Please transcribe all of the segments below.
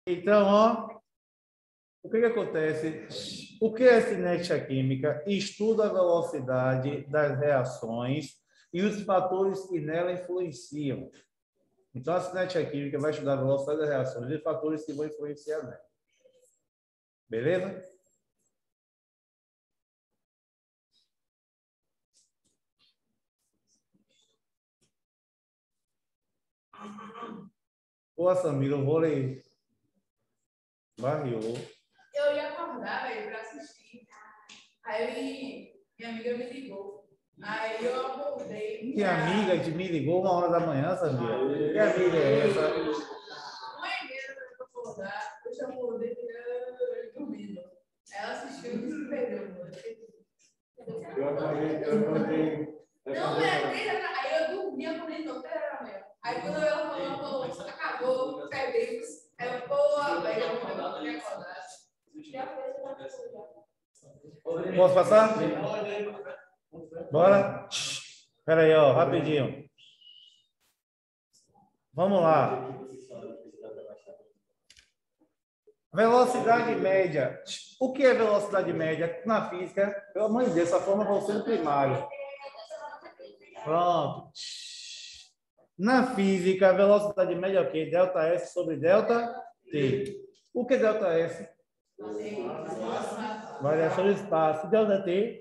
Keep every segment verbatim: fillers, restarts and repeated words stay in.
Então, ó, o que que acontece? O que é cinética química? Estuda a velocidade das reações e os fatores que nela influenciam. Então, a cinética química vai estudar a velocidade das reações e fatores que vão influenciar nela. Beleza? Ô, Samira, eu vou ler. Barriou. Eu ia acordar, velho, pra assistir. Aí minha amiga me ligou. Aí eu acordei. Minha amiga te me ligou uma hora da manhã, Samira. Que amiga é essa? Uma e meia pra eu acordar. Eu já acordei dormindo. Ela assistiu e se perdeu. Eu acordei, eu acordei. Não, é, três horas. Aí eu dormi, acordei não, três horas da manhã. Aí quando ela falou, ela falou, acabou, perdemos. Aí eu, pô, velho, eu não vou acordar. Já fez, já fez, já. Posso passar? Bora? Espera aí, ó, rapidinho. Vamos lá. Velocidade média. O que é velocidade média? Na física, pelo amor de Deus, essa forma vai ser no primário. Pronto. Na física, a velocidade média é o quê? Delta S sobre delta T. O que é delta S? Variação do espaço. Delta T?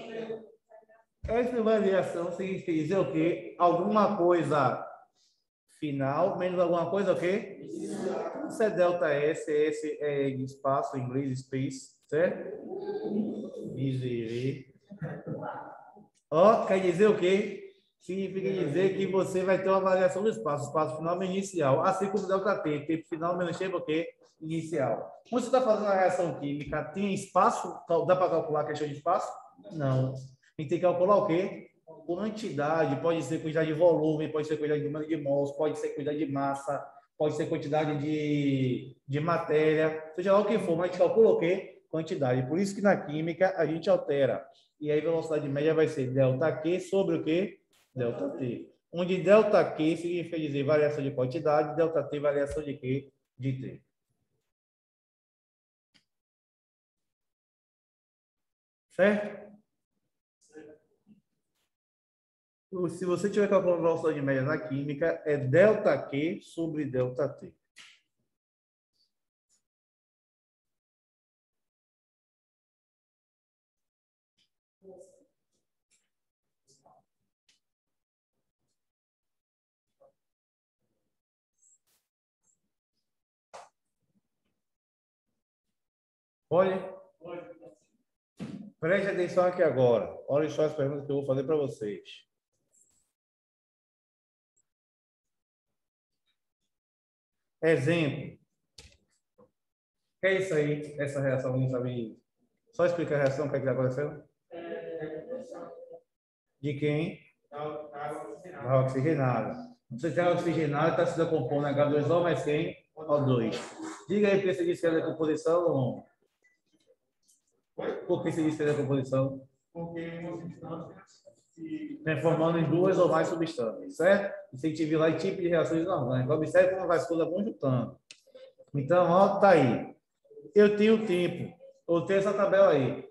Essa variação significa dizer o quê? Alguma coisa final, menos alguma coisa o quê? Isso é delta S, S é espaço, em inglês, space, certo? Miserê. Ó, quer dizer o quê? Significa dizer que você vai ter uma variação do espaço, espaço final menos inicial, assim como delta T, tempo final menos tempo o quê? Inicial. Quando você está fazendo uma reação química, tem espaço? Dá para calcular a questão de espaço? Não. A gente tem que calcular o quê? Quantidade, pode ser quantidade de volume, pode ser quantidade de número de mols, pode ser quantidade de massa, pode ser quantidade de, de matéria, seja lá o que for, mas a gente calcula o quê? Quantidade. Por isso que na química a gente altera. E aí a velocidade média vai ser ΔQ sobre o quê? ΔT. Onde ΔQ significa dizer variação de quantidade, ΔT variação de quê? De T. Certo? Se você tiver calculando a velocidade média na química, é ΔQ sobre ΔT. Pode? Preste atenção aqui agora. Olha só as perguntas que eu vou fazer para vocês. Exemplo. O que é isso aí? Essa reação, alguém sabe? Só explica a reação, o que é que está acontecendo? De quem? Da oxigenada. Você tem a oxigenada, está se decompondo H dois O mais quem? O dois. Diga aí porque você disse que é decomposição. Por que você disse que é decomposição? Porque uma substância se transformando em duas ou mais substâncias, certo? Você tem que ver lá em tipo de reações orgânicas. Observe como as coisas vão juntando. Então, ó, tá aí. Eu tenho tempo. Eu tenho essa tabela aí.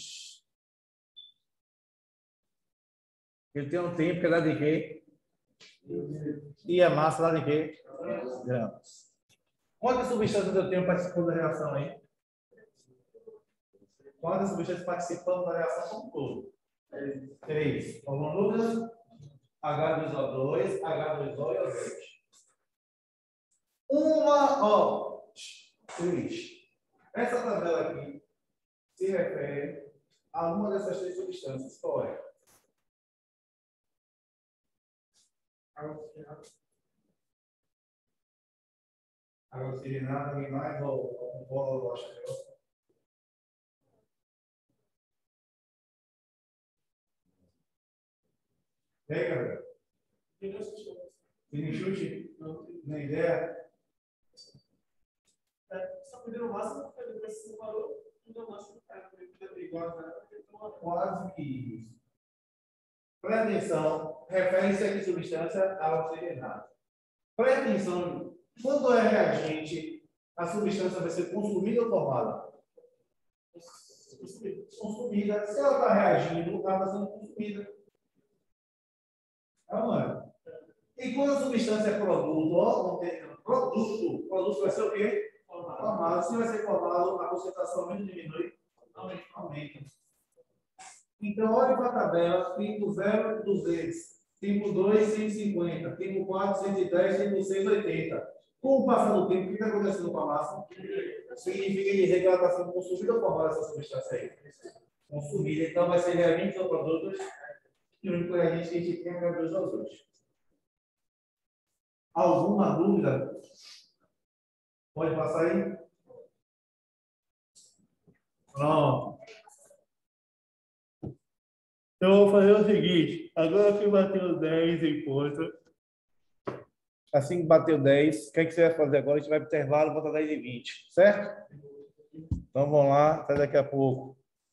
Eu tenho um tempo que dá de quê? E a massa dá de quê? Gramas. Quantas substâncias eu tenho participando da reação aí? Quantas substâncias participando da reação como um todo? Três. Alguma dúvida? H dois O dois, H dois O e O dois. Uma, ó, três. Essa tabela aqui se refere a uma dessas três substâncias. Qual é? Água oxigenada, alguém mais? Ou bola, acho que é. E aí, galera? Tem chute? Nem ideia? Só perdeu o máximo, porque depois você separou, tudo o máximo para quase que isso. Presta atenção, refere-se a que substância? A oxigenada. Presta atenção, quando é reagente, A substância vai ser consumida ou formada? Consumida. Se ela está reagindo, ela está sendo consumida. Tá, mano? E quando a substância é produto, ó, produto, produto vai ser o quê? Formado. Se vai ser formado, a concentração aumenta ou diminui? Aumenta. Então, olhe para a tabela, tipo zero, duzentos, tipo dois, cento e cinquenta, tipo quatro, cento e dez, tipo seis, oitenta. Com o passar do tempo, o que está acontecendo com a massa? Significa dizer que ela está sendo consumida ou formada essa substância aí? Consumida. Então, vai ser reagentes ou produtos? E o único reagente que a gente tem é o dois azuis. Alguma dúvida? Pode passar aí? Pronto. Então, eu vou fazer o seguinte. Agora que bateu dez em ponto. Assim que bateu dez, o que, é que você vai fazer agora? A gente vai para o intervalo, volta dez e vinte, certo? Então, vamos lá, até daqui a pouco.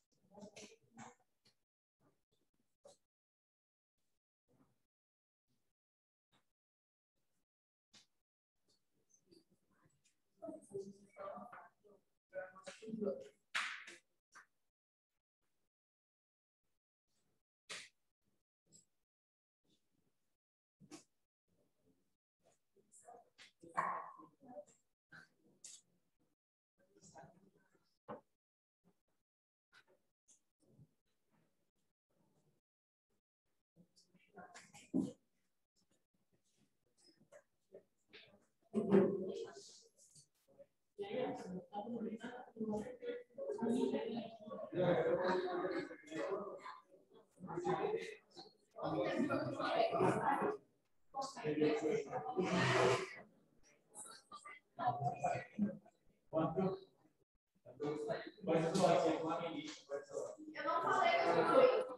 Eu não falei que eu fui.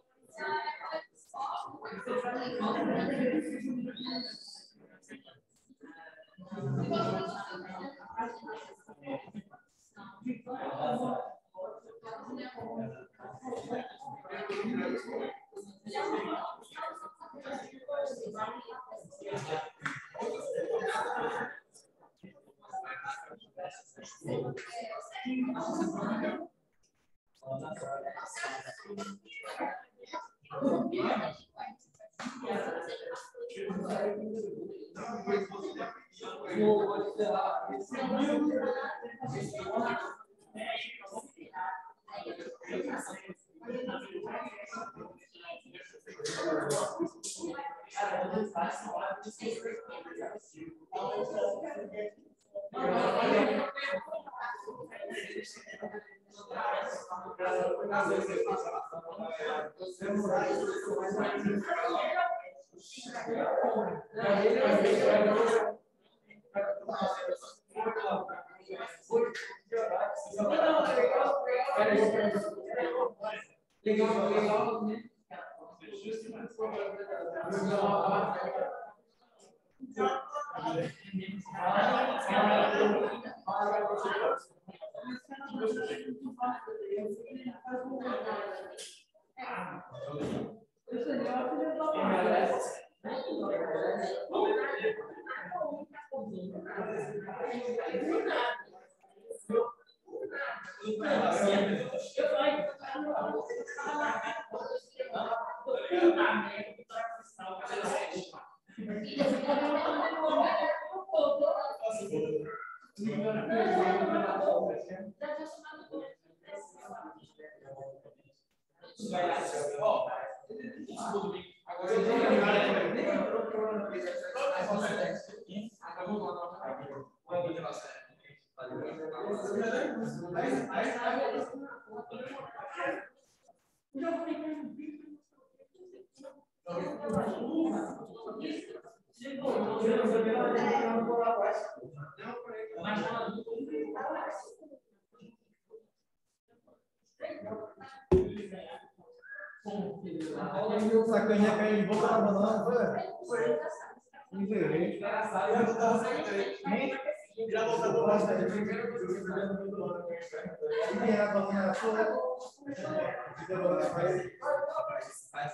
Sacaninha caiu em boca da banana, foi? Foi. Já voltou para o lado primeiro. E a banana era sua?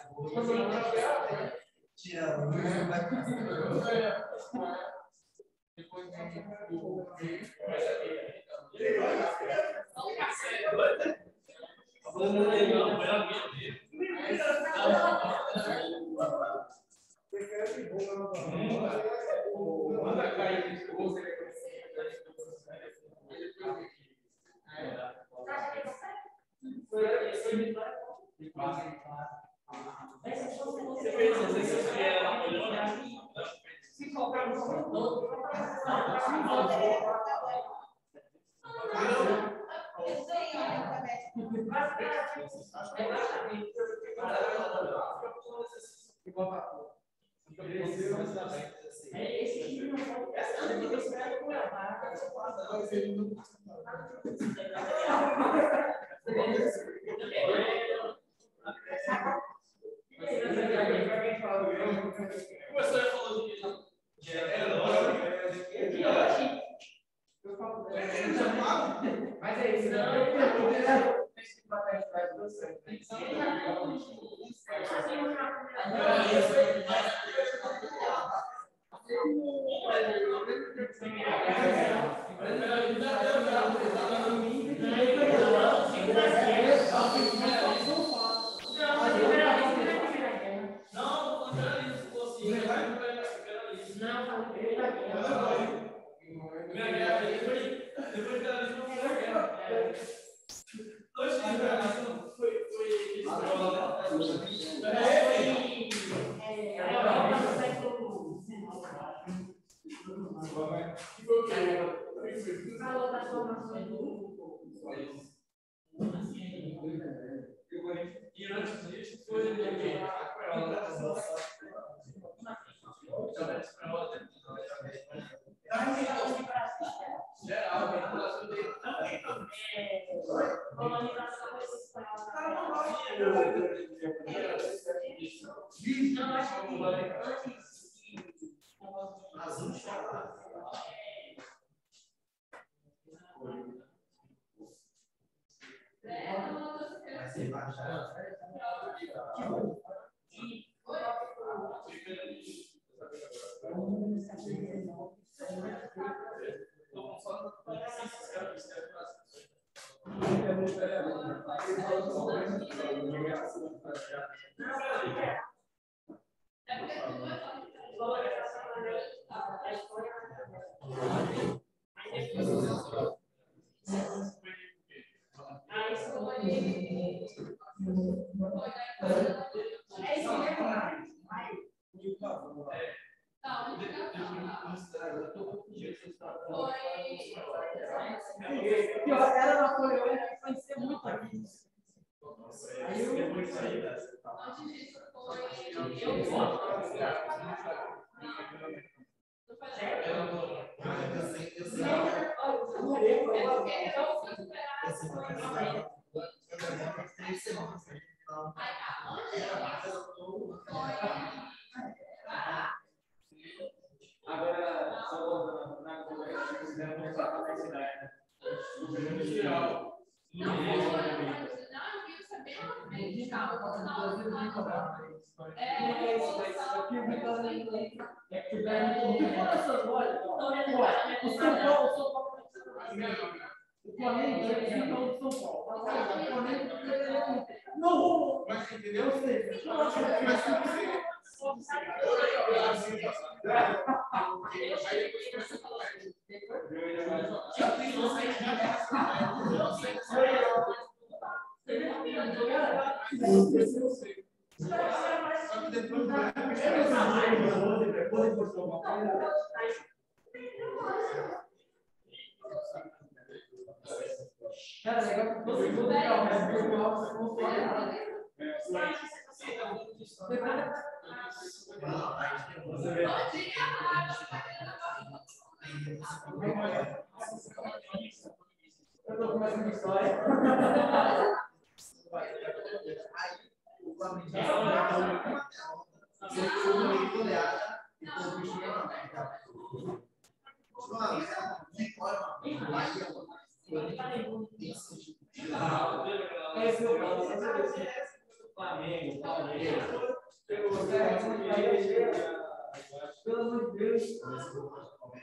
Tira. Mas é isso, né?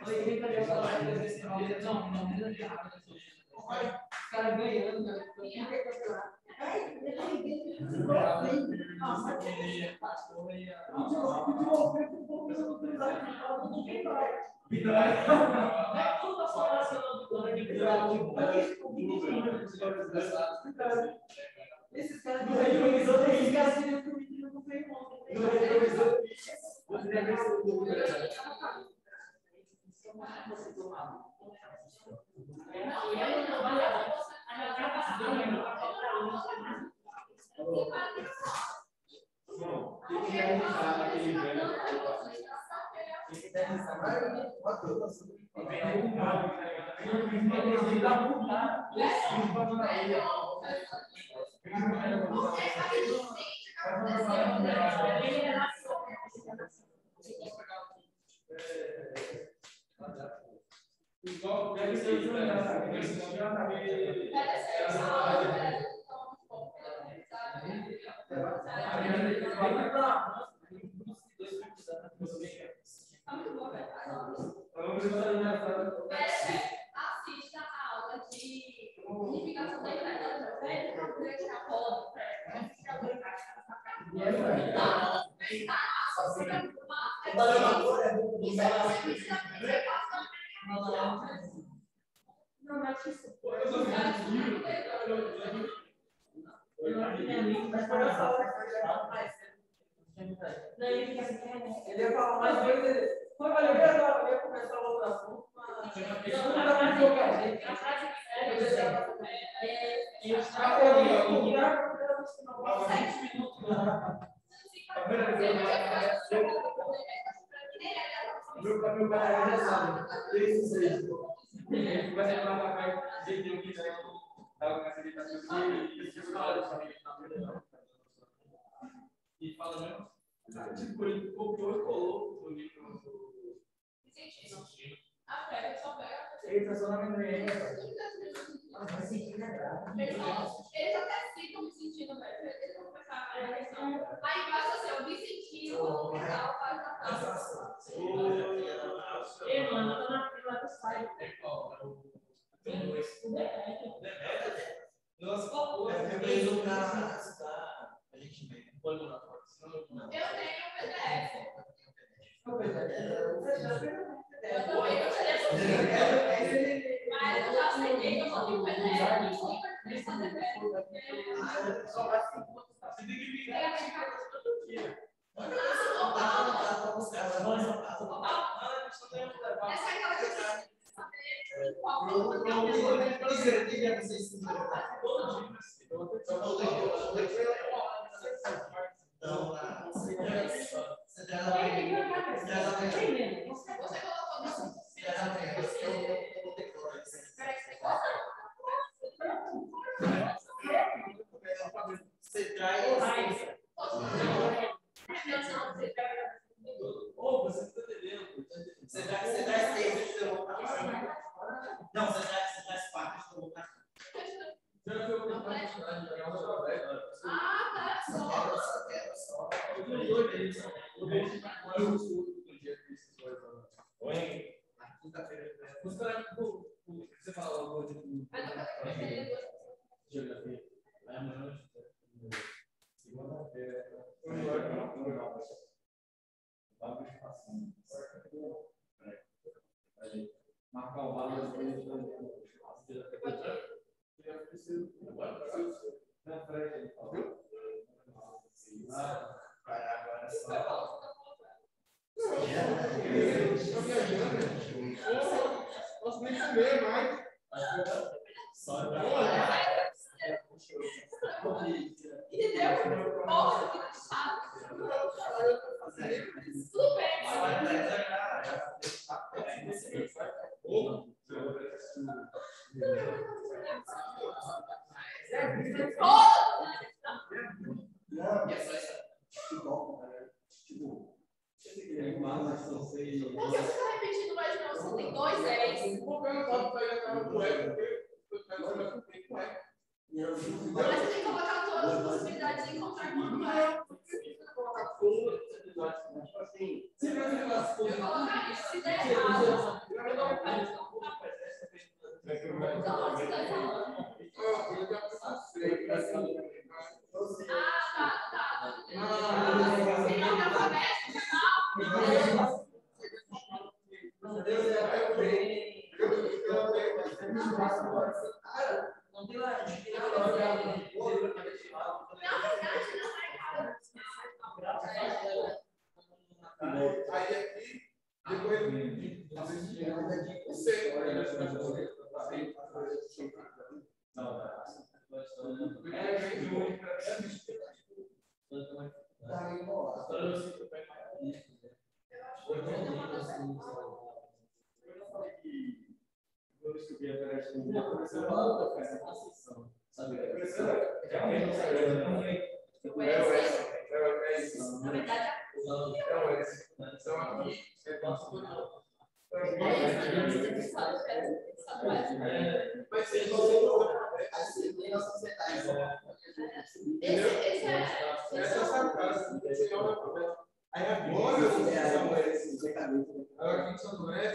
Cara ganhando, esses caras não revisam, esses caras que o menino não fez ontem. Não revisou. Igual deve ser assista a aula de unificação da internet. Não, mas isso. Ele ia falar mais vezes. Foi valeu, eu ia começar o outro assunto. Meu cabelo vai arrasado. Três, seis. Ele vai ser uma vaga de um que já dá uma facilitação e fala mesmo. Tipo, ele copiou e colou no livro. A pega só pega. Ele tá só na memoria. Eles até citam me sentindo, velho. Eles vão começar a questão. Aí embaixo assim, eu me senti, vou usar o pai da casa. Ei, mano, tá na fila do site. Tem dois. Nossa, qual foi? Eu tenho pra citar a gente mesmo. Eu tenho o P D F. Eu também Eu tenho. Mas eu já aceitei que eu só tenho P D F. Só vai se encontrar. Você tem que ficar todo dia. Olha, você não tá, não tá, não buscar, mas não é só casa. Essa é aquela que eu saber qual é o Eu vou dizer que já vocês se todo dia. Então, você traz a manhã. Você traz a manhã. Você colocou no Você traz a manhã. Eu vou ter cor. Você traz. Ou você está entendendo? Você traz você traz seis de colocar. Não, você traz você traz quatro de colocar. Já foi uma quantidade de aula velha. Ah, tá. Só quero, só quero, só. Eu tenho dois deles. Eu vejo que eu uso do dia que esses dois. Oi. Na quinta-feira. Os caras, você fala algo de geografia. Aí amanhã segunda-feira. Marcar o valor das coisas na frente, ele falou. Vai agora só. Posso nem comer mais. Só Entendeu? Porra, que chato. Tudo bem, Por que você está repetindo mais de novo? Tem dois dez. Mas você tem que colocar todas as possibilidades e encontrar quando é. Se Eu colocar isso, se der errado. Aí agora, agora aqui em São André,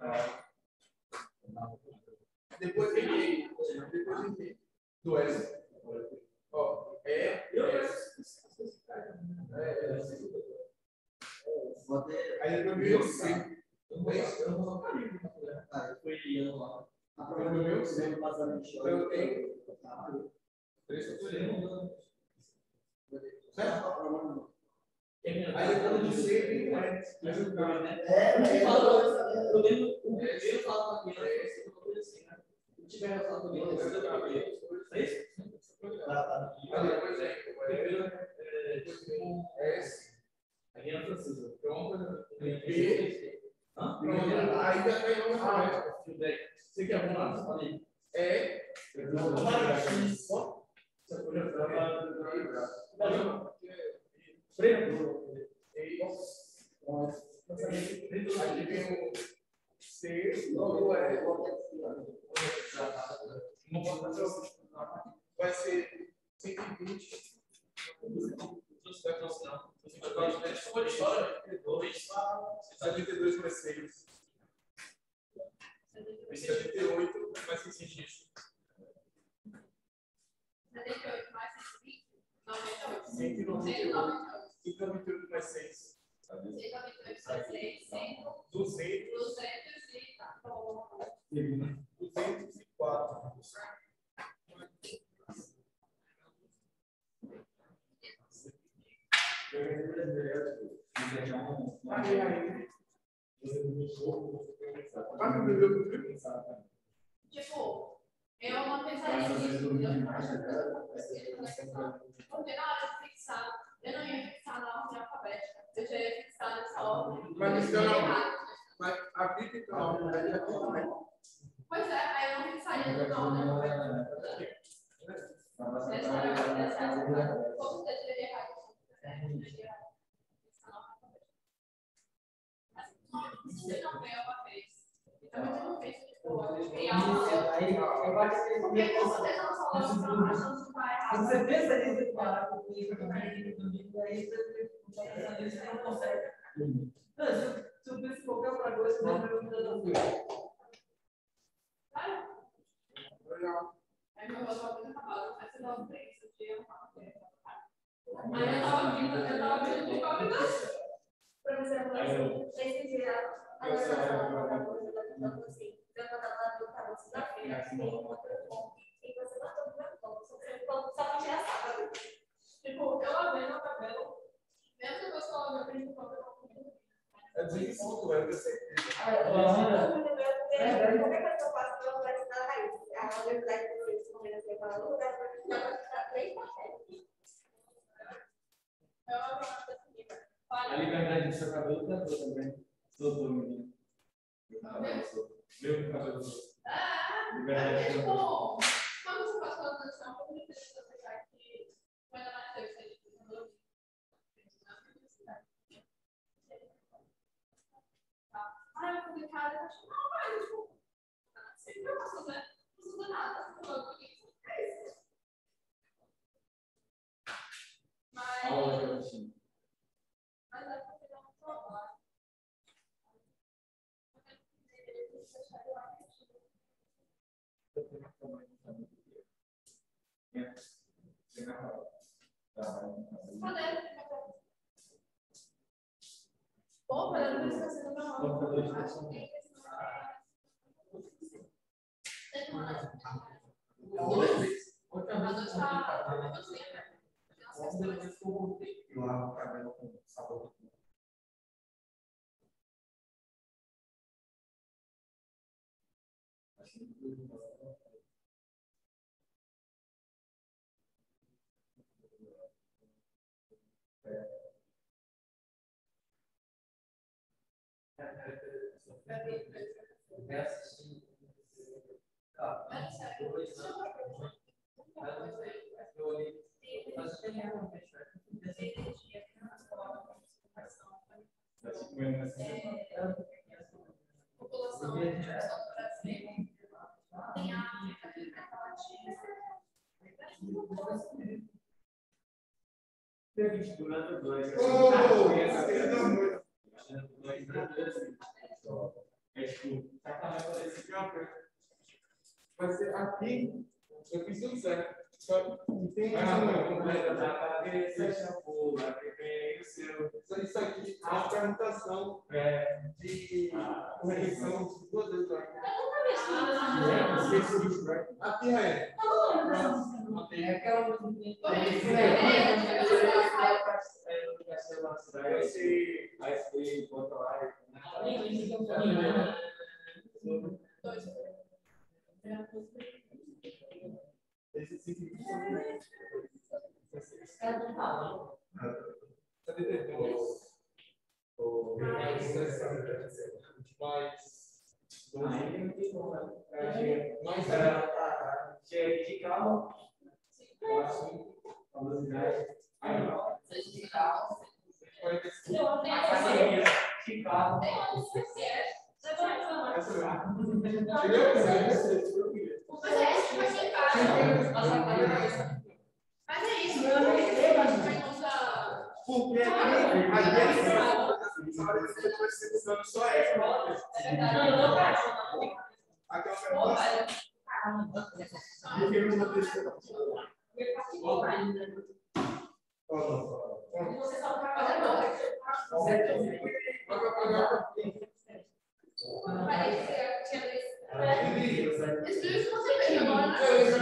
depois vem quem? Depois vem quem? Do S. Ó, é, aí depois vem o C. A prova do meu C. Eu tenho três fatores. Certo? Aí depois do C vem o S. É, eu lembro, o primeiro fala com a criança, uma coisa assim, né? Se tiver falado com a criança, é isso? Aí depois é depois vem o S. A criança precisa. Pronto. B. Aí já tem o alfabeto. Você quer arrumar? Fala aí. É. Preto. Aqui vem o C, o E. Vai ser cento e vinte. setenta e dois mais seis. setenta e oito mais seiscentos. setenta e oito mais cento e vinte? noventa e oito. cento e noventa e oito. cento e noventa e oito mais seis. cento e noventa e oito mais seis. duzentos. duzentos e tá bom. duzentos e quatro. Tipo, eu não pensaria nisso. Porque na hora de fixar, eu não ia fixar na ordem alfabética. Eu já ia fixar nessa ordem. Mas isso não. Mas a vida que não. Pois é, aí eu não fixaria na ordem alfabética. Essa era a pouco eu deveria errar. Você não veio uma vez. Então, você não fez, tipo, criar uma. Porque com certeza não são as informações que vai errar. Você pensa nisso, cara, com isso, com isso, aí você não consegue. Não, se eu penso em qualquer outra coisa, você vai me dar um Aí meu avô estava muito acabado, aí você dá um três, eu tinha uma coisa. Aí eu estava vindo, eu estava vindo de qualquer. Por exemplo, esse dia, a nossa coisa da pessoa assim, eu estava no canal segunda-feira, tem outro ponto, e você matou o meu ponto, só não tinha sábado. Tipo, eu lavei meu cabelo, mesmo depois que eu lavei o principal, eu não consegui. É desencontro, é certeza. Qualquer coisa que eu faço, eu vou ensinar a raiz. A universidade que vocês combinam assim para aluno, já vai ficar três pastéis. Eu lavei uma coisa assim, A liberdade do seu cabelo tá toda também. Doutor, menino. Meu cabelo. Ah, é tipo, quando você faz uma transição, como você precisa pegar que quando ela nasceu, você entendeu? Ah, é complicado, eu acho, não, mas, tipo, sempre eu posso fazer, não precisa nada, não precisa nada, é isso. Mas, mas é porque dá um trabalho. Eu tenho que deixar eu aqui. Pô, mas eu não sei se você não acho que tem população do Brasil tem a vai ser aqui, eu fiz tudo certo. Só que tem isso aqui, a permutação de correção de duas vezes. Aqui é. É aquela. Aí se bota lá. Mais de carro, a velocidade, de carro, de carro. Mas é isso. Porque aqui só é Você só vai fazer dois. Isso isso você vê agora.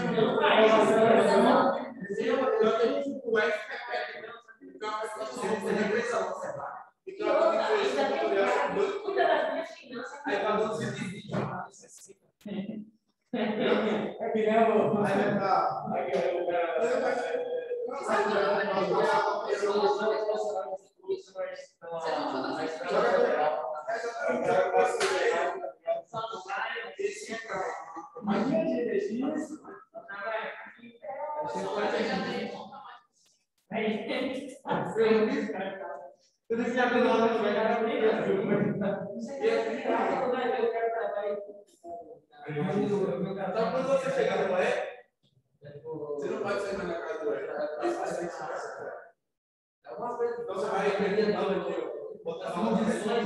Então, quando você chegar no E, você não pode sair mais na casa do E. Então, você vai aprender aqui, botar uma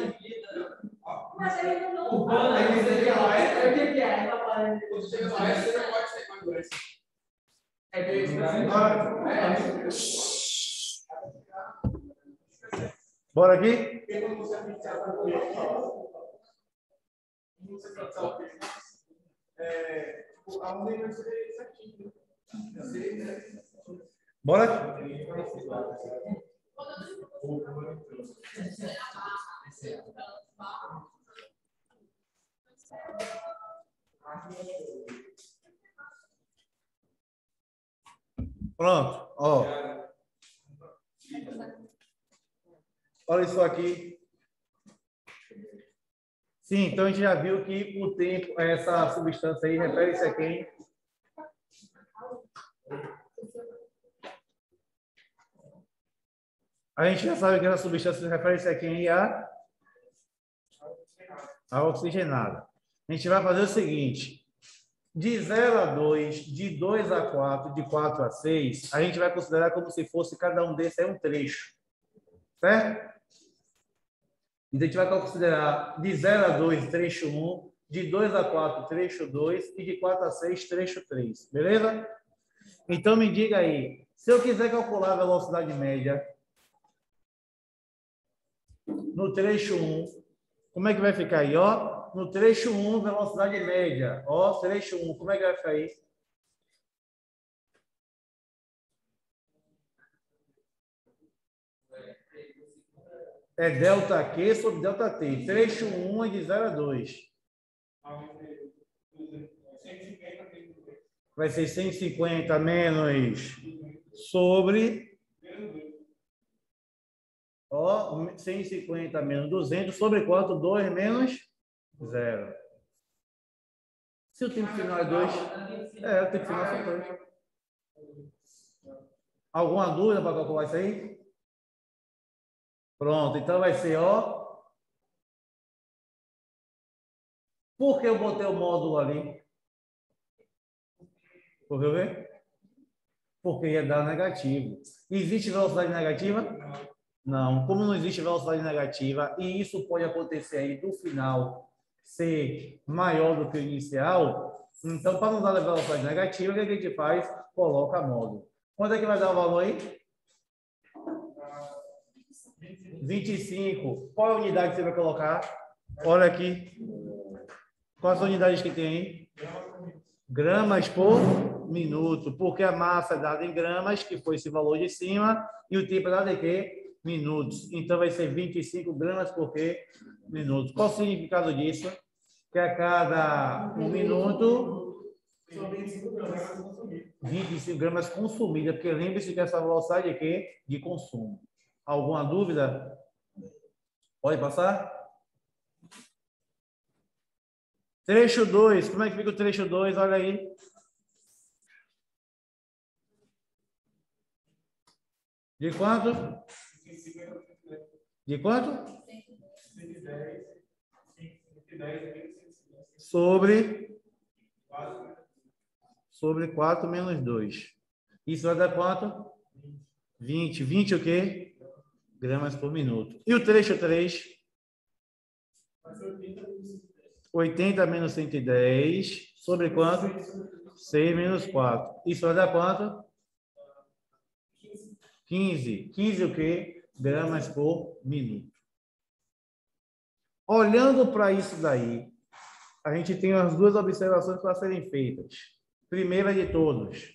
Mas ele não. o bando aí, você chega no E, o que é? Quando você chega no E, você não pode sair mais do E. É isso, Bora aqui? porque quando você fixar o quando você fixar o é, a onda vai ser isso aqui. Bora? Pronto, ó. Olha isso aqui. Sim, então a gente já viu que o tempo, essa substância aí, refere-se a quem? A gente já sabe que essa substância refere-se a quem? A, a oxigenada. A gente vai fazer o seguinte. De zero a dois, de dois a quatro, de quatro a seis, a gente vai considerar como se fosse cada um desses é um trecho. Certo? Então, a gente vai considerar de zero a dois, trecho um, de dois a quatro, trecho dois, e de quatro a seis, trecho três. Beleza? Então, me diga aí, se eu quiser calcular a velocidade média no trecho um, como é que vai ficar aí? Ó, no trecho um, velocidade média. Ó, trecho um, como é que vai ficar aí? É delta Q sobre delta T. Trecho um é de zero a dois. Vai ser cento e cinquenta menos sobre... Ó, cento e cinquenta menos duzentos sobre quanto? dois menos zero. Se o tempo final é dois, é, o tempo final é dois. Alguma dúvida para calcular isso aí? Pronto, então vai ser, ó. Por que eu botei o módulo ali? Por que eu ver? Porque ia dar negativo. Existe velocidade negativa? Não. Como não existe velocidade negativa, e isso pode acontecer aí do final ser maior do que o inicial, então, para não dar a velocidade negativa, o que a gente faz? Coloca módulo. Quanto é que vai dar o valor aí? vinte e cinco. Qual é a unidade que você vai colocar? Olha aqui. Quais as unidades que tem aí? Gramas por minuto. Porque a massa é dada em gramas, que foi esse valor de cima, e o tempo é dado em quê? Minutos. Então, vai ser vinte e cinco gramas por quê? Minuto. Qual o significado disso? Que a cada um minuto, vinte e cinco gramas consumidas. Porque lembre-se que essa velocidade é quê? De consumo. Alguma dúvida? Pode passar? Trecho dois. Como é que fica o trecho dois? Olha aí. De quanto? De quanto? Sobre? Sobre quatro menos dois. Isso vai dar quanto? vinte. vinte o quê? Gramas por minuto. E o trecho três? oitenta menos cento e dez. Sobre quanto? seis menos quatro. Isso vai dar quanto? quinze. quinze o quê? Gramas por minuto. Olhando para isso daí, a gente tem as duas observações para serem feitas. Primeira de todos.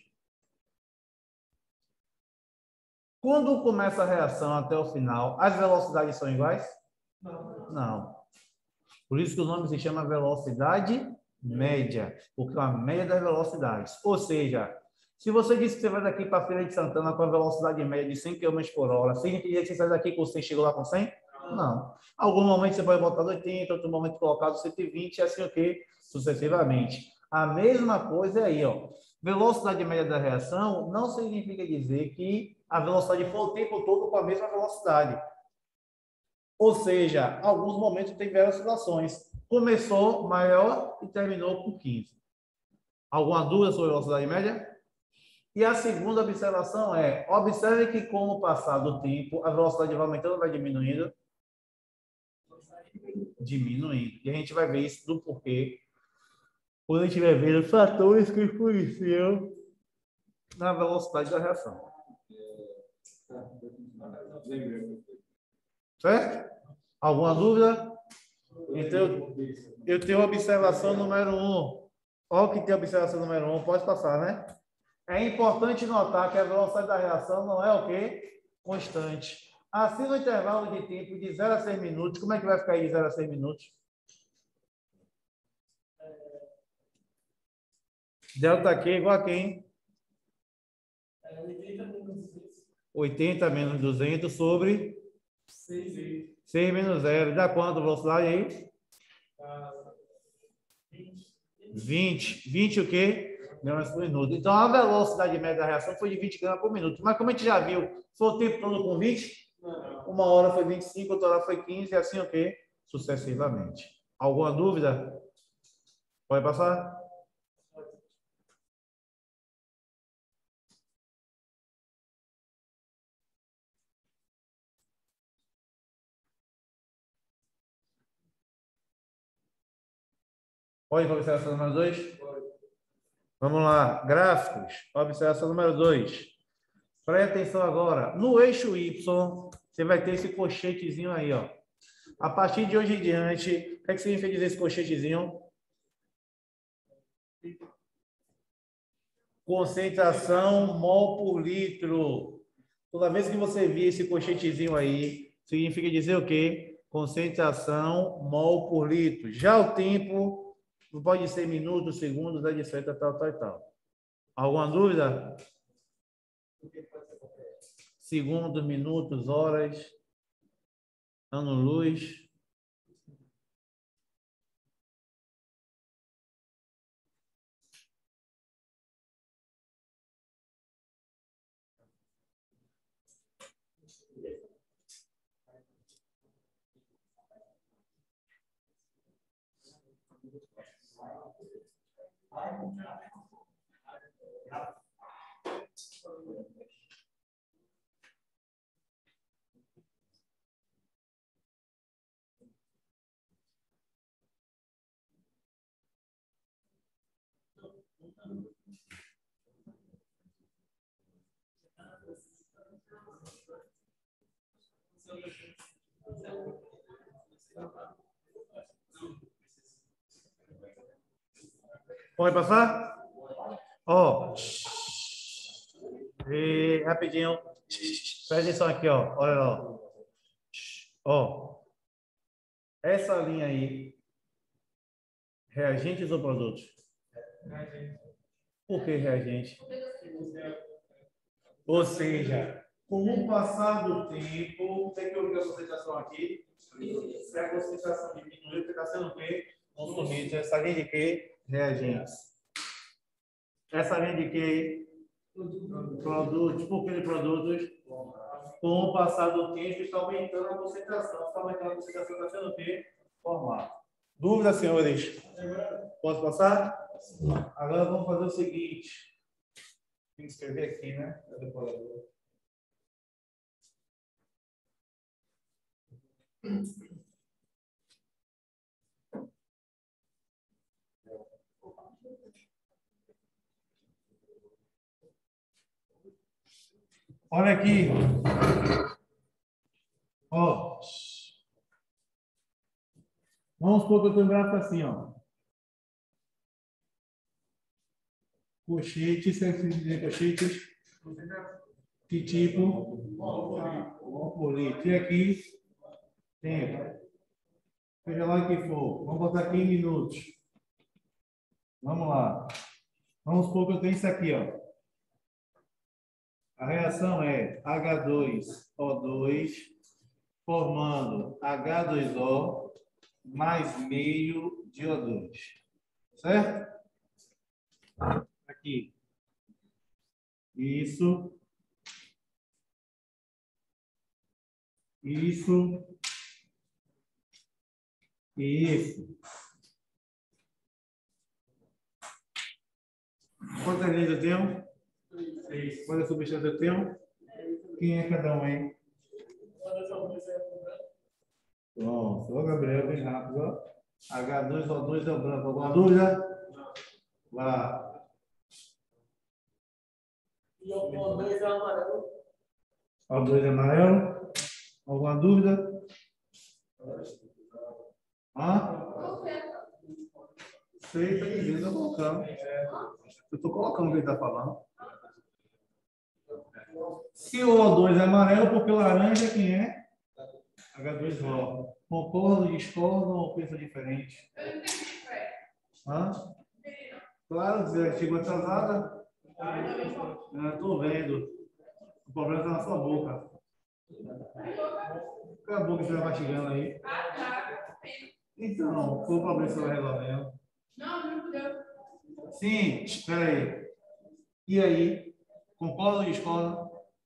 Quando começa a reação até o final, as velocidades são iguais? Não. Não. Por isso que o nome se chama velocidade média, porque é a média das velocidades. Ou seja, se você disse que você vai daqui para a Feira de Santana com a velocidade média de cem quilômetros por hora, significa que você sai daqui com cem, chegou lá com cem? Não. Algum momento você pode botar oitenta, outro momento colocar cento e vinte, e assim o quê? Sucessivamente. A mesma coisa é aí, ó. Velocidade média da reação não significa dizer que a velocidade foi o tempo todo com a mesma velocidade. Ou seja, alguns momentos tem várias oscilações. Começou maior e terminou com quinze. Alguma dúvida sobre a velocidade média? E a segunda observação é, observe que com o passar do tempo, a velocidade vai aumentando ou vai diminuindo? Diminuindo. E a gente vai ver isso do porquê quando a gente vai ver os fatores que influenciam na velocidade da reação. Certo? Alguma dúvida? Então, eu tenho a observação número um. Olha o que tem a observação número um. Pode passar, né? É importante notar que a velocidade da reação não é o quê? Constante. Assim, no intervalo de tempo de zero a seis minutos, como é que vai ficar aí de zero a seis minutos? Delta Q igual a quem? oitenta menos duzentos sobre seis menos zero. Dá quanto a velocidade aí? vinte. vinte o quê? Gramas por minuto. Então, a velocidade média da reação foi de vinte gramas por minuto. Mas como a gente já viu, foi o tempo todo com vinte? Uma hora foi vinte e cinco, outra hora foi quinze, e assim o quê? Sucessivamente. Alguma dúvida? Pode passar? Pode ir para a observação número dois? Vamos lá. Gráficos. Observação número dois. Preste atenção agora. No eixo Y, você vai ter esse colchetezinho aí, ó. A partir de hoje em diante, o que, é que significa dizer esse colchetezinho? Concentração mol por litro. Toda vez que você vir esse colchetezinho aí, significa dizer o quê? Concentração mol por litro. Já o tempo, pode ser minutos, segundos, etcétera, tal, tal e tal. Alguma dúvida? Segundos, minutos, horas, ano-luz. Pode passar? Ó. E, rapidinho. Presta atenção aqui, ó. Olha lá. Ó. Essa linha aí. Reagentes ou produtos? Por que reagente? Ou seja, com o passar do tempo, tem que ouvir a concentração aqui. Se a concentração diminuir, está sendo o quê? Consumido. Essa linha de quê? Reagentes. Essa linha de quê? Produtos. Por que de produtos? Com o passar do tempo, está aumentando a concentração. Está aumentando a concentração, está sendo o quê? Formato. Dúvidas, senhores? Posso passar? Agora vamos fazer o seguinte. Tem que escrever aqui, né? Olha aqui. Ó. Vamos supor que eu tenho um gráfico assim, ó. Colchetes, colchetes de tipo por litro. E aqui, tempo. Seja lá o que for. Vamos botar aqui em minutos. Vamos lá. Vamos supor que eu tenho isso aqui, ó. A reação é H dois O dois formando H dois O mais meio de O dois. Certo? Aqui. Isso. Isso. Isso. Quantas linhas eu tenho? Seis. Quantas substâncias eu tenho? Quem é cada um, hein? Bom, sou o Gabriel, bem rápido, ó. H dois O dois é o branco. Alguma dúvida? Lá. E o dois é amarelo. O dois é amarelo. Alguma dúvida? Hã? Sei, está dizendo, eu estou colocando. Eu estou colocando o que ele está falando. Se o O dois é amarelo, porque o laranja quem é? H dois O. Concordo, discordo ou pensa diferente? Hã? Claro, você chegou atrasada. Estou vendo. O problema está na sua boca. Qual é a boca que você vai mastigando aí? Então, qual o problema do seu regulamento? Não, não deu. Sim, espera aí. E aí? Concorda ou discorda?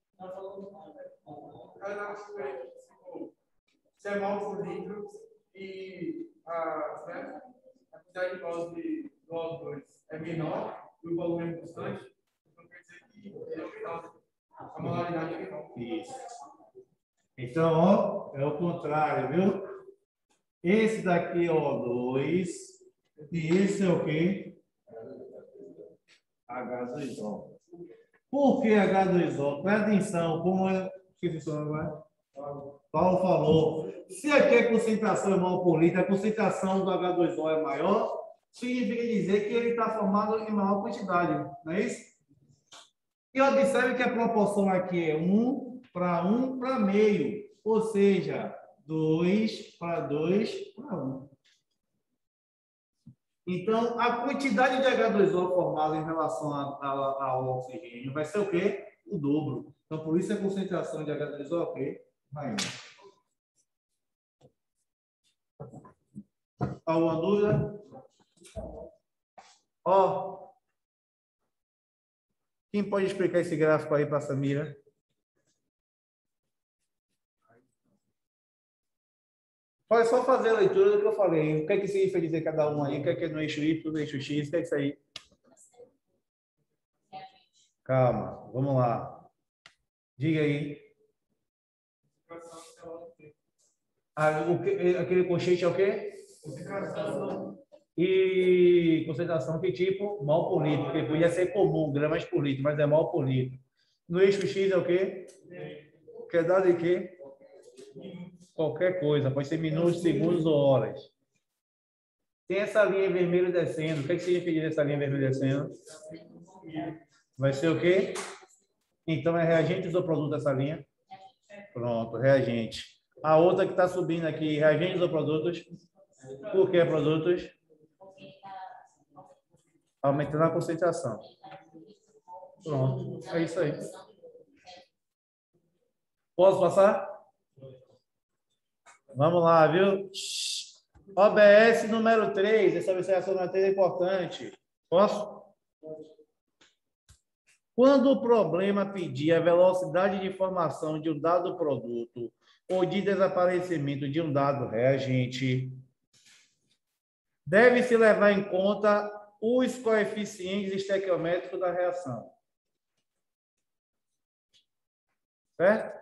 Se é mal por litro e a, né, a quantidade de mols de do O dois é menor e o volume é constante, então quer dizer que ele é menor. A molaridade é menor. Isso. Então, ó, é o contrário, viu? Esse daqui é O dois E esse é o quê? H dois O. Por que H dois O? Presta atenção, como é que funciona agora? Paulo falou. Se aqui a concentração é maior por litro, a concentração do H dois O é maior, significa dizer que ele está formado em maior quantidade, não é isso? E observe que a proporção aqui é um para um para meio, ou seja, dois para dois para um. Então, a quantidade de H dois O formada em relação a, a, ao oxigênio vai ser o quê? O dobro. Então, por isso a concentração de H dois O é o quê? Maior. Alguma dúvida? Ó, quem pode explicar esse gráfico aí para a Samira? Pode só fazer a leitura do que eu falei. O que é que significa dizer cada um aí? O que é que é no eixo Y, no eixo X? O que é isso aí? Calma, vamos lá. Diga aí. Ah, o que, aquele colchete é o quê? Concentração. E concentração que tipo? Mol por litro, porque podia ser comum, gramas por litro, mas é mol por litro. No eixo X é o quê? Quer dar de quê? Qualquer coisa, pode ser minutos, segundos ou horas. Tem essa linha vermelha descendo. O que, é que significa essa linha vermelha descendo? Vai ser o quê? Então, é reagentes ou produto essa linha? Pronto, reagente. A outra que está subindo aqui, reagentes ou produtos? Por que produtos? Aumentando a concentração. Pronto, é isso aí. Posso passar? Vamos lá, viu? O B S número três, essa observação número três é importante. Posso? Quando o problema pedir a velocidade de formação de um dado produto ou de desaparecimento de um dado reagente, deve-se levar em conta os coeficientes estequiométricos da reação. Certo?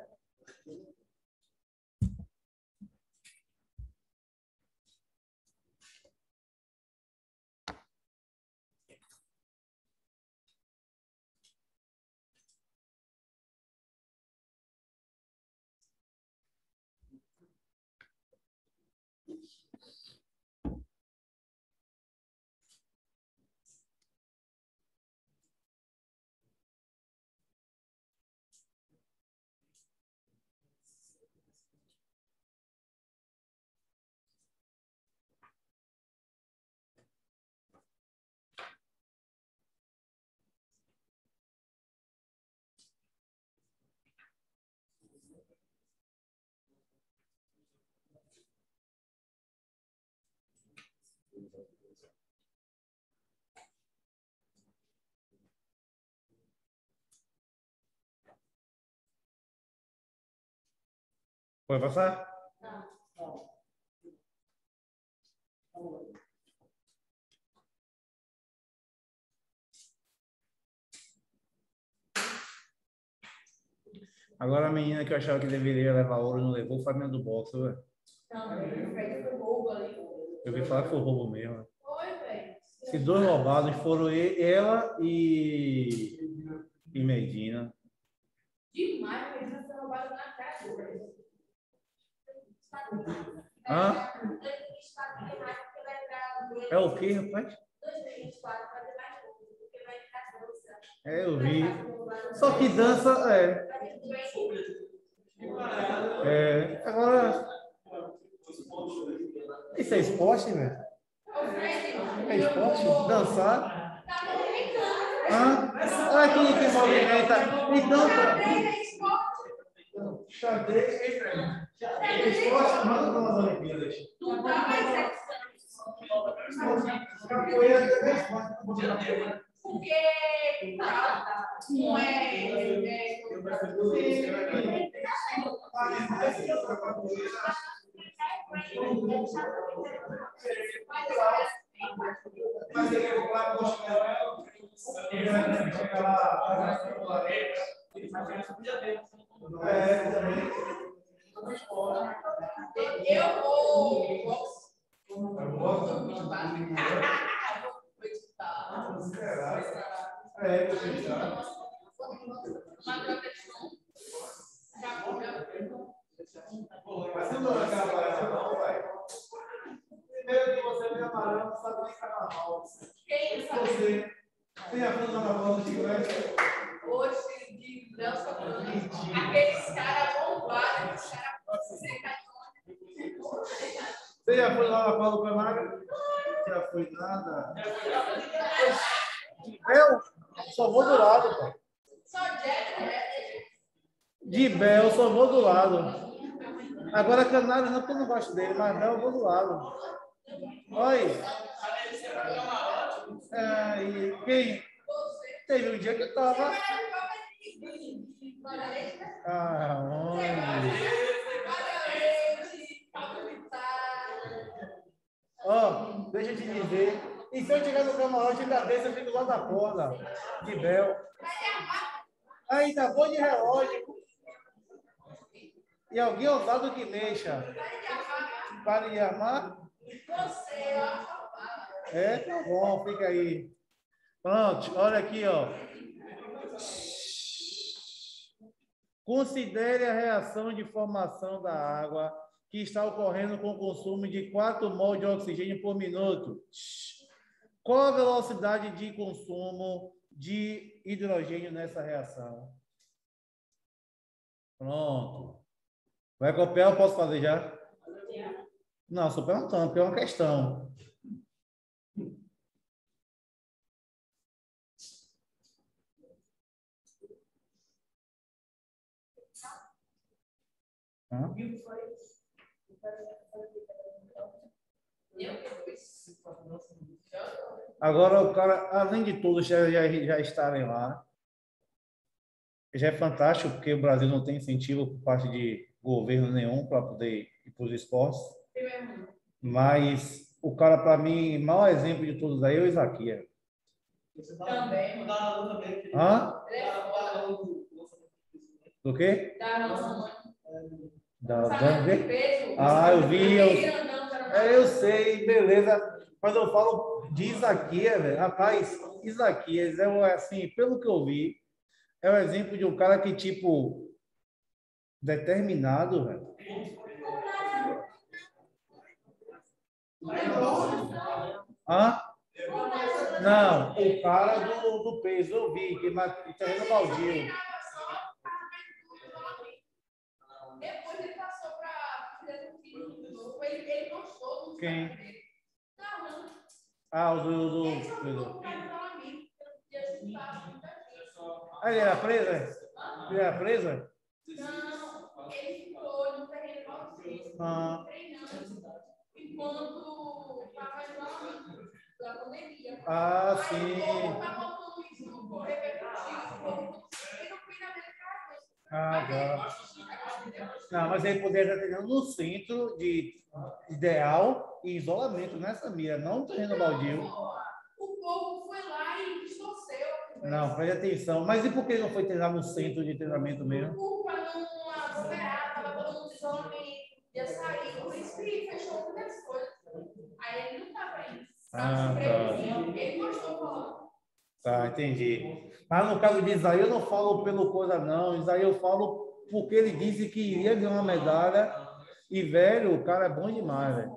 Pode passar? Agora a menina que eu achava que deveria levar ouro não levou, foi a menina do boxe, velho. Não, foi roubo ali. Eu ouvi falar que foi roubo mesmo. Foi, velho. Esses dois roubados foram ela e, e Medina. Demais, Medina foi roubada na casa, velho. Hã? É o quê, rapaz? É, eu vi. Só que dança, é. É, agora. Isso é esporte, velho? É esporte? Dançar? Hã? Olha aqui que movimenta. Então, xadrez, hein, velho? Esporte, manda para as Olimpíadas. Capoeira também é esporte. Porque não é. Eu vou. É, eu sei já. Mas você não vai acabar, não, vai. Primeiro que você vê amarelo, não sabe nem carnaval. Quem sabe? Você tem a fruta na mão do chiclete? Hoje, de dança, aqueles caras bombados, aqueles caras. Você já foi lá na Paulo Camargo? Já foi nada? Eu só vou do lado, pô. Só Jack, né? De Bel, só vou do lado. Agora Canário não, porque eu não gosto dele, mas Bel eu vou do lado. Oi. É, e quem? Teve um dia que eu tava. Ah, onde? Ó, oh, deixa eu te dizer. E se eu chegar no camarote da vez, eu fico lá da porta de Bel. Ainda vou de relógio. E alguém ousado que mexa. Para lhe amar? É, tá bom, fica aí. Pronto, olha aqui, ó. Considere a reação de formação da água que está ocorrendo com o consumo de quatro mol de oxigênio por minuto. Qual a velocidade de consumo de hidrogênio nessa reação? Pronto. Vai copiar ou posso fazer já? Não, estou perguntando, porque é uma questão. Hã? Agora, o cara, além de tudo, já, já, já estarem lá, já é fantástico, porque o Brasil não tem incentivo por parte de governo nenhum para poder ir para os esportes. Mas o cara, para mim, maior exemplo de todos aí é o Isaquias. Também. Hã? Do quê? Da nossa mãe. Da, da, ah, eu vi. Eu, é, eu sei, beleza. Mas eu falo de Isaquias, velho. Rapaz, Isaquias é assim, pelo que eu vi, é o exemplo de um cara que, tipo, determinado, velho. Hã? Não, o cara do, do peso, eu vi, que o terreno baldio. Depois ele passou para fazer um filho novo, ele, ele gostou do. Quem? Não, não. Ah, o do. do, ele só ficou do... com cara do amigo, porque a gente tava muita gente. Ah, ele era preso, é? Ele era preso, é? Não, ele ficou no terreno baldio, Ah. treinando, enquanto estava isolando da pandemia. Ah, sim. Aí o povo tá botando isso no corpo repetitivo, o povo e no fim da minha cabeça. Ah, tá. Não, mas ele poderia estar treinando no centro de ideal e isolamento, nessa mira, não no terreno baldio. O povo foi lá e distorceu. Não, preste atenção. Mas e por que não foi treinar no centro de treinamento mesmo? Culpa não aglomerar, estava todo mundo de isolamento, ia sair, por isso que fechou muitas coisas. Aí ele não estava indo. Ah, tá. Ele gostou falando. Tá, entendi. Mas no caso de Isaías, eu não falo pelo coisa, não. Isaías eu falo porque ele disse que iria ganhar uma medalha. E, velho, o cara é bom demais, velho.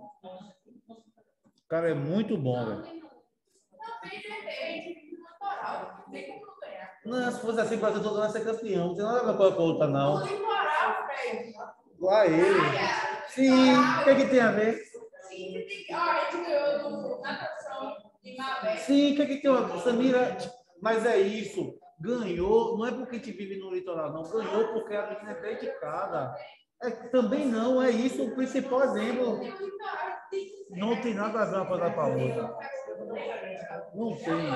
O cara é muito bom, velho. Não tem defeito, natural. Não tem como ganhar. Não, se fosse assim, o Brasil todo ia ser campeão. Não tem nada a ver com a outra, não. O litoral, velho. Lá ele. Sim, o que, é que tem a ver? Sim, você tem que. Ó, a gente ganhou no natação de Mabé. Sim, o que, é que tem a ver? Samira, mas é isso. Ganhou, não é porque a gente vive no litoral, não. Ganhou porque a menina é dedicada. É, também não, é isso o principal exemplo. Não tem nada a ver uma coisa com a outra. Não tem.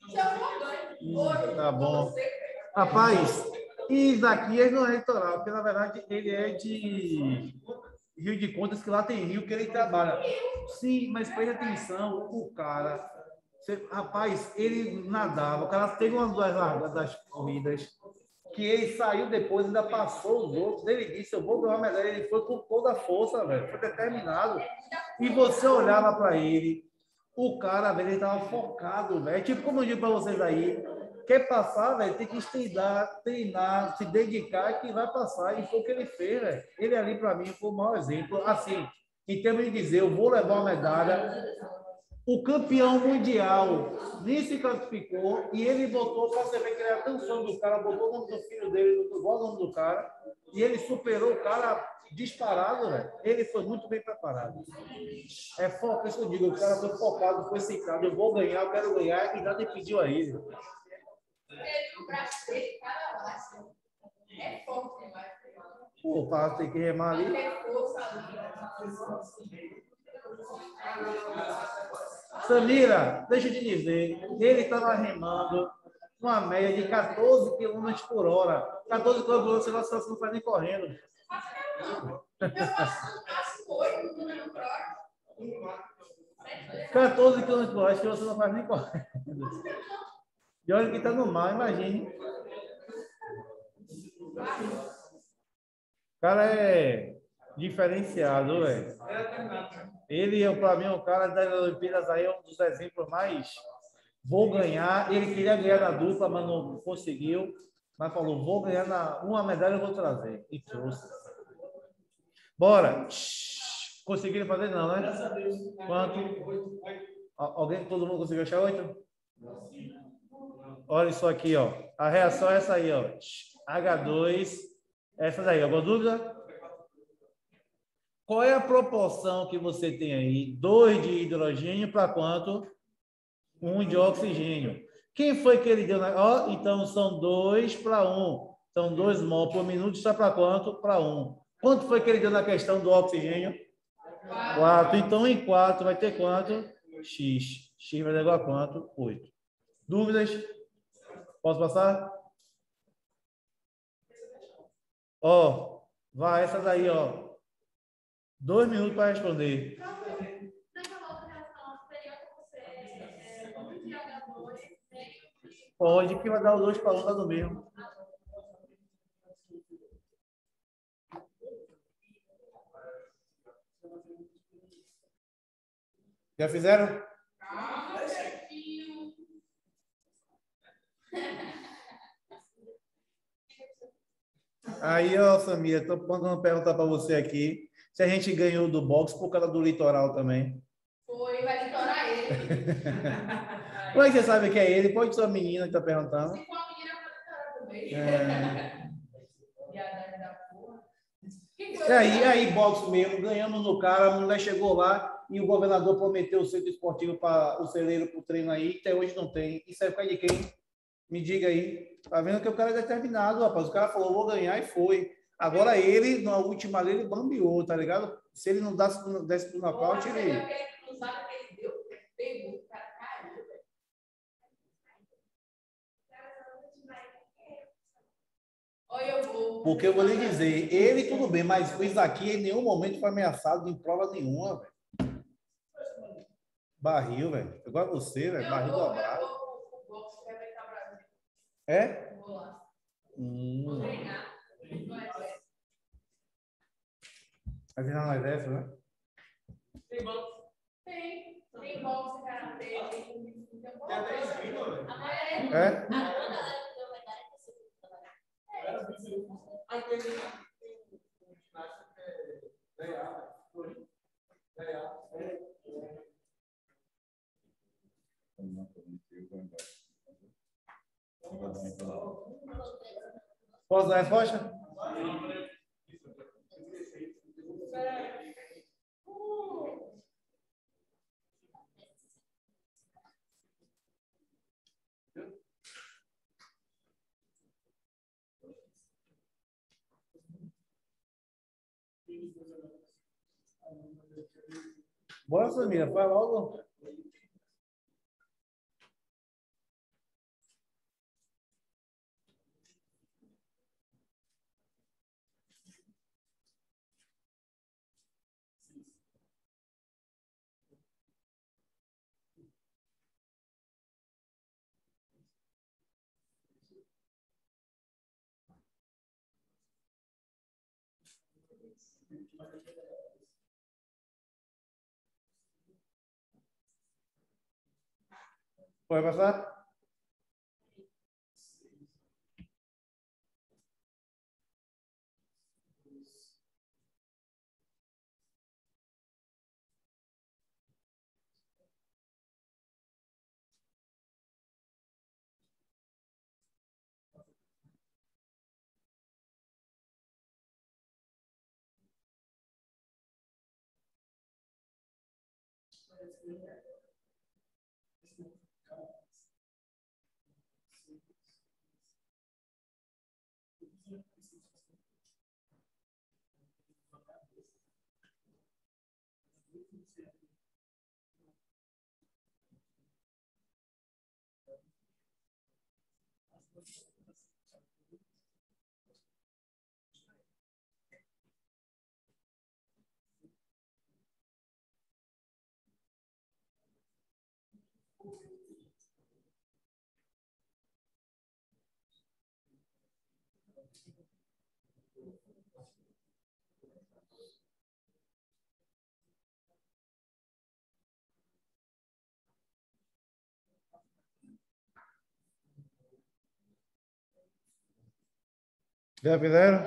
Hum, tá bom. Rapaz, Isaquias não é litoral, porque na verdade ele é de Rio de Contas, que lá tem rio que ele trabalha. Sim, mas preste atenção, o cara, você, rapaz, ele nadava, o cara teve umas duas largadas das corridas, que ele saiu depois, ainda passou os outros, ele disse, eu vou ganhar uma medalha, ele foi com toda a força, velho, foi determinado. E você olhava para ele, o cara, velho, ele estava focado, velho. Tipo, como eu digo para vocês aí, quer passar, velho, tem que estudar, treinar, se dedicar, que vai passar. E foi o que ele fez, velho. Ele ali, para mim, foi o maior exemplo. Assim, em termos de dizer, eu vou levar uma medalha. O campeão mundial nem se classificou e ele botou, para você ver que ele era tão fã do cara, botou o nome do filho dele, igual o nome do cara, e ele superou o cara disparado, velho. Ele foi muito bem preparado. É foco, isso que eu digo, o cara foi focado, foi ciclado, eu vou ganhar, eu quero ganhar, e nada impediu a ele. Ele, o braço dele, cara, lá, assim, é forte demais. Pô, o Pato tem que remar ali. Tem força ali. Samira, deixa eu te dizer, ele estava remando uma média de quatorze quilômetros por hora. quatorze quilômetros por hora, você não faz nem correndo. Eu faço, faço oito no próximo. quatorze quilômetros por hora, acho que você não faz nem correndo. E olha que está no mar, imagine. O cara é diferenciado, velho. Ele, para mim, é um cara das Olimpíadas aí, é um dos exemplos mais. Vou ganhar. Ele queria ganhar na dupla, mas não conseguiu. Mas falou: vou ganhar na uma medalha, eu vou trazer. E trouxe. Bora. Conseguiram fazer, não, né? Quanto? Alguém, todo mundo conseguiu achar oito? Olha isso aqui, ó. A reação é essa aí, ó. H dois. Essa daí, alguma dúvida? Qual é a proporção que você tem aí? dois de hidrogênio para quanto? um de oxigênio. Quem foi que ele deu? Na... Ó, então, são dois para um. Então, dois mol por minuto está para quanto? Para um. Quanto foi que ele deu na questão do oxigênio? quatro. Então, em quatro vai ter quanto? X. X vai dar igual a quanto? oito. Dúvidas? Posso passar? Ó, vai essa daí, ó. Dois minutos para responder. Pode, que vai dar o dois para um, tá no mesmo. Já fizeram? Aí, ó, Samira, estou mandando perguntar para você aqui se a gente ganhou do boxe por causa do litoral também. Foi, vai litorar ele. Como é que você sabe que é ele? Pode ser a menina que está perguntando. Se for a menina, vai litorar também. É. Viadagem da porra. E aí, aí, boxe mesmo, ganhamos no cara, a mulher chegou lá e o governador prometeu o centro esportivo para o celeiro para o treino aí, até hoje não tem. Isso é por causa de quem? Me diga aí. Tá vendo que o cara é determinado, rapaz. O cara falou, vou ganhar e foi. Agora ele, na última lei, ele bambeou, tá ligado? Se ele não desse, desse pro nocaute, ele... Porque eu vou lhe dizer, ele tudo bem, mas o Isaque em nenhum momento foi ameaçado em prova nenhuma, velho. Barril, velho. Igual você, velho. Barril dobrado. É? Hum. Vai virar mais essa, né? Tem boxe? Tem. Tem boxe, karatê, tem... É? Aí tem ginástica que é ganhar, ganhar. Posso dar a resposta? Bora, Samira, vai logo. Pode passar? Já fizeram?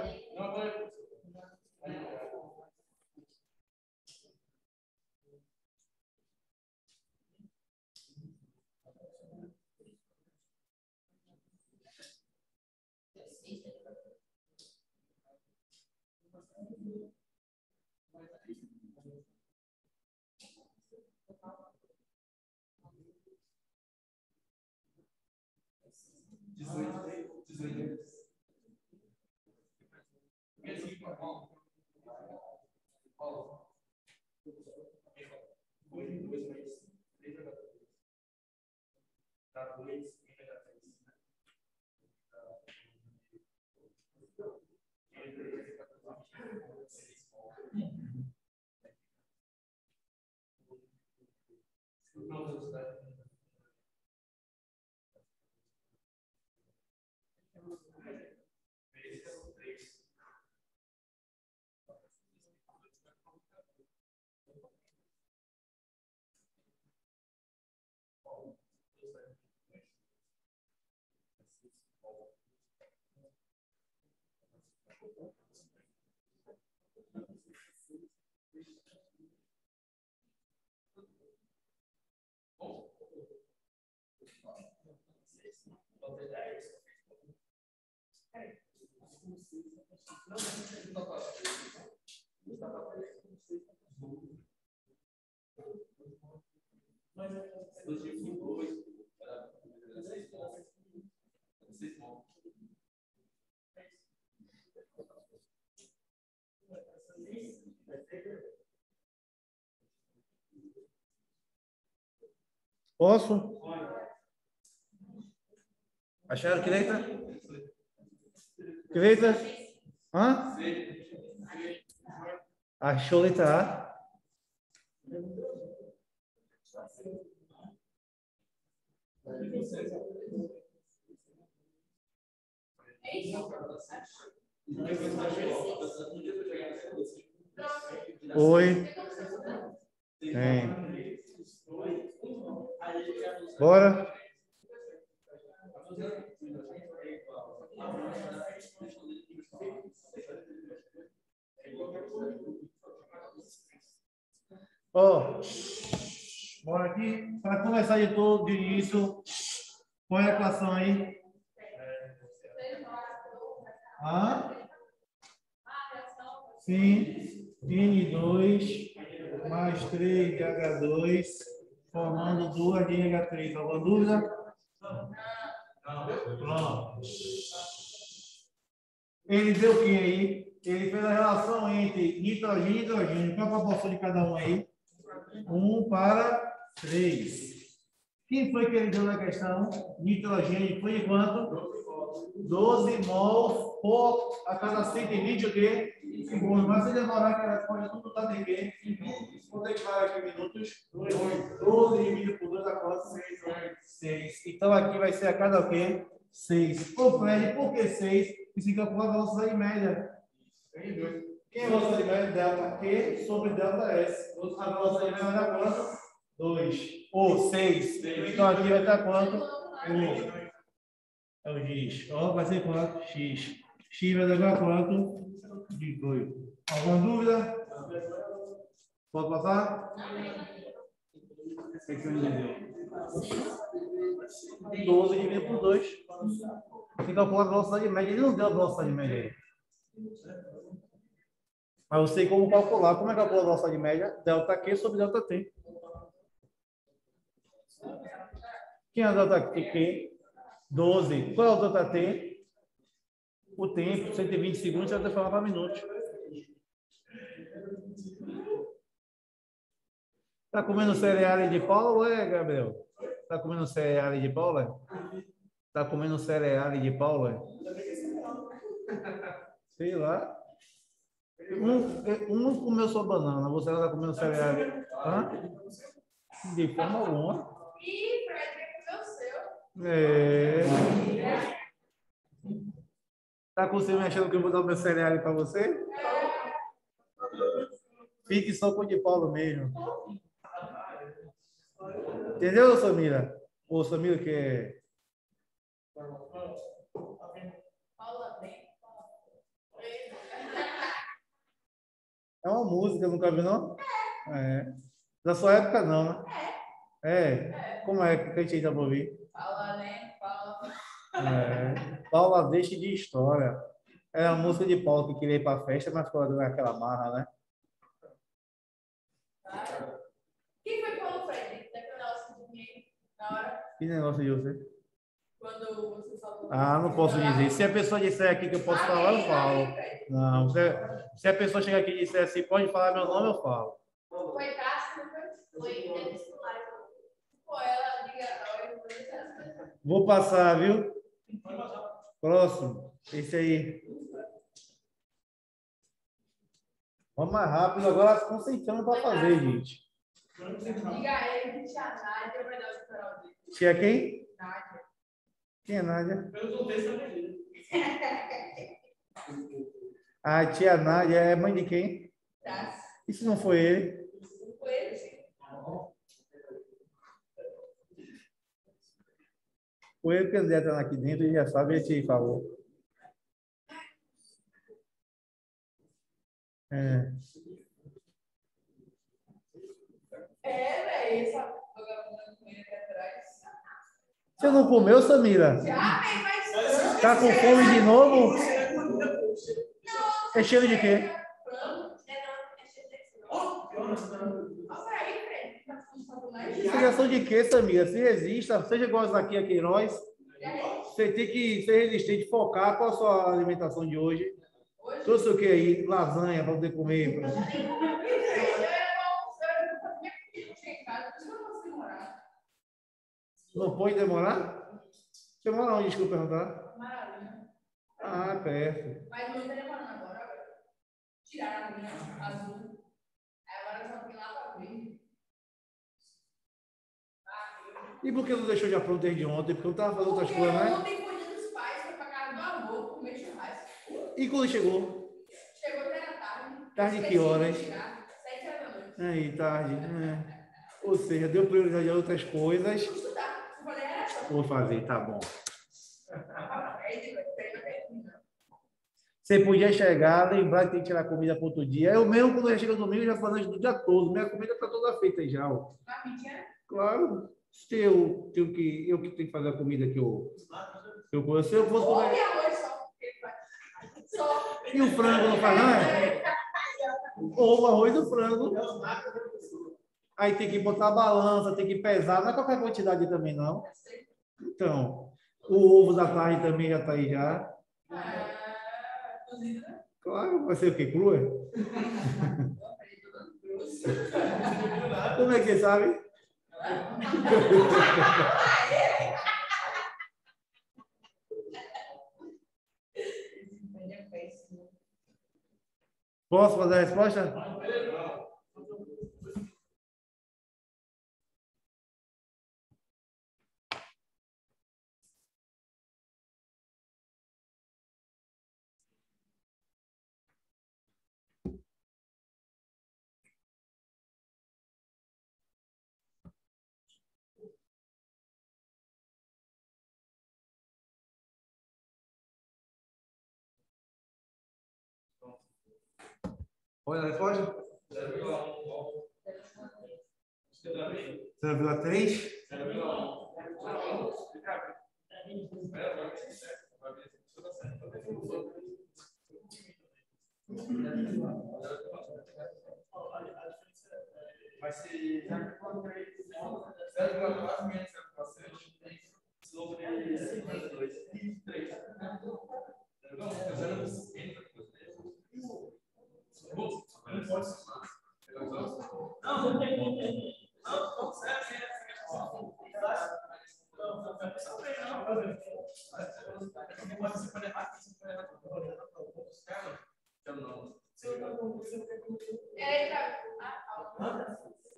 Posso? Acharam que letra? Que letra? Hã? Achou letra A? Oi. Tem. Bora. Ó, bora aqui. Para começar de todo, de início, põe a equação aí. Ah? Sim. N dois mais três de H dois, formando duas de H três. Alguma dúvida? Pronto. Ele deu o que aí? Ele fez a relação entre nitrogênio e hidrogênio. Qual a proporção de cada um aí? um para três. Quem foi que ele deu na questão? Nitrogênio foi de quanto? doze mols por a cada cento e vinte o quê? Segundos. Mas se demorar que a resposta tudo está de quê? Quanto é que vai aqui minutos? doze dividido por dois a quanto? seis. Então aqui vai ser a cada o quê? seis. Ô Fred, por que seis? E se calcular a velocidade média. Quem é a velocidade média? Delta Q sobre delta S. A velocidade média vai dar quanto? dois. Ou seis. Então aqui vai estar quanto? O, é o X. Ó, vai ser quanto? X. X vai dar quanto? dezoito. Alguma dúvida? Pode passar? O que você me deu? doze dividido por dois. Tem que calcular a velocidade média. Ele não deu a velocidade média aí. Mas eu sei como calcular. Como é que calcula a velocidade média? Delta Q sobre delta T. Quem é o delta Q? doze. Qual é o delta T? O tempo, cento e vinte segundos, você vai transformar para minutos. Tá comendo cereal de Paulo, é, Gabriel? Tá comendo cereal de Paulo, é? Tá comendo cereal de Paulo, é? Sei lá. Um, um comeu sua banana, você está comendo cereal. Hã? De forma alguma. Ih, Fred, comeu o seu. É. Tá com você me achando que eu vou dar o meu cereal para você? Fique só com o de Paulo mesmo. Entendeu, Samira? Ô, Samira, que é. Paula bem. É uma música, nunca viu, não? É. Da sua época, não, né? É. Como é que a gente ainda vai ouvir? Paula, né? Paula. É. Paula, deixe de história. Era uma música de Paulo que queria ir para a festa, mas ficou naquela marra, né? Quem foi Paulo Fred? Daquele negócio de dinheiro na hora? Que negócio de você? Quando você falou. Ah, não posso dizer. Se a pessoa disser aqui que eu posso falar, eu falo. Não, se, se a pessoa chegar aqui e disser assim, pode falar meu nome, eu falo. Foi Tassi, não foi? Foi Edescolar. Pô, ela liga. Vou passar, viu? Próximo. Esse aí. Vamos mais rápido, agora se concentrando para fazer, gente. Diga a ele que tia Nádia vai dar o tutorial dele. Tia quem? Nádia. Quem é Nádia? Eu não sei saber. A tia Nádia é mãe de quem? Tassi. E se não foi ele? Foi ele, sim. Foi ele que André está aqui dentro e já sabe, ele te falou. É. É, velho. Essa vagabunda com ele aqui atrás. Você não comeu, Samira? Já, bem, mas. Tá com fome de novo? Não. É cheiro de quê? Frango. É, não. É cheiro desse, não. Nossa, aí, Fred. Tá funcionando mais. Explicação de quê, Samira? Se resista, seja igual a aqui a Queiroz. Você tem que ser resistente, focar. Qual a sua alimentação de hoje? Hoje. Trouxe o que aí? Lasanha para poder comer. Eu era bom. Eu era bom. Eu cheguei em casa. Por isso que eu não consigo morar. Não pode demorar? Você mora onde? Desculpa perguntar. Maravilha. Ah, perto. Mas não está demorando agora. Tiraram a minha azul. Aí agora eu só vim lá para ver. E por que não deixou já pronto desde ontem? Porque eu estava fazendo outras Porque coisas, né? ontem foi dia dos pais, foi pra casa do avô comer churrasco. E quando chegou? Chegou até à tarde. Tarde que horas? Sete horas da noite. Aí, tarde. É. Ou seja, deu prioridade a outras coisas. Vou estudar. Eu falei, era só. Vou fazer, tá bom. Aí depois, peraí, vai ter comida. Você podia chegar, lembrar que tem que tirar comida para outro dia. Eu mesmo, quando eu chego no domingo, já fazendo do dia todo. Minha comida está toda feita aí já. Ó. Mas mentira? Claro. Se eu, tenho que, eu que tenho que fazer a comida que eu, eu gosto. Se eu fosse Ou comer... minha arroz só. porque ele faz. Só. E o frango não faz, não é? Ou o arroz e o frango. Aí tem que botar a balança, tem que pesar. Não é qualquer quantidade também, não. Então, o ovo da tarde também já está aí já. Ah, cozido, né? Claro, vai ser o quê? Crua? Como é que sabe? Posso fazer a resposta? Olha a resposta. zero vírgula um. zero vírgula três. zero vírgula um. Vai ser zero vírgula três. zero vírgula quatro menos zero vírgula sete. Sobre cinco menos dois. E três. Não pode somar. Não, não tem como. Não, não serve. E aí, tá? Ah,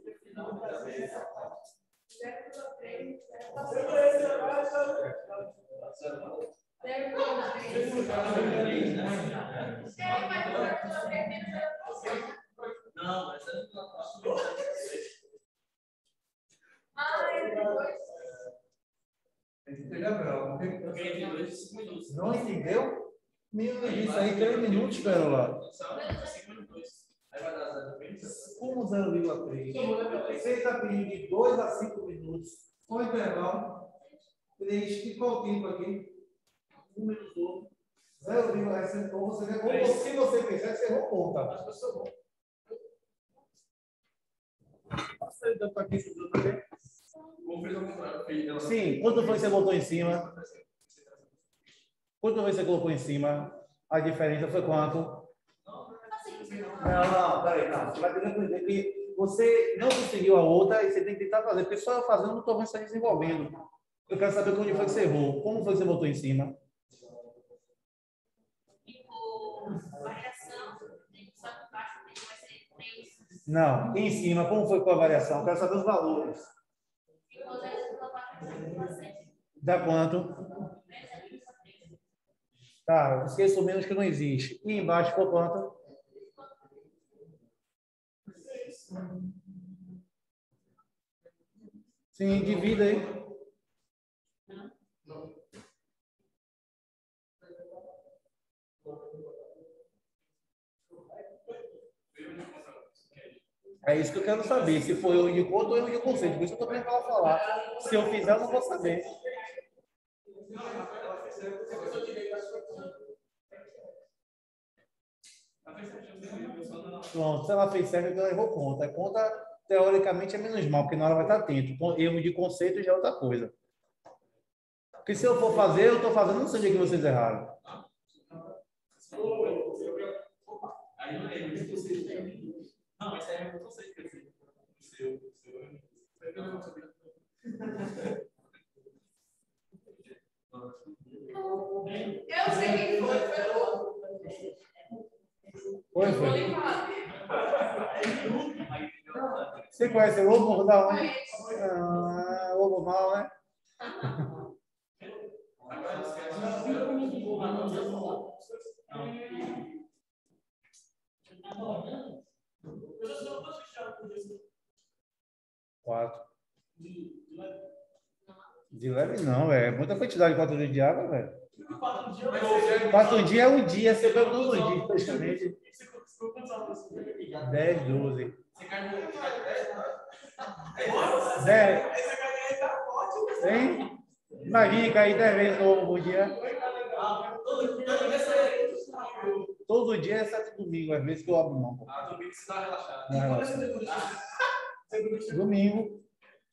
Não, mas é Não entendeu? Meu, isso aí três minutos, pera lá. Como zero vírgula três? Você está pedindo de dois a cinco minutos. Qual intervalo? três. E qual o tempo aqui? um menos dois. zero vírgula três. Você errou. Se você quiser, você errou conta. Mas eu sou bom. Passa aí dando para aqui, se também. Sim, quanto foi que você botou em cima? Quanto foi que você colocou em cima? A diferença foi quanto? Não, não, peraí, não. Você vai ter que aprender que você não conseguiu a outra e você tem que tentar fazer. Porque só eu fazendo, não estou vendo você desenvolvendo. Eu quero saber onde foi que você errou. Como foi que você botou em cima? Não, em cima, como foi com a variação? Eu quero saber os valores. Dá quanto? Tá, esqueço menos que não existe. E embaixo ficou quanto? Sim, divida aí. É isso que eu quero saber, se foi erro de conta ou erro de conceito. Por isso que eu estou pedindo para ela falar. Se eu fizer, eu não vou saber. Pronto, se ela fez certo, então ela errou conta. A conta, teoricamente, é menos mal, porque na hora vai estar atento. Erro de conceito já é outra coisa. Porque se eu for fazer, eu estou fazendo, não sei onde é que vocês erraram. Não, esse aí eu não sei esquecer. O seu, o seu. Eu não sabia. eu sei quem foi, foi o outro. Oi, Eu vou foi. nem falar dele. Você conhece o lobo da onde? Conheço. Ah, lobo mal, né? Quatro. De leve não, é muita quantidade de quatro dias de água, velho. Quatro dias é um dia, você bebe todos os dias, praticamente. Dez, doze. Dez. Hein? Imagina cair dez vezes no ovo por dia. Todo dia é sete domingo, às vezes que eu abro mão. Ah, domingo você está relaxado. Não, relaxa. Domingo.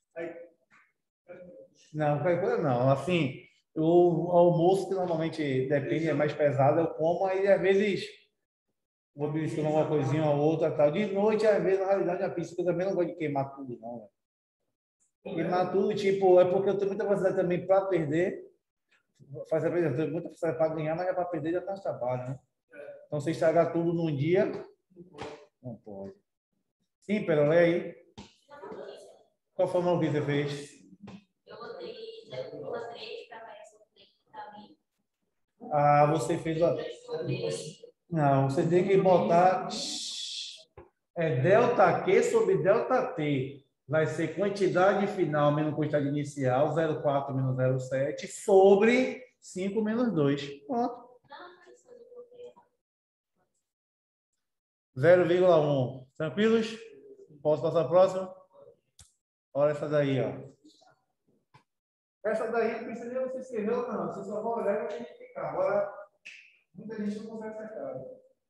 Não, qualquer coisa não. Assim, o almoço, que normalmente depende, é mais pesado, eu como, aí às vezes vou beliscando uma coisinha ou outra, tal. De noite, às vezes, na realidade, a pizza, eu também não gosto de queimar tudo, não. Véio. Queimar tudo, tipo, é porque eu tenho muita facilidade também para perder. Faz a eu tenho muita facilidade para ganhar, mas é para perder já está no trabalho, né? Então, você estragar tudo num dia, não pode. Sim, pera, lê aí. Qual foi o nome que você fez? Eu botei zero vírgula três para variação também. Ah, você fez a... Não, você tem que botar é delta Q sobre delta T. Vai ser quantidade final menos quantidade inicial, zero vírgula quatro menos zero vírgula sete, sobre cinco menos dois. Pronto. zero vírgula um. Tranquilos? Posso passar a próxima? Olha essa daí, ó. Essa daí, não precisa nem você escrever ou não. Você só vai olhar e vai identificar. Agora, muita gente não consegue acertar.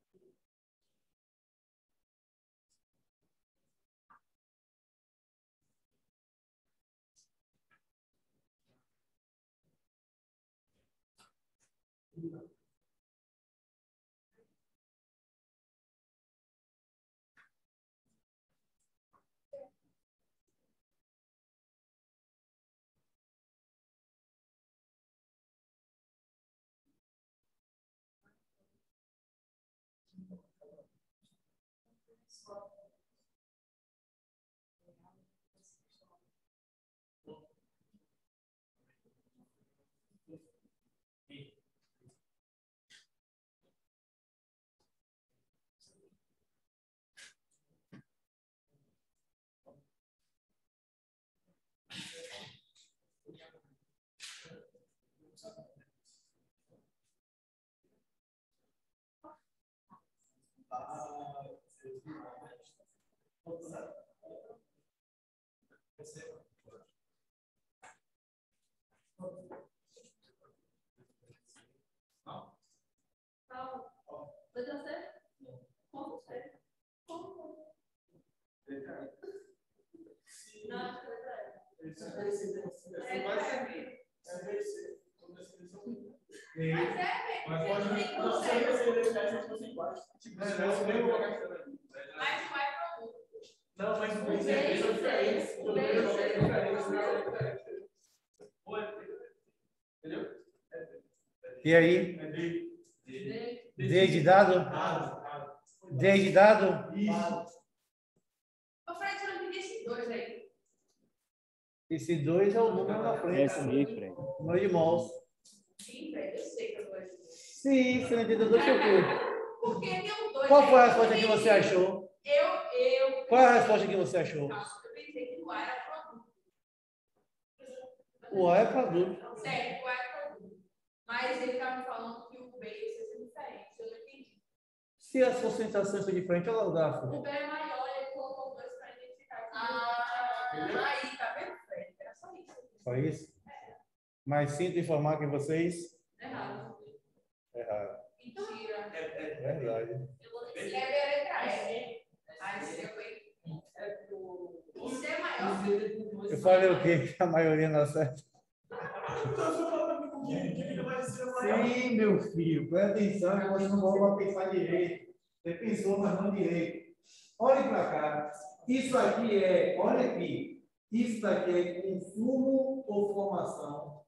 Mas pode não ser receber se fosse embaixo. Mas vai para o Não, mas o B é diferente. O B é diferente. Entendeu? E aí? D de dado? D de dado? Ô, Fred, eu não entendi esses dois aí. Esse dois é o número na frente. Esse aí, Fred. Número de mols. Sim, Fred, eu sei que eu vou entender. Sim, você não entendeu dois por quê? Por que tem um dois? Qual foi a aí? resposta que você achou? Eu, eu. Qual é a resposta que você achou? Eu pensei que o A era produto. O A é produto. Sério, o A é produto. Mas ele tá me falando que o B e o C são diferentes. Eu não entendi. Se as concentrações são diferentes, olha lá o gráfico. O B é maior e ele colocou dois para identificar. Ah, aí, tá vendo, Fred? Era só isso. Só isso? Mas sinto informar que vocês... Errado. Errado. Mentira. É verdade. Eu vou dizer. É B letra E. Aí você foi. O C é maior. Eu falei o quê? Que a maioria não acerta. Sim, meu filho. Presta atenção que você não vai pensar direito. Você pensou, mas não direito. Olhe para cá. Isso aqui é... Olha aqui. Isso aqui é consumo ou formação?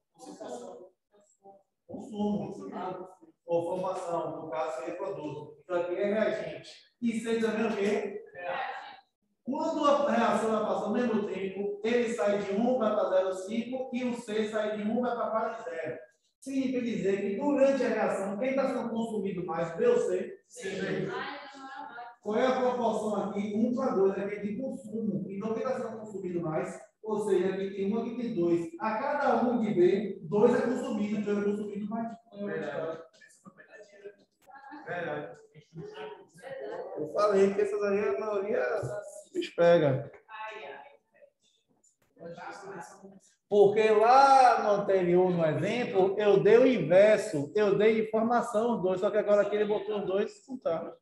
Consumo. Ou formação. No caso, seria produto. Isso aqui é reagente. Isso aí também é o quê? Quando a reação vai passar ao mesmo tempo, ele sai de um, vai para zero vírgula cinco e o C sai de um, vai para quase zero. Significa dizer que durante a reação, quem está sendo consumido mais, B ou C? C. Qual é a proporção aqui? um para dois, aqui é de consumo. Então, quem está sendo consumido mais? Ou seja, aqui tem um, aqui tem dois. A cada um de B, dois é consumido, então é consumido mais. Verdade. Verdade. Eu falei que essas aí a maioria bicho pega. Porque lá no anterior, no exemplo, eu dei o inverso. Eu dei informação os dois, só que agora aqui ele botou os dois e não tá.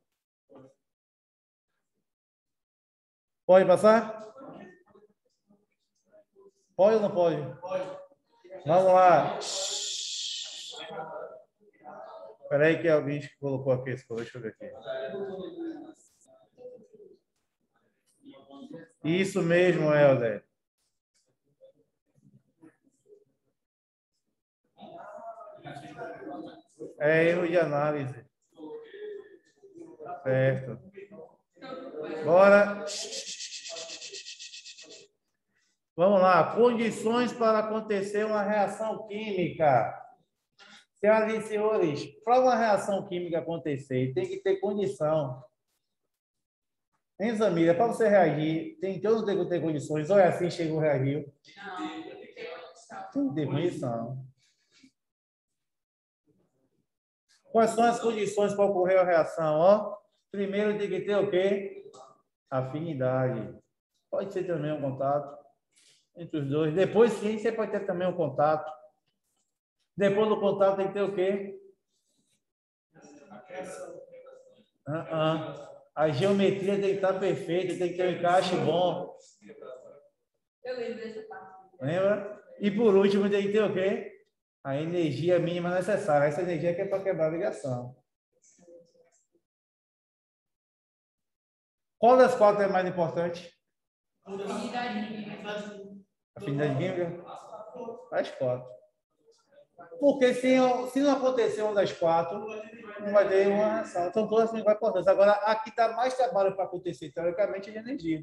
Pode passar? Pode ou não pode? Pode. Vamos lá. Espera aí que é o bicho que colocou aqui. Deixa eu ver aqui. Isso mesmo, Helder. É erro de análise. Certo. Agora, vamos lá. Condições para acontecer uma reação química. Senhoras e senhores, para uma reação química acontecer, tem que ter condição. Hein, Zamira? Para você reagir, tem que ou não tem que ter condições, ou é assim, chegou, reagiu. Não, tem que ter condição. Tem que ter condição. Quais são as condições para ocorrer a reação? Ó, Primeiro tem que ter o quê? Afinidade. Pode ser também um contato entre os dois. Depois, sim, você pode ter também um contato. Depois do contato tem que ter o quê? Uh -uh. A geometria tem que estar perfeita, tem que ter um encaixe bom. Eu lembro dessa parte. Lembra? E por último tem que ter o quê? A energia mínima necessária. Essa energia que é para quebrar a ligação. Qual das quatro é mais importante? Afinidade química. Afinidade química? As quatro. Porque se, se não acontecer uma das quatro, não vai ter uma reação. Então, todas não vai importância. Agora, aqui dá mais trabalho para acontecer, teoricamente, é de energia.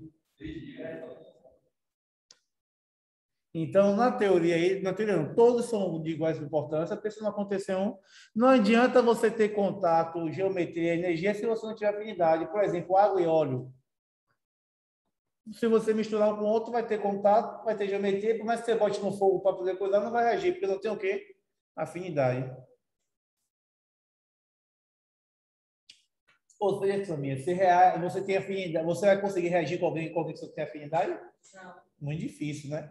Então, na teoria, na teoria não, todos são de iguais importância, porque se não acontecer um, não adianta você ter contato, geometria, energia, se você não tiver afinidade. Por exemplo, água e óleo. Se você misturar um com o outro, vai ter contato, vai ter geometria, por mais que você bote no fogo para poder coisar, não vai reagir, porque não tem o quê? Afinidade. Ou seja, Samia, se rea... você tem afinidade, você vai conseguir reagir com alguém com alguém que você tem afinidade? Não. Muito difícil, né?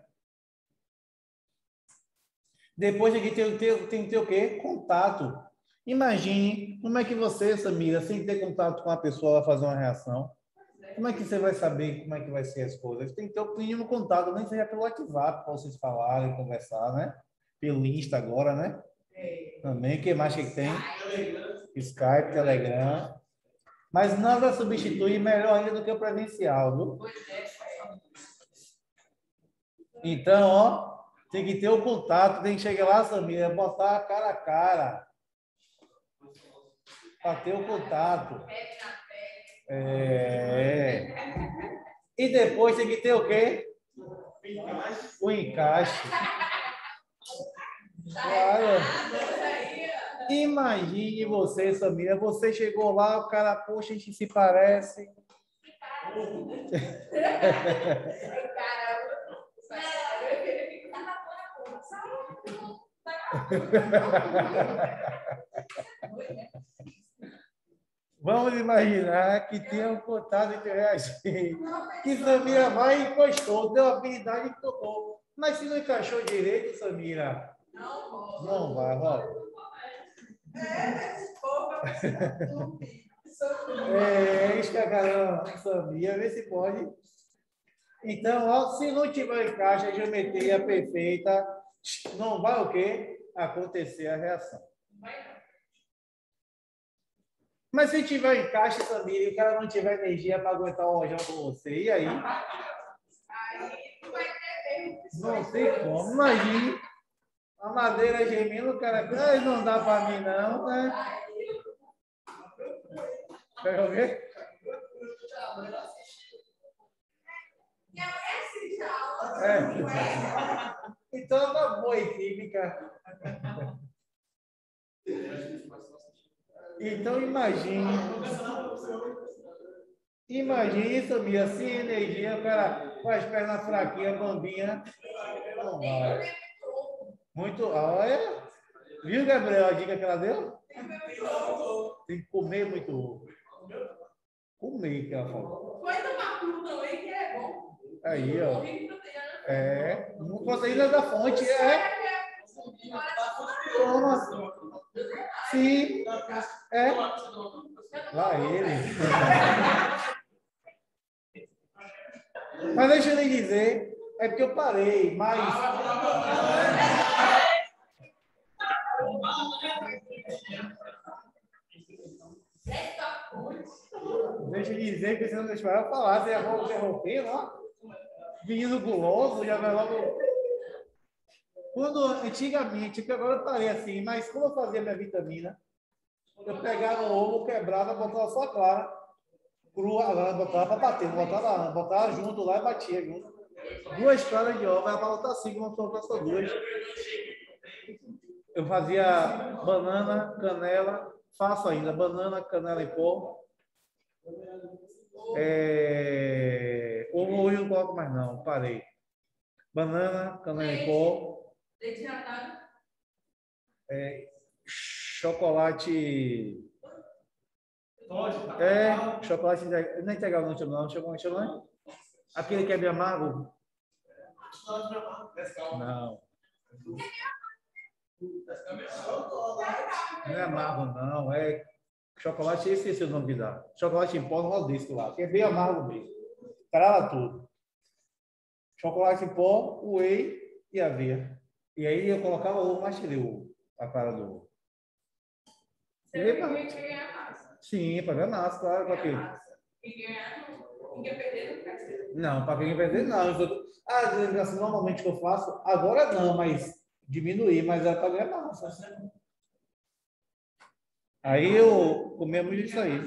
Depois tem que ter, ter, tem que ter o quê? Contato. Imagine como é que você, Samira, sem ter contato com a pessoa, vai fazer uma reação. Como é que você vai saber como é que vai ser as coisas? Tem que ter o mínimo contato, nem seja pelo WhatsApp, para vocês falarem, conversar, né? Pelo Insta agora, né? Também, o que mais que tem? Skype, Telegram. Mas nada substitui melhor ainda do que o presencial, viu? Então, ó, tem que ter o contato, tem que chegar lá, Samira, botar cara a cara. Para ter o contato. É. E depois tem que ter o quê? O encaixe. Claro. Imagine você, Samira, você chegou lá, o cara, poxa, a gente se parece. Vamos imaginar que tem um contato entre a gente. Que Samira vai e encostou, deu afinidade e tocou. Mas se não encaixou direito, Samira, Não, não vai, rola. É, escacarão, Samira, vê se pode. Então, ó, se não tiver encaixe, a geometria perfeita, não vai o quê? Acontecer a reação. Mas se tiver encaixe, Samira, e o cara não tiver energia para aguentar o rojão com você, e aí? Não tem como. Imagine a madeira gemendo, o cara, ah, não dá para mim não, né? Quer ver? É. Então, é uma boa e química. Então, imagine. Imagine isso, Mia, sem energia, o cara com as pernas fraquinhas, bambinha. Não vai. Muito. Olha. Viu, Gabriel, a dica que ela deu? Tem que comer muito ovo. Comer, que ela falou. Foi tomar cru também, que é bom. Aí, ó. É. Proteína da fonte, é. Toma. Sim. É. Lá ele. Mas deixa eu lhe dizer, é porque eu parei, mas. Deixa eu dizer que você não deixou eu falar, você já vai interromper, ó. Menino guloso, já vai logo. Quando antigamente, que agora eu parei assim, mas quando eu fazia minha vitamina, eu pegava o ovo, quebrava, botava só a clara, crua, agora botava para bater, não botava, botava junto lá e batia junto. Duas claras de ovo, era para botar assim, uma só, só duas. Eu fazia banana, canela, faço ainda, banana, canela em pó. É... Ovo eu não coloco mais não, parei. Banana, canela em pó. Leite tratado. É... Chocolate Pode, tá? É, chocolate integral. Não é integral, não, chama não. Chama, chama, aquele que é bem amargo? Não. Não é amargo, não. É chocolate, esse é o nome que dá. Chocolate em pó nordeste lá, que é bem amargo mesmo. Trava tudo. Chocolate em pó, whey e aveia. E aí eu colocava ovo, mas tirei o a cara do ovo. Você vai ganhar massa. Sim, para ganhar massa, claro. Para quê? Quem ganhar, não quer perder, não quer ser. Não, para quem perder, não. Eu sou... Ah, assim, normalmente que eu faço, agora não, mas diminuir, mas é para ganhar massa. Aí eu comemos isso aí.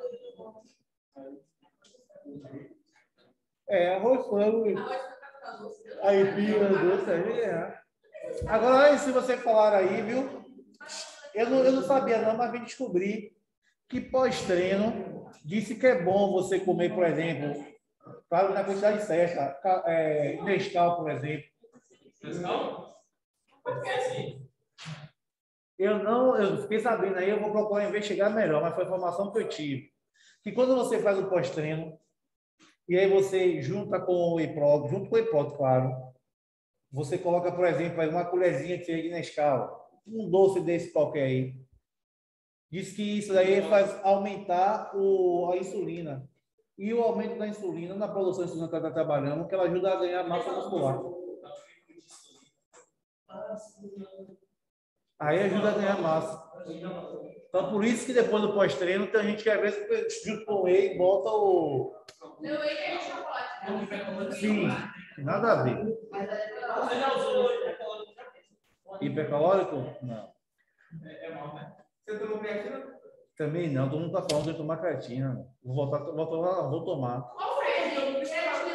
É, arroz, frango, aí pira, doce, aí é. Agora, se você falar aí, viu? Eu não, eu não sabia não, mas vim descobrir que pós-treino disse que é bom você comer, por exemplo, claro, na quantidade certa, é, Nescau, por exemplo. Nescau? Porque assim. Eu não, eu fiquei sabendo aí, eu vou procurar investigar melhor, mas foi a informação que eu tive. Que quando você faz o pós-treino, e aí você junta com o whey protein, junto com o whey protein, claro, você coloca, por exemplo, aí uma colherzinha de Nescau, um doce desse qualquer aí. Diz que isso daí faz aumentar o, a insulina. E o aumento da insulina, na produção de insulina que ela está trabalhando, que ela ajuda a ganhar massa muscular. Aí ajuda a ganhar massa. Então, por isso que depois do pós-treino, tem gente que às vezes, junto com o whey, bota o... Não, whey é chocolate. Sim, nada a ver. Você já usou hipercalórico? Hipercalórico? Não. É, é mal, né? Você tomou creatina? Também não, todo mundo está falando de tomar creatina. Vou voltar, vou tomar, vou tomar. Qual foi a gente?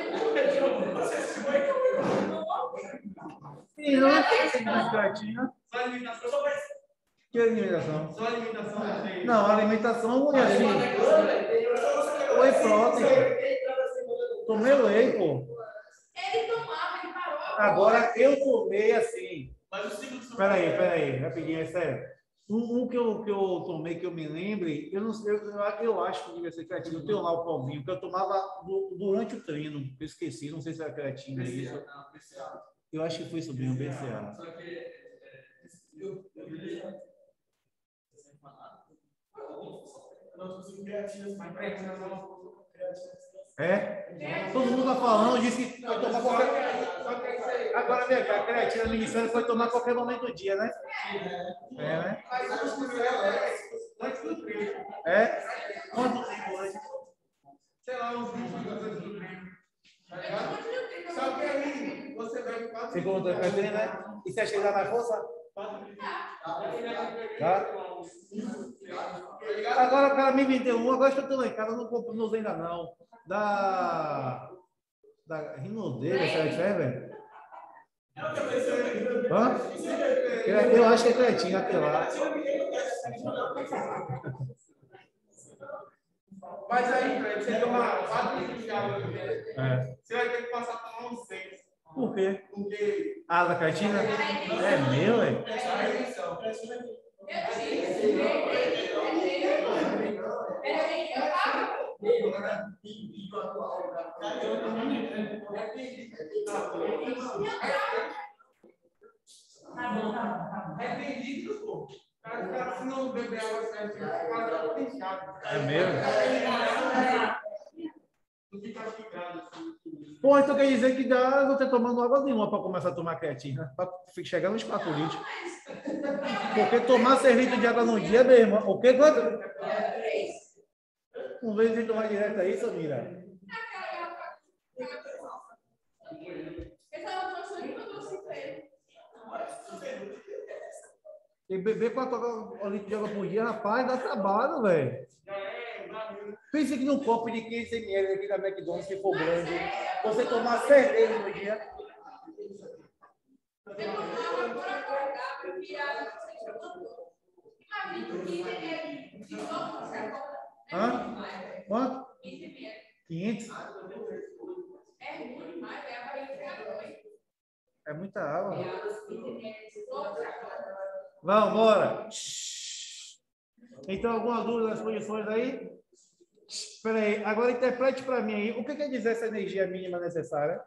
Sim, não é creatina. Só alimentação. Que alimentação? Só alimentação. Não, alimentação é assim. Whey protein. Tomei whey, pô. Ele tomava, ele parou. Agora eu tomei assim. Mas o ciclo de Peraí, peraí, rapidinho, é sério. Um, um que, eu, que eu tomei, que eu me lembre, eu, não, eu, eu, eu acho que devia ser creatina. Eu tenho lá o povinho, que eu tomava do, durante o treino. Eu esqueci, não sei se era creatina isso. Eu acho que foi sobre o B C A. Só que eu não consigo creatina, mas creatina não. É? Todo mundo tá falando, disse que pode tomar qualquer. Agora vem cá, a creatina ministrando pode tomar qualquer momento do dia, né? É, né? Antes do treino. É? Quanto tempo antes? Sei lá, uns vinte minutos antes do treino. Tá ligado? Só que aí você vai quatro Você conta para treino, né? E você acha que dá mais força? Tá? Agora o cara me vendeu um, agora estou em casa, não compro, não usei ainda não. Da. Da Rinodeira, será que serve? Hã? Eu acho que é creatina, até lá. Mas aí, velho, você tomar quatro litros de água, É. você vai ter que passar a tomar uns seis. Por quê? Porque Ah, da creatina? É meu, é? essa é a restrição. É pedido, pô. O cara, se não beber água certinha, o cara tá inchado. É mesmo? Não fica ficado assim. Pô, então quer dizer que dá, eu vou ter tomando água nenhuma para começar a tomar creatina, para chegar nos quatro litros. Porque tomar seis litros de água no dia, meu irmão, o quê? Quanto? Um vez de tomar direto aí, Samira. E beber quatro litros de água por dia, rapaz, dá trabalho, velho. Pensa que num copo de quinhentos mililitros aqui da McDonald's, se for grande, você tomar seis vezes no dia. Hã? Quanto? quinhentos? É ruim demais, é a barriga. É muita água. Vamos, bora. Então, alguma dúvida das posições aí? Espera aí, agora interprete para mim aí. O que quer dizer essa energia mínima necessária?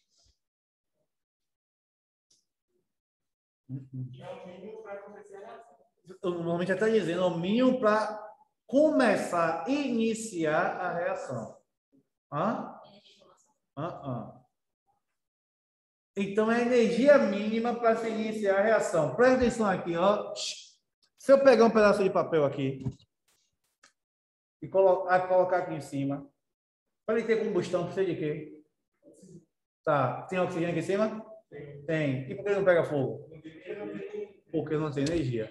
Normalmente já está dizendo o mínimo para começar, iniciar a reação. Hã? Hã? Hã? Então, é a energia mínima para se iniciar a reação. Presta atenção aqui, ó. Se eu pegar um pedaço de papel aqui e colocar, colocar aqui em cima, para ele ter combustão, precisa de quê? Tá. Tem oxigênio aqui em cima? Tem. Tem. E por que não pega fogo? Porque não tem energia.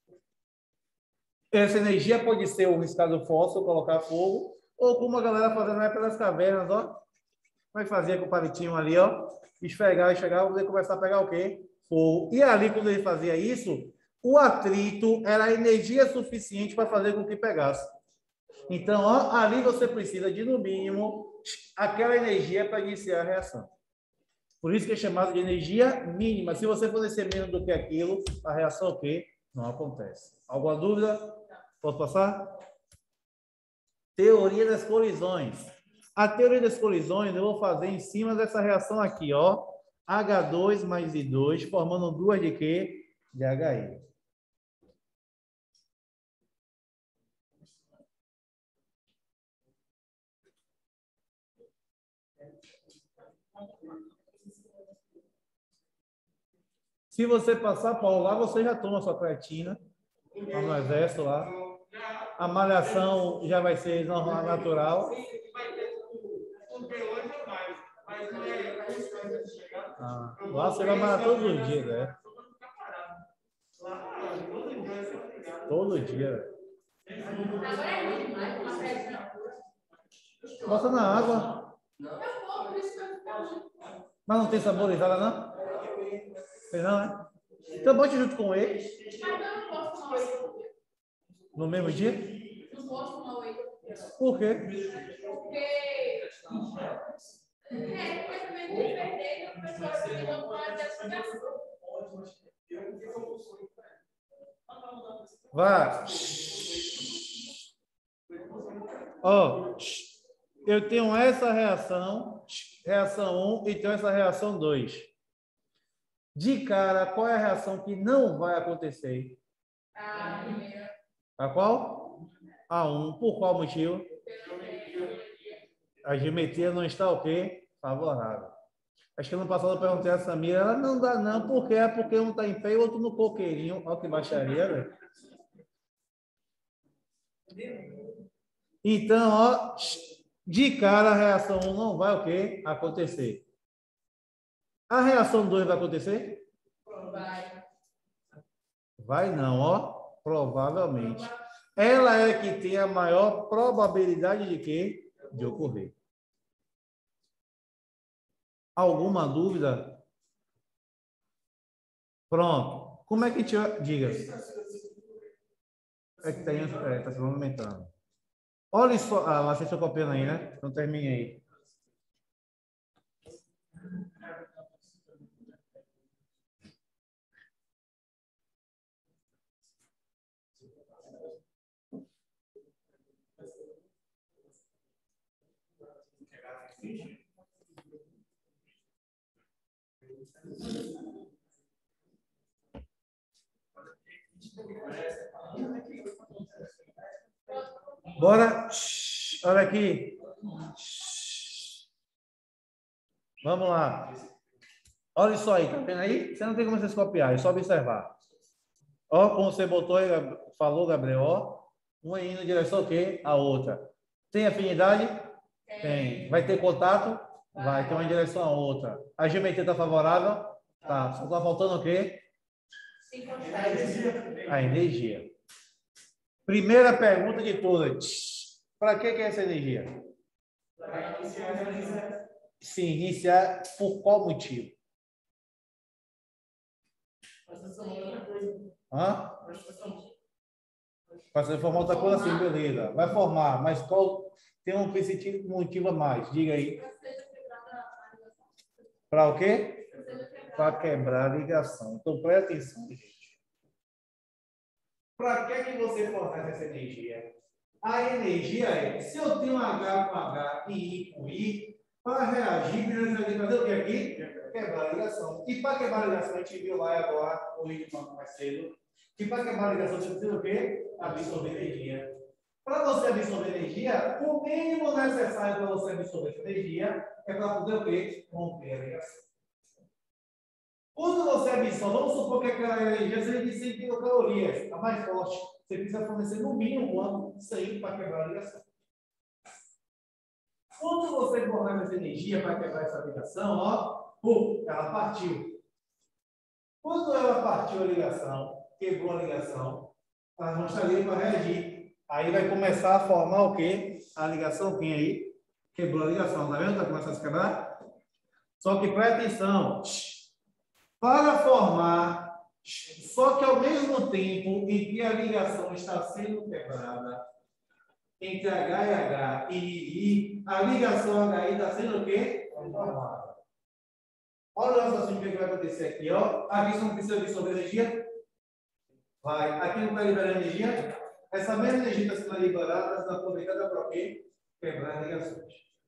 Essa energia pode ser o riscado fóssil, colocar fogo, ou como a galera fazendo na época das cavernas, ó. Vai fazer com o palitinho ali, ó. Esfregar, esfregar, você começar a pegar o quê? Fogo. E ali, quando ele fazia isso, o atrito era energia suficiente para fazer com que pegasse. Então, ó, ali você precisa de, no mínimo, aquela energia para iniciar a reação. Por isso que é chamado de energia mínima. Se você fornecer menos do que aquilo, a reação o quê? Não acontece. Alguma dúvida? Posso passar? Teoria das colisões. A teoria das colisões eu vou fazer em cima dessa reação aqui, ó. H dois mais I dois, formando duas de quê? De H I. Se você passar, Paulo, lá você já toma sua creatina, lá no exército lá. A malhação já vai ser normal, natural. Ah, lá você vai malhar todos os dias, né? Todo dia. Bota na água. Mas não tem saborizada, não? Tem não, é? Então bote junto com ele. No mesmo dia? Não posso tomar whey. Por quê? Porque. É, porque também tem que perder, o pessoal que não pode associação. Vá. Ó, eu tenho essa reação, reação um, e tenho essa reação dois. De cara, qual é a reação que não vai acontecer? A primeira. A qual? A um. Por qual motivo? A geometria não está o quê? Favorável. Acho que ano passado eu perguntei a Samira, ela não dá não, por quê? É porque um está em pé e o outro no coqueirinho. Olha que baixaria, velho. Então, ó, de cara a reação um não vai o quê? Acontecer. A reação dois vai acontecer? Vai. Vai não, ó. Provavelmente. Ela é que tem a maior probabilidade de quê? De ocorrer. Alguma dúvida? Pronto. Como é que te... Diga. É que tem, é, tá se movimentando. Olha só. Ah, mas vocês estão copiando aí, né? Então termine aí. Bora. Olha aqui. Vamos lá. Olha isso aí, tá vendo aí? Você não tem como vocês copiar, é só observar. Ó, como você botou aí, falou, Gabriel, ó. Uma indo em direção ao quê? A outra. Tem afinidade? Tem. Tem. Vai ter contato? Vai. Vai ter uma em direção à outra. A geometria está favorável? Tá. Só está faltando o quê? A energia. Primeira pergunta de todas. Para que, que é essa energia? Se iniciar por qual motivo? Hã? Para você formar outra coisa assim, beleza. Vai formar, mas qual tem um motivo a mais? Diga aí. Para o quê? Para quebrar a ligação. Então, presta atenção, gente. Para que, que você fornece essa energia? A energia é, se eu tenho H com H e I com I, para reagir, primeiro eu tenho que fazer o que aqui? Quebrar a ligação. E para quebrar a ligação, a gente viu lá agora, o ritmo mais cedo, que para quebrar a ligação você precisa o quê? Absorver energia. Para você absorver energia, o mínimo necessário para você absorver essa energia é para poder o quê? Romper a ligação. Quando você absorve, vamos supor que aquela energia seja de cem quilocalorias, a mais forte. Você precisa fornecer no mínimo quanto? cem para quebrar a ligação. Quando você fornece essa energia para quebrar essa ligação, ó, pum, ela partiu. Quando ela partiu a ligação, quebrou a ligação, ela não está ali para reagir. Aí vai começar a formar o quê? A ligação, quem aí? Quebrou a ligação, tá vendo? Está começando a se quebrar? Só que presta atenção. Para formar, só que ao mesmo tempo em que a ligação está sendo quebrada, entre H e H e I, a ligação H I está sendo o quê? Formada. Olha o raciocínio que vai acontecer aqui, ó. Aqui você não precisa absorver energia? Vai. Aqui não está liberando energia? Essa mesma energia está sendo liberada, está sendo aproveitada para quê? Quebrar ligações.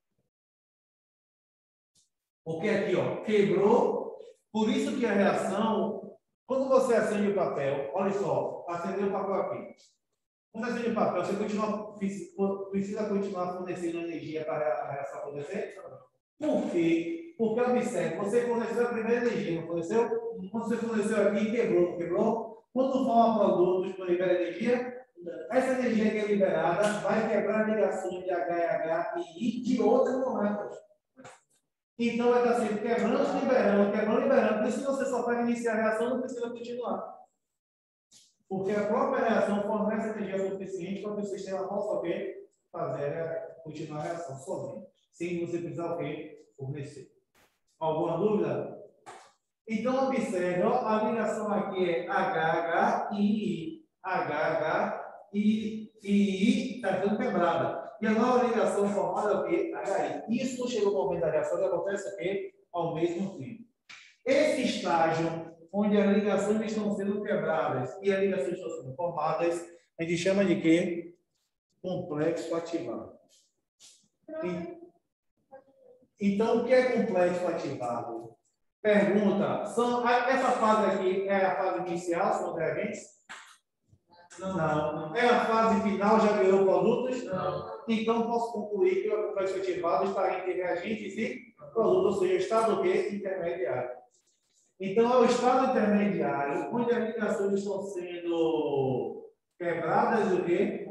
Porque aqui, ó, quebrou. Por isso que a reação, quando você acende o papel, olha só, acendeu o papel aqui. Quando acende o papel, você continua, precisa continuar fornecendo energia para a reação acontecer? Por quê? Porque, observe, você forneceu a primeira energia, não forneceu? Quando você forneceu aqui, quebrou, não quebrou? Quando forma produtos que libera energia, essa energia que é liberada vai quebrar ligações de H e H e I de outras moléculas. Então, vai estar sempre quebrando, liberando, quebrando, liberando. Por isso que você só vai iniciar a reação, não precisa continuar. Porque a própria reação fornece energia suficiente para que o sistema possa o quê? Fazer, continuar a reação sozinho. Sem você precisar o quê? Fornecer. Alguma dúvida? Então, observe, ó, a ligação aqui é H H e I. H H e I está sendo quebrada. E a nova ligação formada é o quê? H I. Isso chega o momento da reação que acontece o quê? Ao mesmo tempo. Esse estágio, onde as ligações estão sendo quebradas e as ligações estão sendo formadas, a gente chama de quê? Complexo ativado. E, então, o que é complexo ativado? Pergunta, são, essa fase aqui é a fase inicial, são reagentes? Não, não. É a fase final, já virou produtos? Não. Então, posso concluir que o complexo ativado está entre reagentes e produtos, ou seja, o estado o quê? Intermediário. Então, é o estado intermediário, onde as ligações estão sendo quebradas o quê?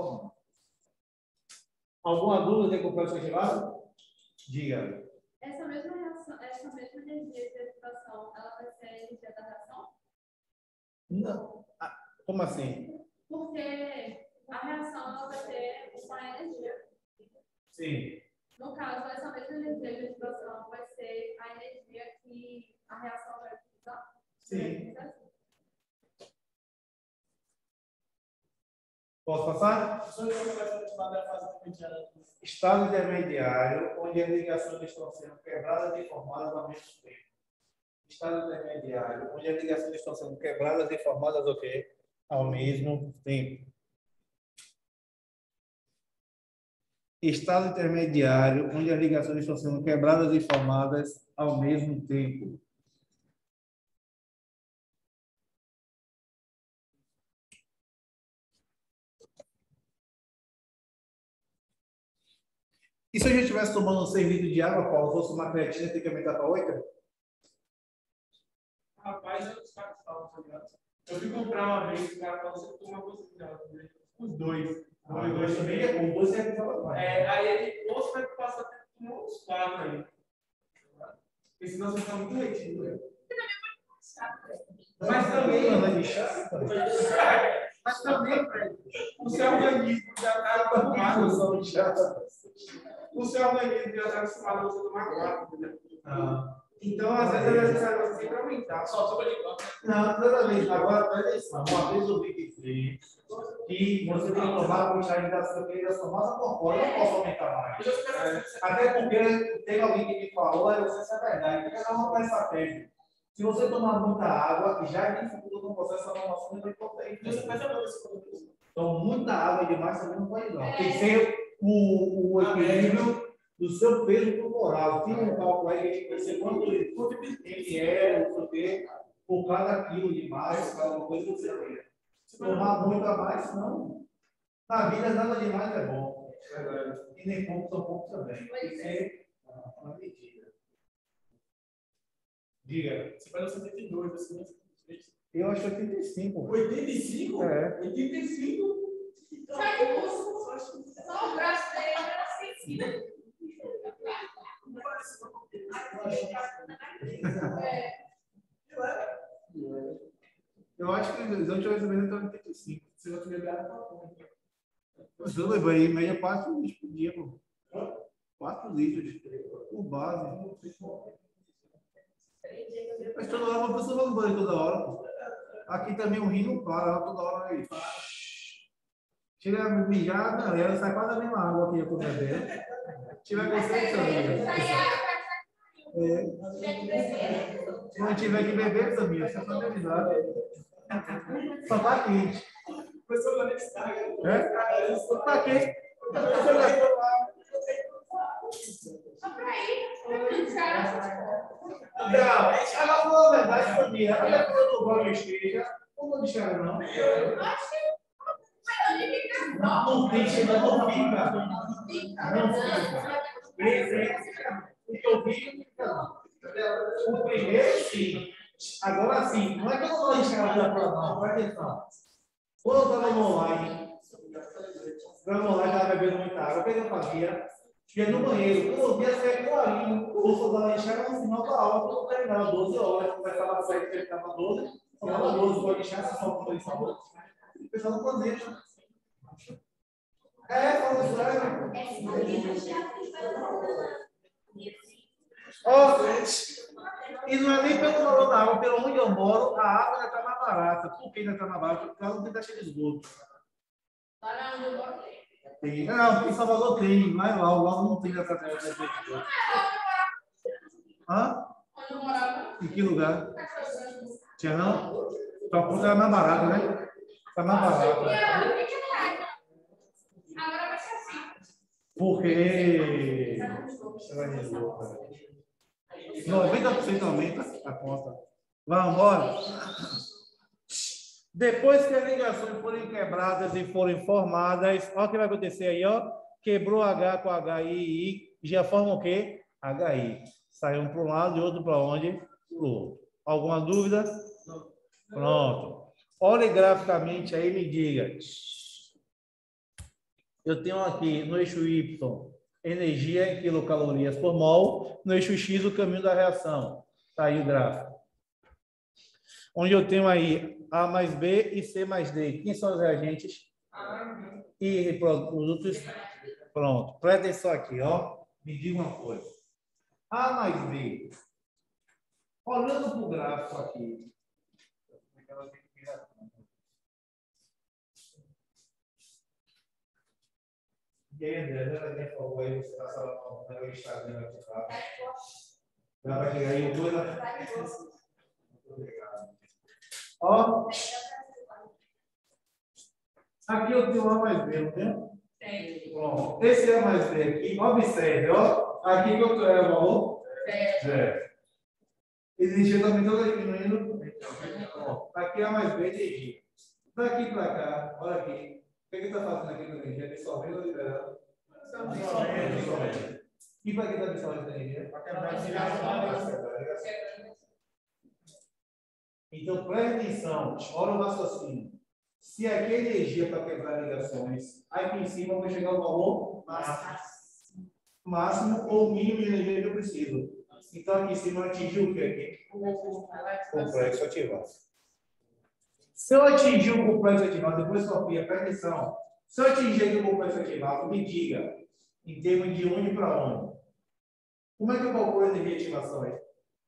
Alguma dúvida tem complexo ativado? Diga. Essa mesma reação, essa mesma energia de agitação, ela vai ser a energia da reação? Não. Ah, como assim? Porque a reação ela vai ter uma energia. Sim. No caso, essa mesma energia de agitação vai ser a energia que a reação vai utilizar? Sim. Posso passar? Estado intermediário, onde as ligações estão sendo quebradas e formadas ao mesmo tempo. Estado intermediário, onde as ligações estão sendo quebradas e formadas o quê? Ao mesmo tempo. Estado intermediário, onde as ligações estão sendo quebradas e formadas ao mesmo tempo. E se a gente estivesse tomando um seis litros de água, Paulo, fosse uma creatina, tem que aumentar para oito? Rapaz, eu, os caras falam, tá ligado? Eu fui comprar uma vez, o cara falou, você toma coisa de água, né? Os dois. Ah, os dois também é bom, você é mais. É, aí ele, ou você vai passar até uns quatro aí. Porque senão você fica muito retido, né? Mas também, mas também, Fred, o seu organismo já está acostumado. O seu organismo já está acostumado a você tomar quatro, né? Ah. Então, às vezes é necessário você sempre aumentar. Só sopa de coca. Não, toda vez. Agora, presta atenção. Uma vez eu vi que fez que você tem que tomar a quantidade da sua transformação corpórea. Eu não posso aumentar mais. É, até porque tem alguém que me falou, eu não sei se é verdade, porque cada uma faz estratégia. Se você tomar muita água, já dificulta no processo da formação de proteína. Você faz a doce. Então, muita água demais também não pode não. Tem que ser o, o equilíbrio do seu peso corporal. Tem um cálculo aí que a gente pensa quanto ele é, não sei o quê, por cada quilo de massa, cada coisa que você tem. Se tomar muito a mais, não. Na vida, nada demais é bom. E nem pouco são pouco também. Tem que ser uma medida. Diga. Você faz setenta e dois, assim, Eu acho oitenta e cinco. oitenta e cinco? É. oitenta e cinco? Sai do músculo. Só o braço dele era sensível. Eu acho que eles vão te receber até oitenta e cinco. Se eu tiver dado uma conta. Eu levei em média quatro litros por dia, pô. quatro litros por base. Mas toda hora uma pessoa vai no banho toda hora, pô. Aqui também o rio não para, toda hora aí. Chega a mijar, não, ela sai quase a mesma água aqui para beber. Tiver consciência, é. Se não tiver que beber, Samir, você está avisado. Só tá quente. Pessoa da universidade. É? Só tá quente. Só pra ir. Não, ela falou a verdade, Samir. Olha quando eu vou na esteja. Não vou deixar, não. Não tem, chega, não fica. Não fica. Porque eu vi, o primeiro, sim. Agora, sim, não é que eu não vou deixar a para não, presta atenção. Quando eu estava no online, eu no online, estava bebendo muita água, o que eu fazia? Ia no banheiro, quando eu via sair clarinho, o curso da deixar no final da aula, quando eu terminava doze horas, começava a sair, terminava doze, ficava doze, pode deixar, se só por isso, o pessoal não planeja. É, falando sério. Ó, e não é nem pelo valor da água, pelo onde eu moro, a água ainda está mais barata. Por que ainda está mais barata? Porque ela não tem taxa de esgoto. Lá onde eu moro tem. Tem. Não, em Salvador tem, mas lá, lá não tem essa taxa de esgoto. Hã? Onde eu morava. Em que lugar? Tinha não? Tua conta era mais barata, né? Está mais barata. Agora vai ser assim. Porque noventa por cento aumenta a conta. Vamos embora. Depois que as ligações forem quebradas e forem formadas, olha o que vai acontecer aí, ó. Quebrou H com H I I, já forma o quê? H I. Sai um para um lado e outro para onde? Para o outro. Alguma dúvida? Pronto. Olhe graficamente aí e me diga. Eu tenho aqui no eixo Y energia em quilocalorias por mol, no eixo X o caminho da reação. Está aí o gráfico. Onde eu tenho aí A mais B e C mais D. Quem são os reagentes? E produtos. Pronto. Presta atenção aqui, ó. Me diga uma coisa. A mais B. Olhando para o gráfico aqui. E aí, André, já vai por favor, aí você passa no Instagram aqui, tá? Já vai chegar aí o dois. Muito obrigado. Ó. Aqui eu tenho A mais B, não tem? Tem. Pronto. Esse A mais B aqui, observe, ó. Aqui que eu tenho o valor? Zero. Existe também toda diminuindo. Pronto. Aqui A mais B, energia. Daqui para cá, olha aqui. O que está fazendo aqui na energia? Dissolvendo ou liberando? Dissolvendo. E para que está dissolvendo a energia? Para quebrar a ligação. Então, presta atenção. Olha o raciocínio. Se aqui é energia para quebrar ligações, aqui em cima vai chegar o valor máximo, máximo ou mínimo de energia que eu preciso. Então, aqui em cima eu atingi o que aqui? Complexo ativado. Se eu atingir o complexo ativado, depois copia, presta atenção. Se eu atingir aqui o complexo ativado, me diga, em termos de onde para onde. Como é que eu calculo a energia de ativação aí?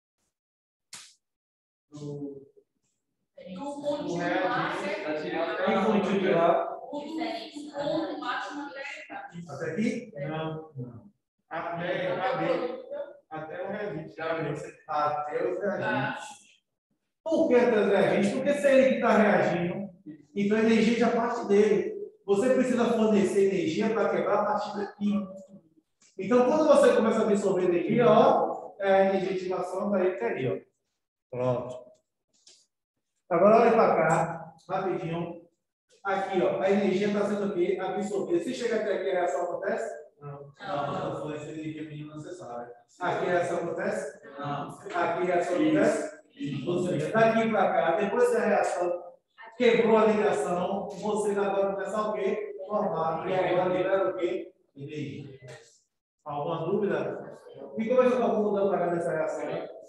Do ponto de lá, Em ponto de lá. o máximo até. Até aqui? Não. Não. Até, até, até o reagente. Até os reagentes. Por que até os reagentes? Porque se ele está reagindo, então a energia já parte dele. você precisa fornecer energia para quebrar a partir daqui. Então, quando você começa a absorver energia, ó, é a energia de ativação daí que ali, ó. Pronto. Agora olha para cá, rapidinho. Aqui, ó, a energia está sendo aqui absorvida. Se chegar até aqui, a reação acontece? Não. Não, não foi essa energia mínima necessária. Aqui a reação acontece? Não. Aqui a reação acontece? Ou seja, daqui para cá, depois que a reação quebrou a ligação, você agora começa o quê? Formar. E agora libera o quê? Energia. Alguma dúvida? E como é que eu calculo o dano dessa reação?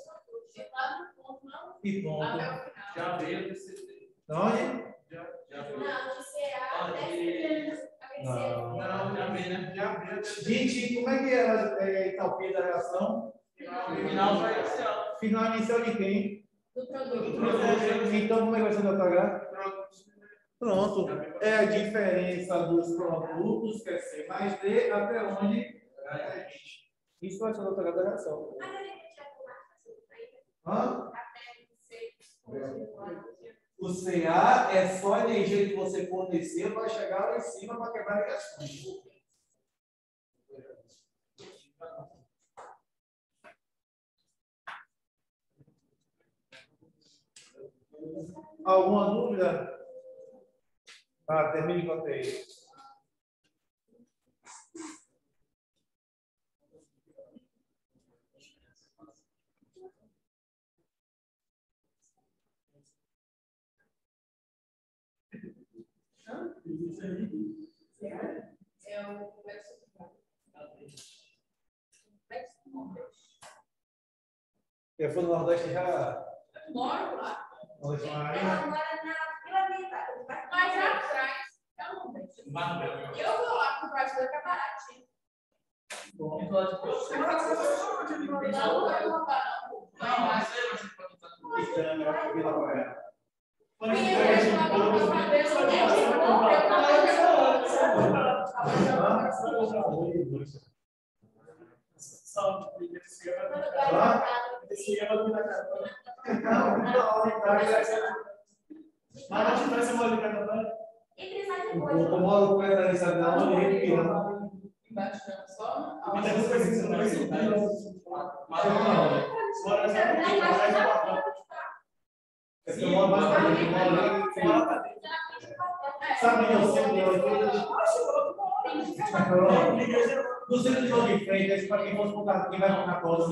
E ponto. Já veio desse. Onde? Já, já Não, veio. de C A até Não. Não, já veio, né? Já veio. Gente, como é que é a entalpia da reação? Final vai ser. Final inicial de quem? Do produto. Então, como é que vai ser o ΔH? Pronto. É a diferença dos produtos, que é C mais D, até onde? Isso vai ser o ΔH da reação. Mas eu nem tinha pulado. Hã? Até C. O C A é só a energia que você forneceu para chegar lá em cima para quebrar ligações. Alguma dúvida? Ah, termine com aí. É o complexo Eu fui no Nordeste já. moro lá. Nordeste Ela Maranhão. mora na Vila Militar. Mas atrás, eu não vejo. Eu vou lá comprar isso daqui é baratinho. Bom. Não, eu vou roubar, não. Não, você vai ser para Pitanga, Vila Goiás. O modo como é essa não é que Embaixo da só. esse modo mais para ele, sabe, eu sempre no centro de jogo de frente, esse para quem fosse colocar, quem vai colocar coisa.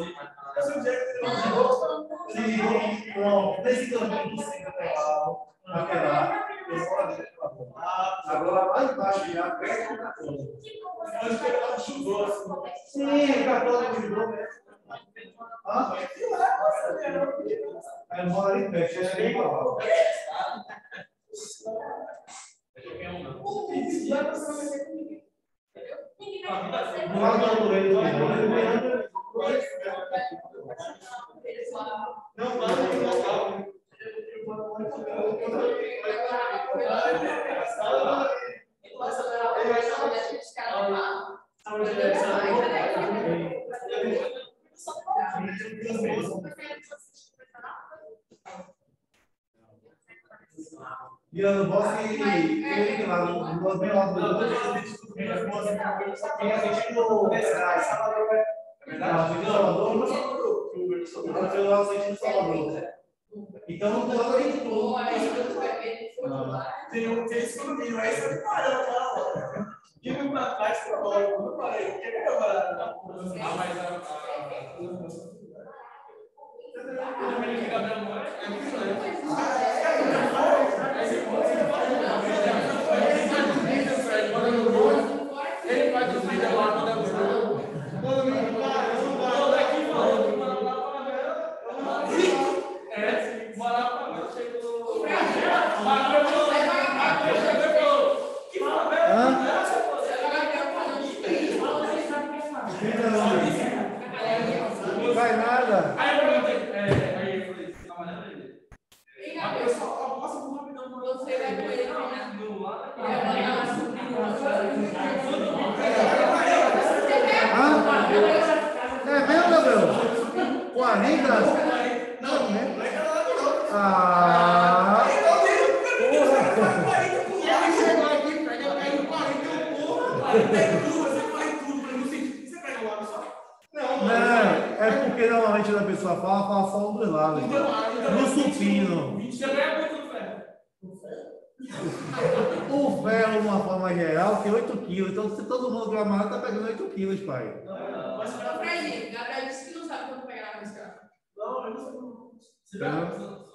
Sim, pronto, desse caminho do centro até lá, até lá. Agora lá embaixo, já perto da coisa. Sim, católico de novo, né? Ah, aí eu moro ali perto, já cheguei para lá. Não vai dar o doente, não. Não vai no local. E eu não posso ir lá no meu lado do quem assistiu o Salvador, é verdade? Não, Salvador, não Salvador. Eu fui lá assistindo Salvador. Então, não pode lá de tudo. Tem um texto que não tem, não é isso que para. Diga para trás que eu não parei. O que é que eu parei? Ah, mas a. O menino que Gabriel mora é muito grande. Ele vai do vídeo lá no Deus. Todo mundo vai, não vai. Todo aqui falando que mora lá para a É, mora lá para a chegou. Mas que favela? Não vai nada. Aí eu perguntei, é, aí eu falei, você tá malhando ele? A pessoa, eu posso muito rapidão para você, vai com ele, não, lá, é mesmo, Gabriel? quarenta? Não, né? Ah! Porra! Eu pego duas, eu falei tudo para não sentir. Você pega um lado só? Não, Não, é porque normalmente quando a pessoa fala, fala só um dos lados. No supino. Você pega muito ferro. O ferro, de uma forma geral, tem oito quilos. Então, se todo mundo que vai malhar, tá pegando oito quilos, pai. Mas pra Gabriel, Gabriel disse que não sabe quando pegar na música. Não, eu não sei como. Você Não.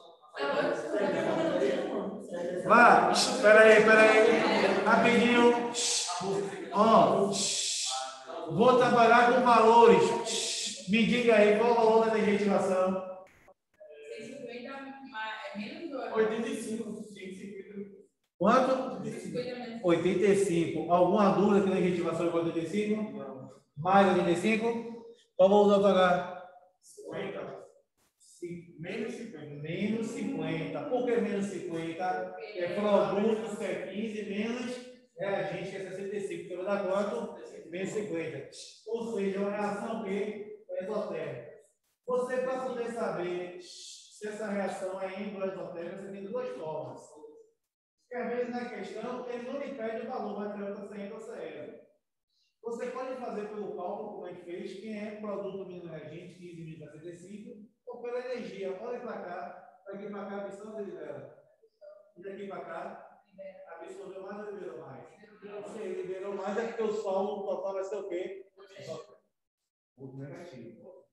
Vá, espera aí, espera aí. Rapidinho. Ó, vou trabalhar com valores. Me diga aí, qual é o valor da energia de ativação? cento e cinquenta é menos do oitenta e cinco. Quanto? cento e cinquenta menos. oitenta e cinco. Alguma dúvida que a energia de ativação é igual a oitenta e cinco? Mais oitenta e cinco? Qual o valor do H? cinquenta. Menos cinquenta. Menos cinquenta. Por que menos cinquenta? É produto que é quinze, menos reagente que é sessenta e cinco. Então vai dar quanto? Menos cinquenta. Ou seja, uma reação que é exotérmica. Você, para poder saber se essa reação é exotérmica, você tem duas formas. Porque às vezes na questão, ele não lhe pede o valor, mas ele está saindo ou saindo. Você pode fazer pelo cálculo, como a gente fez, quem é produto mínimo reagente, quinze menos sessenta e cinco, ou pela energia. Olha para cá, daqui para cá, absorve e libera. E daqui para cá, absorveu mais ou liberou mais? Se liberou mais, é porque o sol total vai ser o quê? O negativo.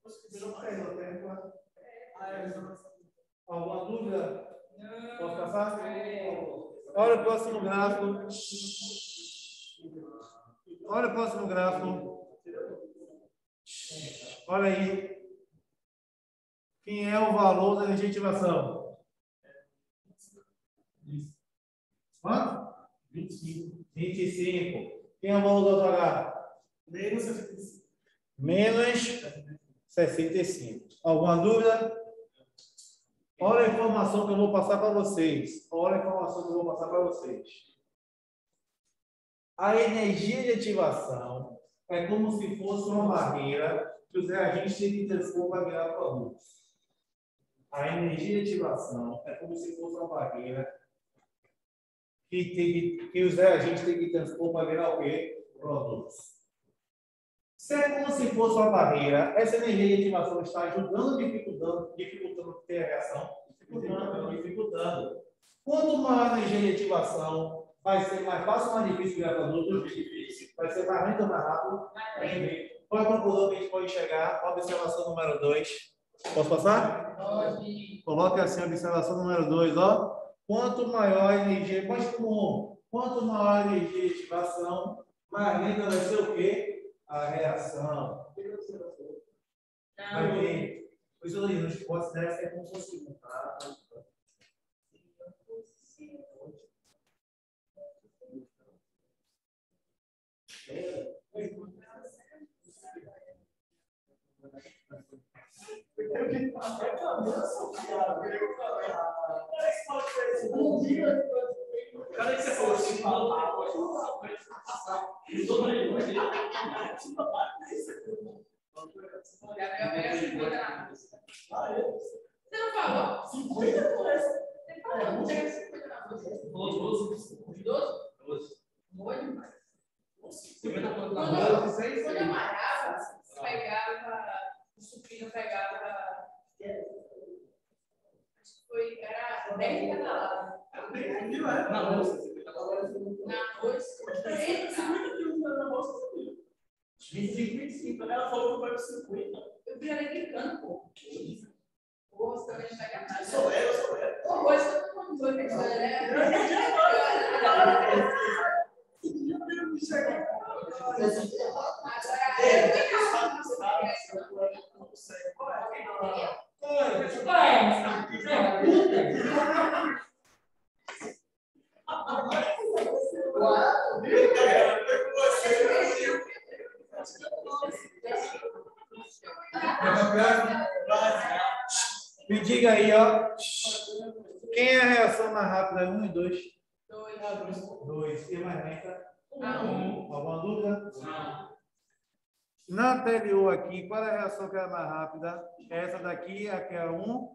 Alguma dúvida? Posso passar? Olha o próximo gráfico. Olha o próximo gráfico. Olha aí. Quem é o valor da energia de ativação? Quanto? vinte e cinco. vinte e cinco. Quem é o valor do H? Menos sessenta e cinco. Menos sessenta e cinco. Alguma dúvida? Olha a informação que eu vou passar para vocês. Olha a informação que eu vou passar para vocês. A energia de ativação é como se fosse uma barreira que os reagentes têm que transpor para virar produtos. A energia de ativação é como se fosse uma barreira que, tem que, que os reagentes têm que transpor para virar o quê? Produtos. Se é como se fosse uma barreira, essa energia de ativação está ajudando ou dificultando, dificultando ter a reação? Dificultando, dificultando. Quanto maior a energia de ativação, vai ser mais fácil ou mais difícil criar produtos? Difícil. Vai ser mais lento ou mais rápido? Mais lento. Qual é a conclusão que a gente pode chegar? Observação número dois. Posso passar? Pode. Coloque assim a observação número dois, ó. Quanto maior a energia, mais comum, quanto maior a energia de ativação, mais lenta vai ser o quê? A reação. Vai ter. Por isso eu digo, nos hipóteses dessa é como se fosse um, tá? Cadê que você falou assim? Gabriel pega cinquenta na música. Você não falou? cinquenta parece. Você falou, pega cinquenta na música. doze. doze? doze. Boa demais. cinquenta pontos na Quando, doze, seis. quando eu malhava, pegava, o supino pegava, acho que foi, era dez de cada lado. Na bolsa. Na noite, na bolsa. vinte e cinco, vinte e cinco. Ela falou que foi para cinquenta. eu vi ela brincando, pô. Pô, você também não pega nada. Sou eu, sou eu. Pô, hoje todo mundo foi pensando, né? Me diga aí, ó. Quem é a reação mais rápida? Um e dois. Dois. Dois. Quem mais lenta? Um. Alguma dúvida? Não. Na anterior aqui, qual é a reação que é mais rápida? Essa daqui, a que é a um.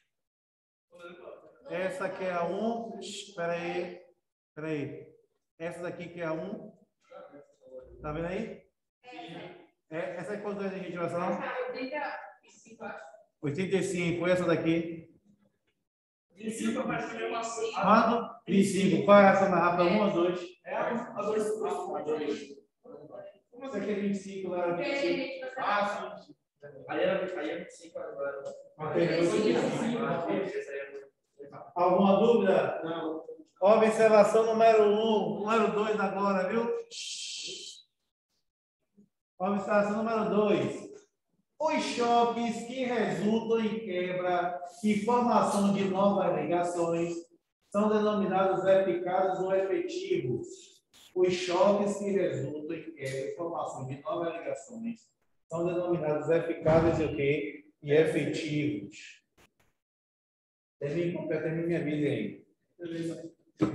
Essa aqui é a um. Espera aí. Espera aí. Essa daqui que é a um. Tá vendo aí? É, essa é quanto é de ativação? oitenta e cinco, acho. oitenta e cinco. Essa daqui? vinte e cinco, mas também uma coisa. Quanto? vinte e cinco. Qual é essa mais rápida? Um ou dois? É a dois. A dois. Como é que é vinte e cinco lá? Porque a gente vai Ah, sim. Aí é vinte e cinco agora. Alguma dúvida? Não. Observação número um. Número dois agora, viu? Observação número dois. Os choques que resultam em quebra e formação de novas ligações são denominados eficazes ou efetivos. Os choques que resultam em quebra e formação de novas ligações são denominados eficazes e o quê? E efetivos. Termine completamente minha vida aí. Beleza.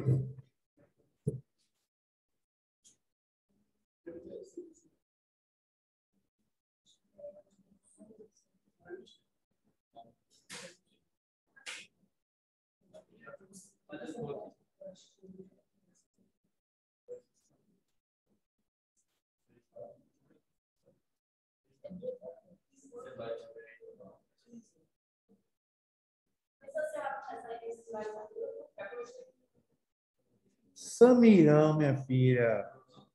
Samirão, minha filha.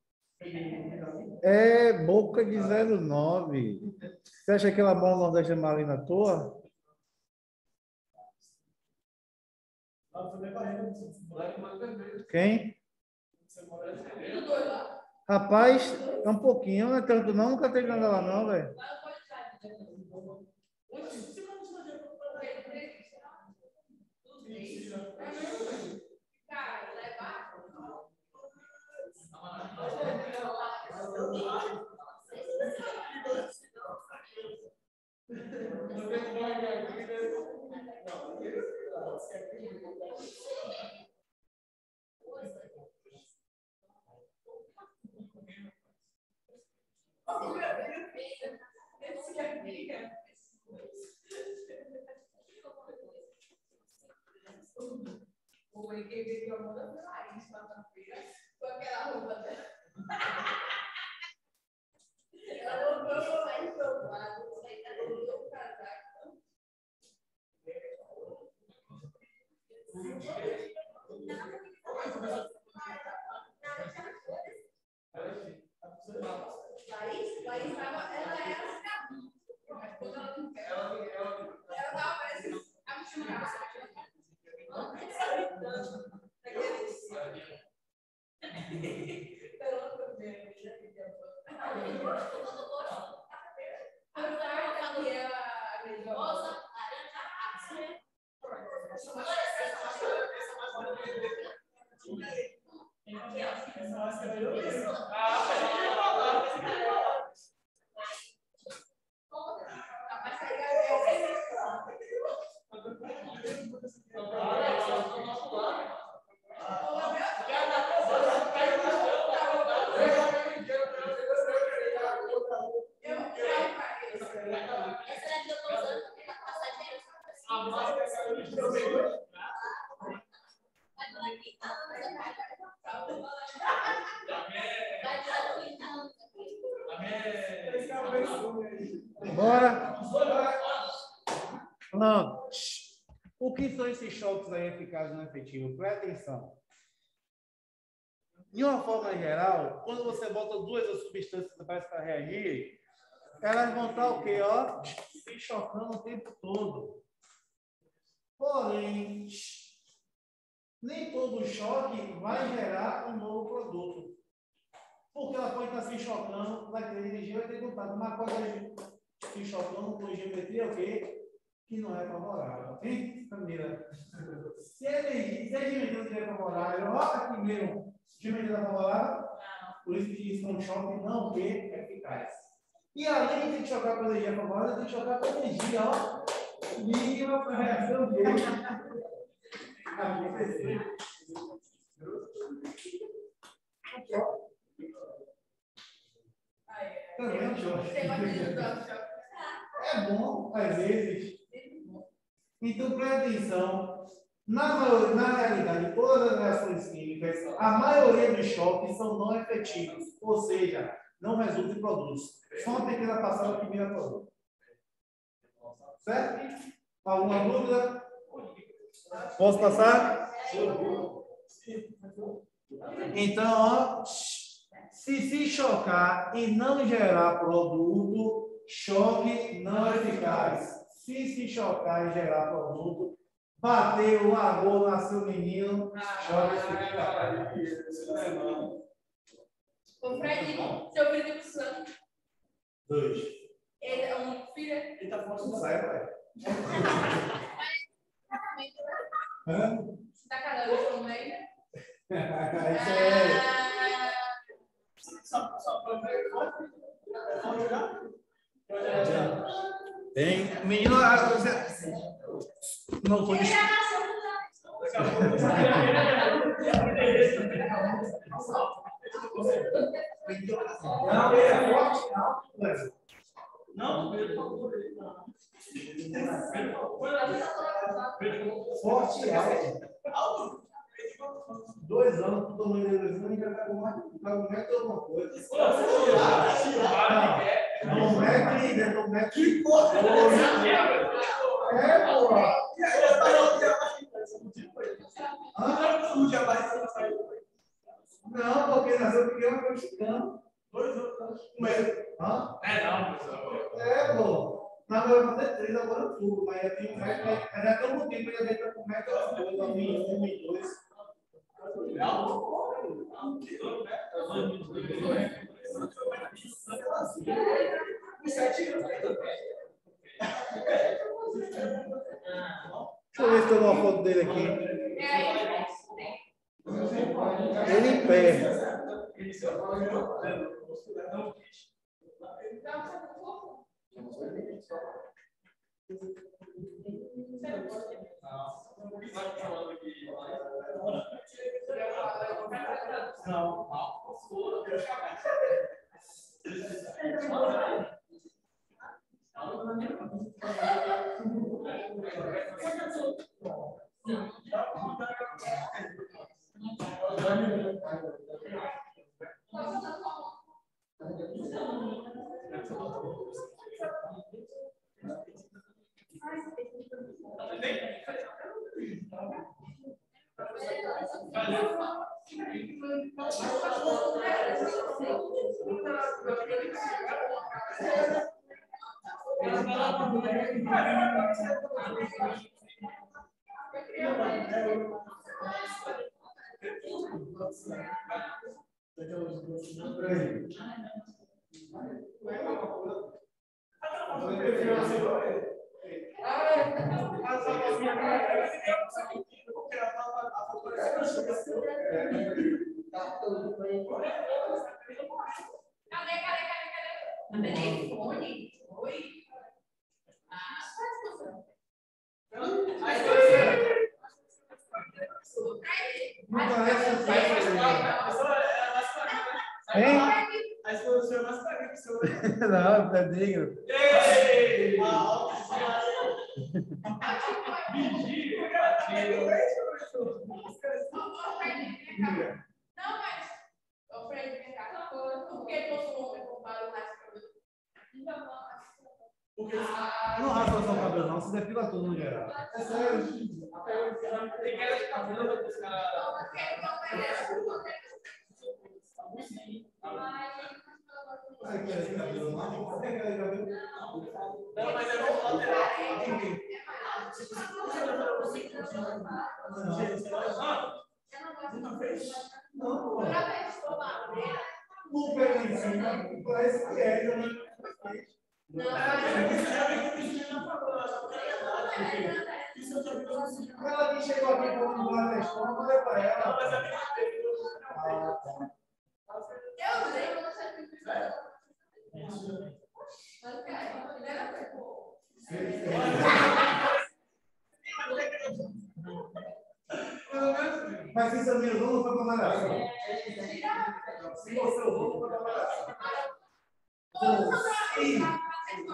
É boca de zero nove. Você acha que ela mora no Nordeste Marina à toa? Quem? Rapaz, é um pouquinho, não é tanto não, nunca teve nada lá não, velho. Bora. Não. O que são esses choques aí eficazes e efetivos? Presta atenção. De uma forma geral, quando você bota duas substâncias para reagir, elas vão estar o quê? Ó, se chocando o tempo todo. Porém, nem todo choque vai gerar um novo produto. Porque ela pode estar se chocando, vai ter energia, vai ter contato. Uma coisa se chocando com geometria, o quê? Que não é favorável. Hein, Camila? Se a energia, se a geometria é favorável, olha aqui mesmo, geometria é favorável, por isso que diz que um choque não o quê? É eficaz. E além de ter que chocar com energia favorável, tem que chocar com energia, ó, mínima para a reação dele. Também é um choque. É bom, às vezes. Então, presta atenção. Na, maioria, na realidade, todas as reações químicas, a maioria dos choques são não efetivos, ou seja, não resultam em produtos. Só uma pequena passada que vira produto. Certo? Alguma dúvida? Posso passar? Então, ó, se se chocar e não gerar produto, choque não eficaz. Se se chocar e gerar produto, bateu, largou, nasceu menino, choque eficaz. O Fred, seu filho tem precisando. Dois. Ele é um filho. Ele tá falando Não sai, pai. Hã? Tá cada vez no meio. Isso é. Só, só para ver. Pode jogar? Tem. Menino, você. Não foi. Ele já nasceu no Não, ele é forte, não. Não. Forte e alto. Dois anos, tu tomou dois anos e já está com mais de alguma coisa. Não mete, né? Não mete. Que porra! É, porra! Não, porque nasceu pequeno foi mexicano. Dois anos. Hã? É, não, pessoal. É, pô. Na verdade, eu vou fazer três agora tudo, mas eu tenho um metro, mas já tem um tempo que eu já tenho com um metro e dois, um e um e dois. Deixa eu ver se tem uma foto dele aqui. Ele em pé. Não, Cadê, cadê, cadê, cadê? No telefone? Oi? Ah, Não parece um pai. Hein? A exposição é mais para que o senhor. Não, tá negro. Ei! Não, mas o Fred vem cá. Por que todo homem compara o mais cabelo? Não raspa só o cabelo, não. Você depila tudo no geral. É sério. Tem queda de cabelo desse cara. Ai, queda de cabelo, não? Tem queda de cabelo? Não, mas é bom lateral. Nunca fez? Não, pô. Não pega em cima. Parece que é, né? Ela que chegou aqui com o Guarda-Escola, não falei para ela. Eu sei que você Mas se você me usou, não foi para avaliação. Se você usou, não foi para avaliação.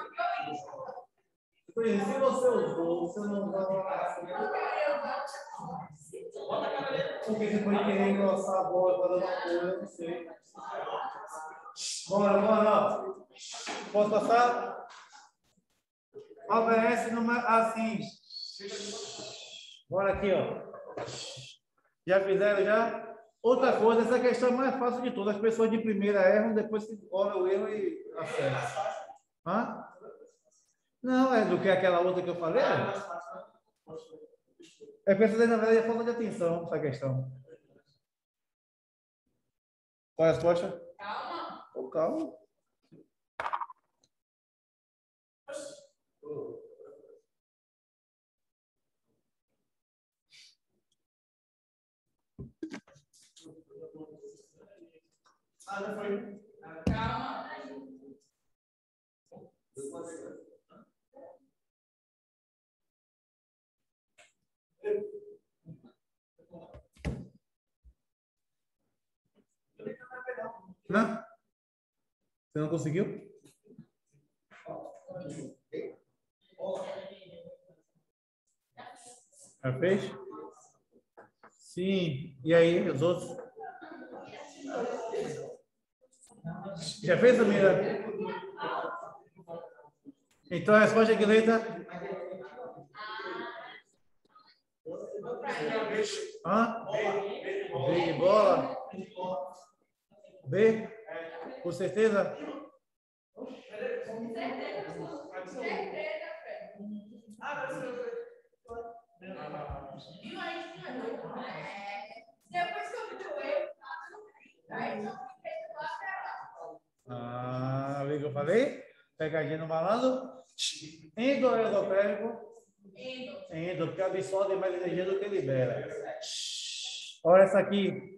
Se você usou, você não vai avaliação. Porque depois de querer engrossar a bola para dar uma coisa, eu não sei. Bora, bora. Posso passar? O B S numa, assim. Bora aqui, ó. Já fizeram já? Outra coisa, essa questão é mais fácil de todas. As pessoas de primeira erram, depois se olha o erro e acerta. Hã? Não, é do que aquela outra que eu falei? É pensando, na verdade, é falta de atenção essa questão. Qual é a resposta? Calma. Oh, calma. Ah, já foi. Calma. Hã? Você não conseguiu? Já fez? Sim. E aí, os outros? Já fez, Samira? Então a resposta é que letra? Hã? B de bola? B? Com certeza? Depois que eu vi o erro, aí eu fiquei lá atrás. Ah, viu o que eu falei? Pegadinha no malandro. Endoendotérmico. Endo. Endo, porque absorve mais energia do que libera. Olha essa aqui.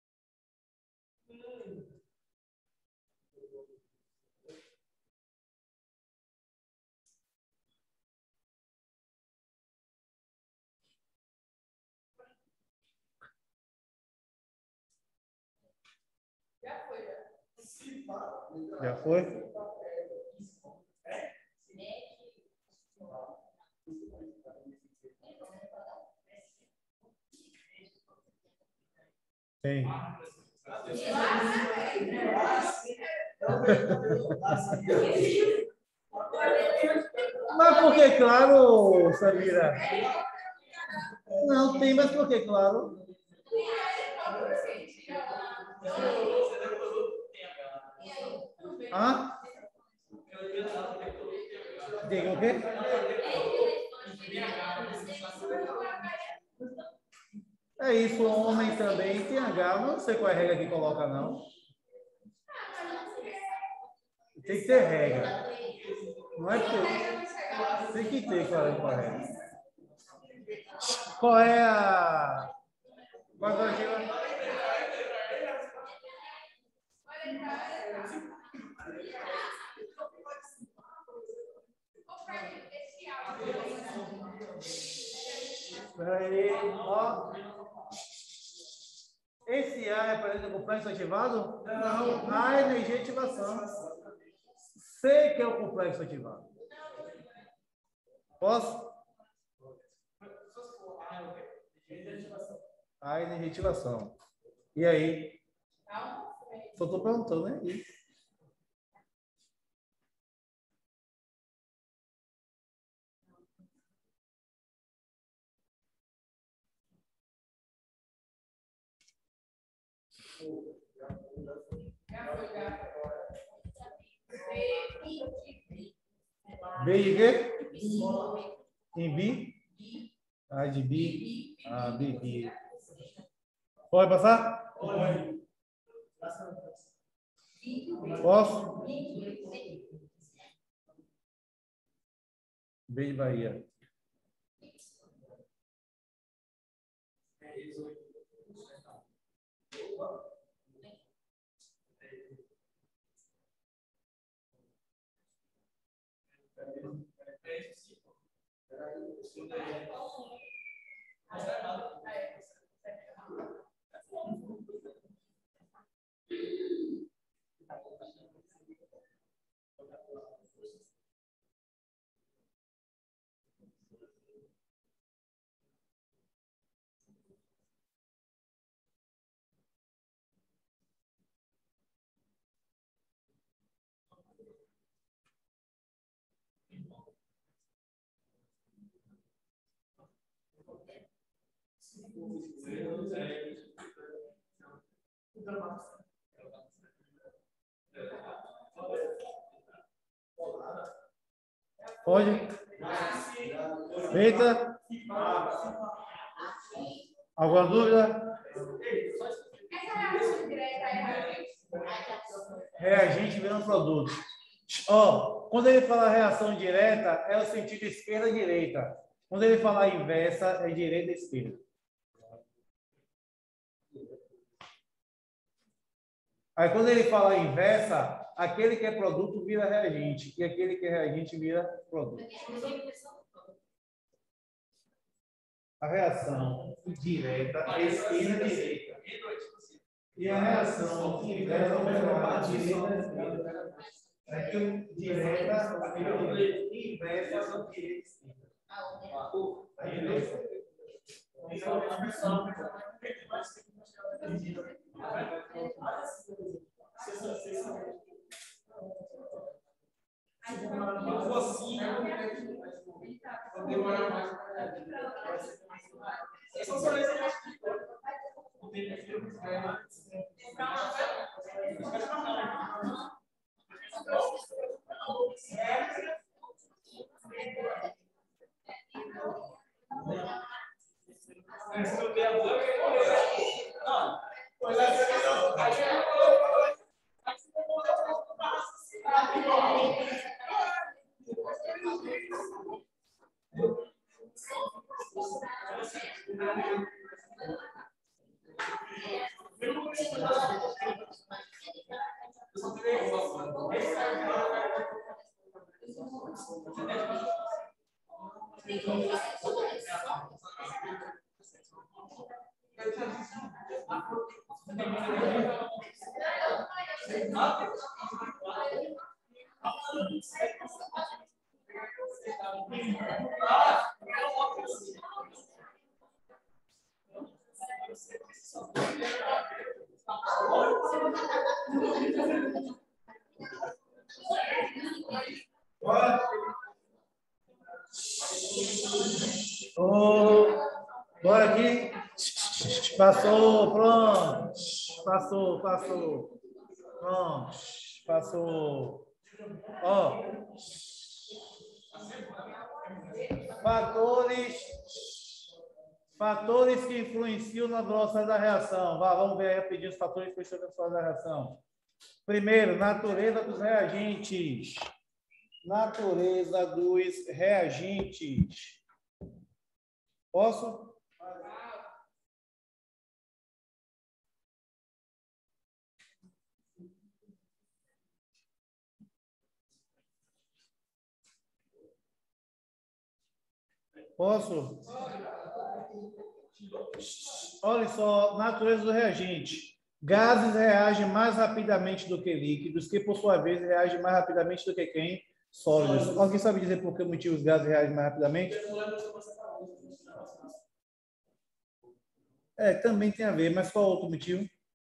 Já foi, já. Já foi? Tem. Mas por que claro, Samira? Não tem, mas por que claro? Hã? Diga o quê? É isso, o homem também tem H. Não sei qual é a regra que coloca, não. Tem que ter regra. Não é porque... Tem que ter, claro, qual é a regra. Qual é a... Qual é a regra? Espera aí, ó. Esse A é para ele complexo ativado? Não. A é energia ativação. C que é o complexo ativado. Posso? A é energia ativação. E aí? Só estou perguntando, né? Isso. B de quê? Em B? A de B. Ah, B, B. Pode passar? Pode. Posso? B de Bahia. Pode? Eita. Alguma dúvida? Essa reação direta é reagente? Reagente virando produto. Ó, quando ele fala reação direta, é o sentido esquerda-direita. Quando ele falar inversa, é direita-esquerda. Aí, quando ele fala inversa, aquele que é produto vira reagente, e aquele que é reagente vira produto. A reação direta é esquerda-direita. E a reação inversa é direita-esquerda. Aqui o direta, aqui inversa, são direita-esquerda. A inversa. Demora mais Oh, bora aqui. Passou, pronto. Passou, passou. Pronto, passou. Ó. Fatores, fatores que influenciam na velocidade da reação. Vá, vamos ver aí rapidinho os fatores que influenciam na velocidade da reação. Primeiro, natureza dos reagentes. Natureza dos reagentes. Posso? Posso? Olha só, natureza do reagente. Gases reagem mais rapidamente do que líquidos, que por sua vez reagem mais rapidamente do que quem? Sólidos. Alguém sabe dizer por que motivo os gases reagem mais rapidamente? É, também tem a ver, mas qual outro motivo?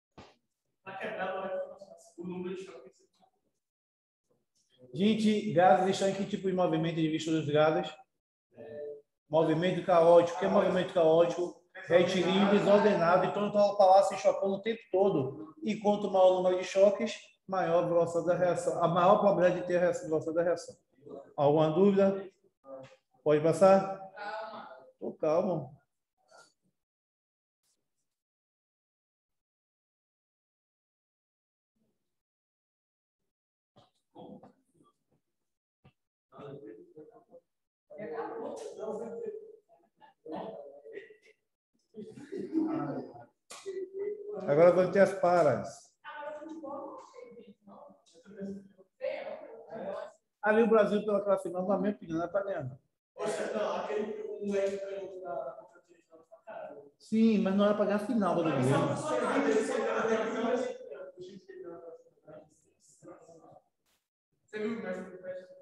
Gente, gases estão em que tipo de movimento de vista dos gases? Movimento caótico. O que é movimento caótico? Retilíneo desordenado. Então, está lá se chocando o tempo todo. E quanto maior o número de choques, maior a velocidade da reação. A maior probabilidade de ter a velocidade da reação. Alguma dúvida? Pode passar? Calma. Tô calmo. Agora vamos ter as paras. Ali o Brasil, pela classe final, na minha opinião, não é para ganhar. Sim, mas não era para ganhar a final do Brasil. Você viu o mestre do pé?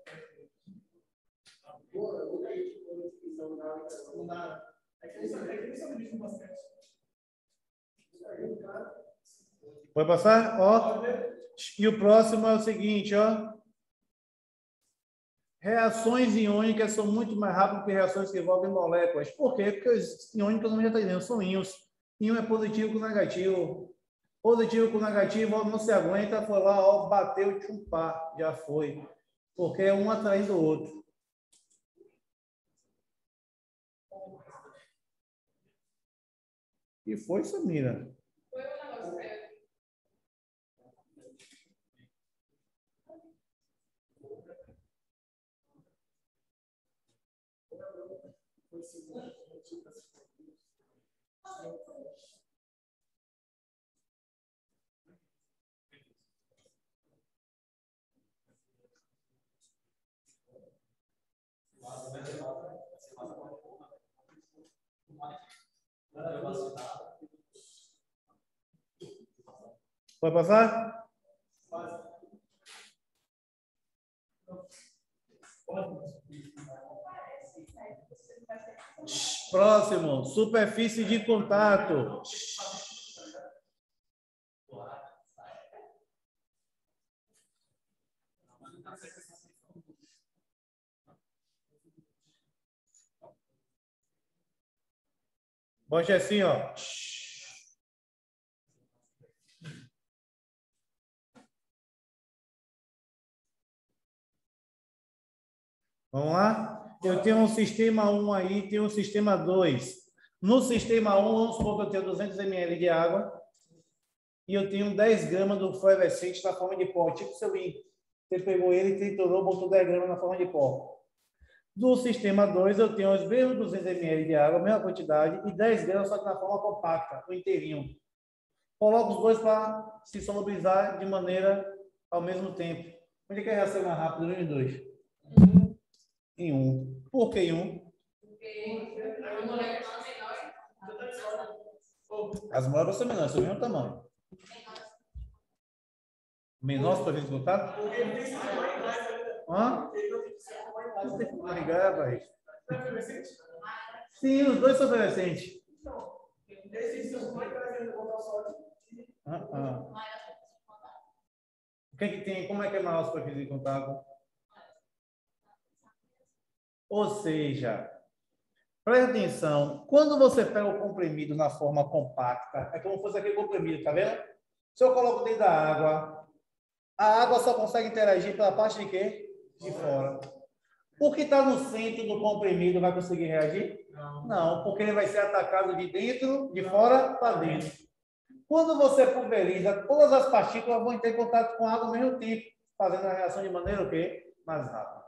Pode passar? Ó. E o próximo é o seguinte, ó. Reações iônicas são muito mais rápidas que reações que envolvem moléculas. Por quê? Porque as iônicas, não já está dizendo, são íons. Íon é positivo com negativo. Positivo com negativo, não se aguenta, foi lá, ó, bateu, chumpar, já foi. Porque é um atraindo o outro. E foi, Samira? Foi um negócio sério. Vai passar? Próximo, superfície de contato. Bote assim, ó. Vamos lá? Eu tenho um sistema um aí, tenho um sistema dois. No sistema um, vamos supor que eu tenho duzentos mililitros de água e eu tenho dez gramas do fluorescente na forma de pó, tipo seu I. Você pegou ele, triturou, botou dez gramas na forma de pó. Do sistema dois, eu tenho os mesmos duzentos mililitros de água, a mesma quantidade, e dez gramas, só que na forma compacta, o inteirinho. Coloco os dois para se solubilizar de maneira ao mesmo tempo. Onde é que a reação é mais rápida? Um e dois? Em um. Por que em um? Porque a molécula são menores. As moléculas são menores, são do mesmo tamanho. Menor superfície de contato? Hã? Não tem como ligar, vai. Sim, os dois são fluorescentes. Ah, ah. O que, que tem? Como é que é maior a superfície de contato? Ou seja, presta atenção, quando você pega o comprimido na forma compacta, é como fosse aquele comprimido, tá vendo? Se eu coloco dentro da água, a água só consegue interagir pela parte de quê? De fora. O que está no centro do comprimido vai conseguir reagir? Não. Não, porque ele vai ser atacado de dentro, de fora para dentro. Quando você pulveriza, todas as partículas vão ter contato com a água ao mesmo tempo, fazendo a reação de maneira o quê? Mais rápida.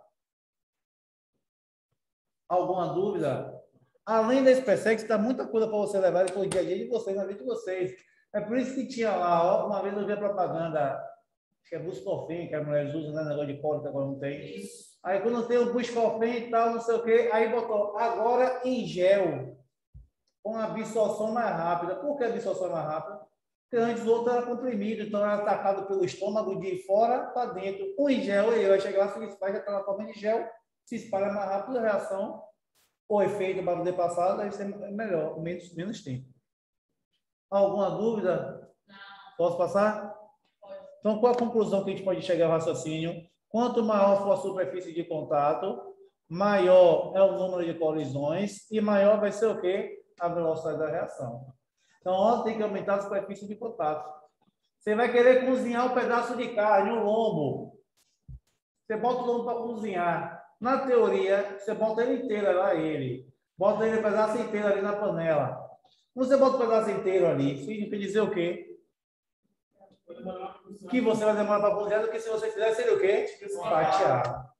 Alguma dúvida? Além desse persegue, está muita coisa para você levar para o dia a dia de vocês, na vida de vocês. É por isso que tinha lá, ó, uma vez eu vi a propaganda, acho que é Buscofen, que as mulheres usam, né? Negócio de cólica, agora não tem. Aí quando tem o Buscofen e tal, não sei o quê, aí botou, agora em gel, com absorção mais rápida. Por que a absorção é mais rápida? Porque antes o outro era comprimido, então era atacado pelo estômago de fora para dentro. O em gel, ele vai chegar lá, se espalha, já está na forma de gel, se espalha mais rápido, a reação, o efeito para poder passar, deve ser melhor, menos, menos tempo. Alguma dúvida? Não. Posso passar? Pode. Então, qual a conclusão que a gente pode chegar ao raciocínio? Quanto maior for a superfície de contato, maior é o número de colisões e maior vai ser o quê? A velocidade da reação. Então, ó, tem que aumentar a superfície de contato. Você vai querer cozinhar um pedaço de carne, um lombo. Você bota o lombo para cozinhar. Na teoria, você bota ele inteiro lá, ele. Bota ele um pedaço inteiro ali na panela. Quando você bota o pedaço inteiro ali, significa dizer o quê? Que você vai demorar para cozinhar do que se você fizesse ele o quê? Fatiar.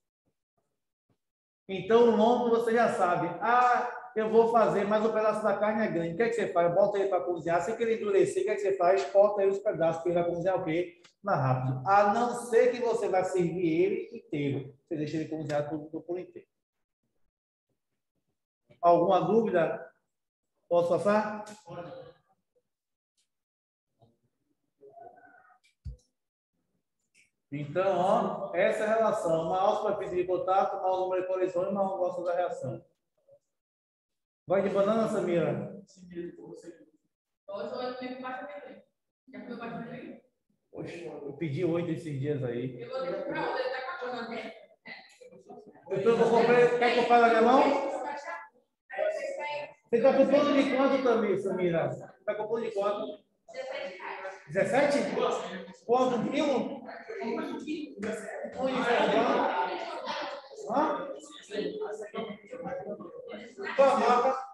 Então, o lombo você já sabe. Ah, eu vou fazer, mas o pedaço da carne é grande. O que é que você faz? Bota ele para cozinhar. Assim que ele endurecer, o que é que você faz? Corta aí os pedaços, porque ele vai cozinhar o quê? Mais rápido. A não ser que você vai servir ele inteiro. Você deixa ele cozinhar tudo por inteiro. Alguma dúvida? Posso passar? Pode. Então, ó, essa é a relação. Maior superfície de contato, maior número de colisões, maior gosto da reação. Vai de banana, Samira? Hoje eu tenho mais também. Já comeu mais também? Poxa, eu pedi oito esses dias aí. Eu vou ter que comprar outra, ele tá acabando, né? Então, eu comprei, quer que eu fale alemão? Você está compondo de quanto também, Samira? Está compondo de quanto? dezessete? Quanto? Um quilo? Onde você comprou? Hã? Qual a marca?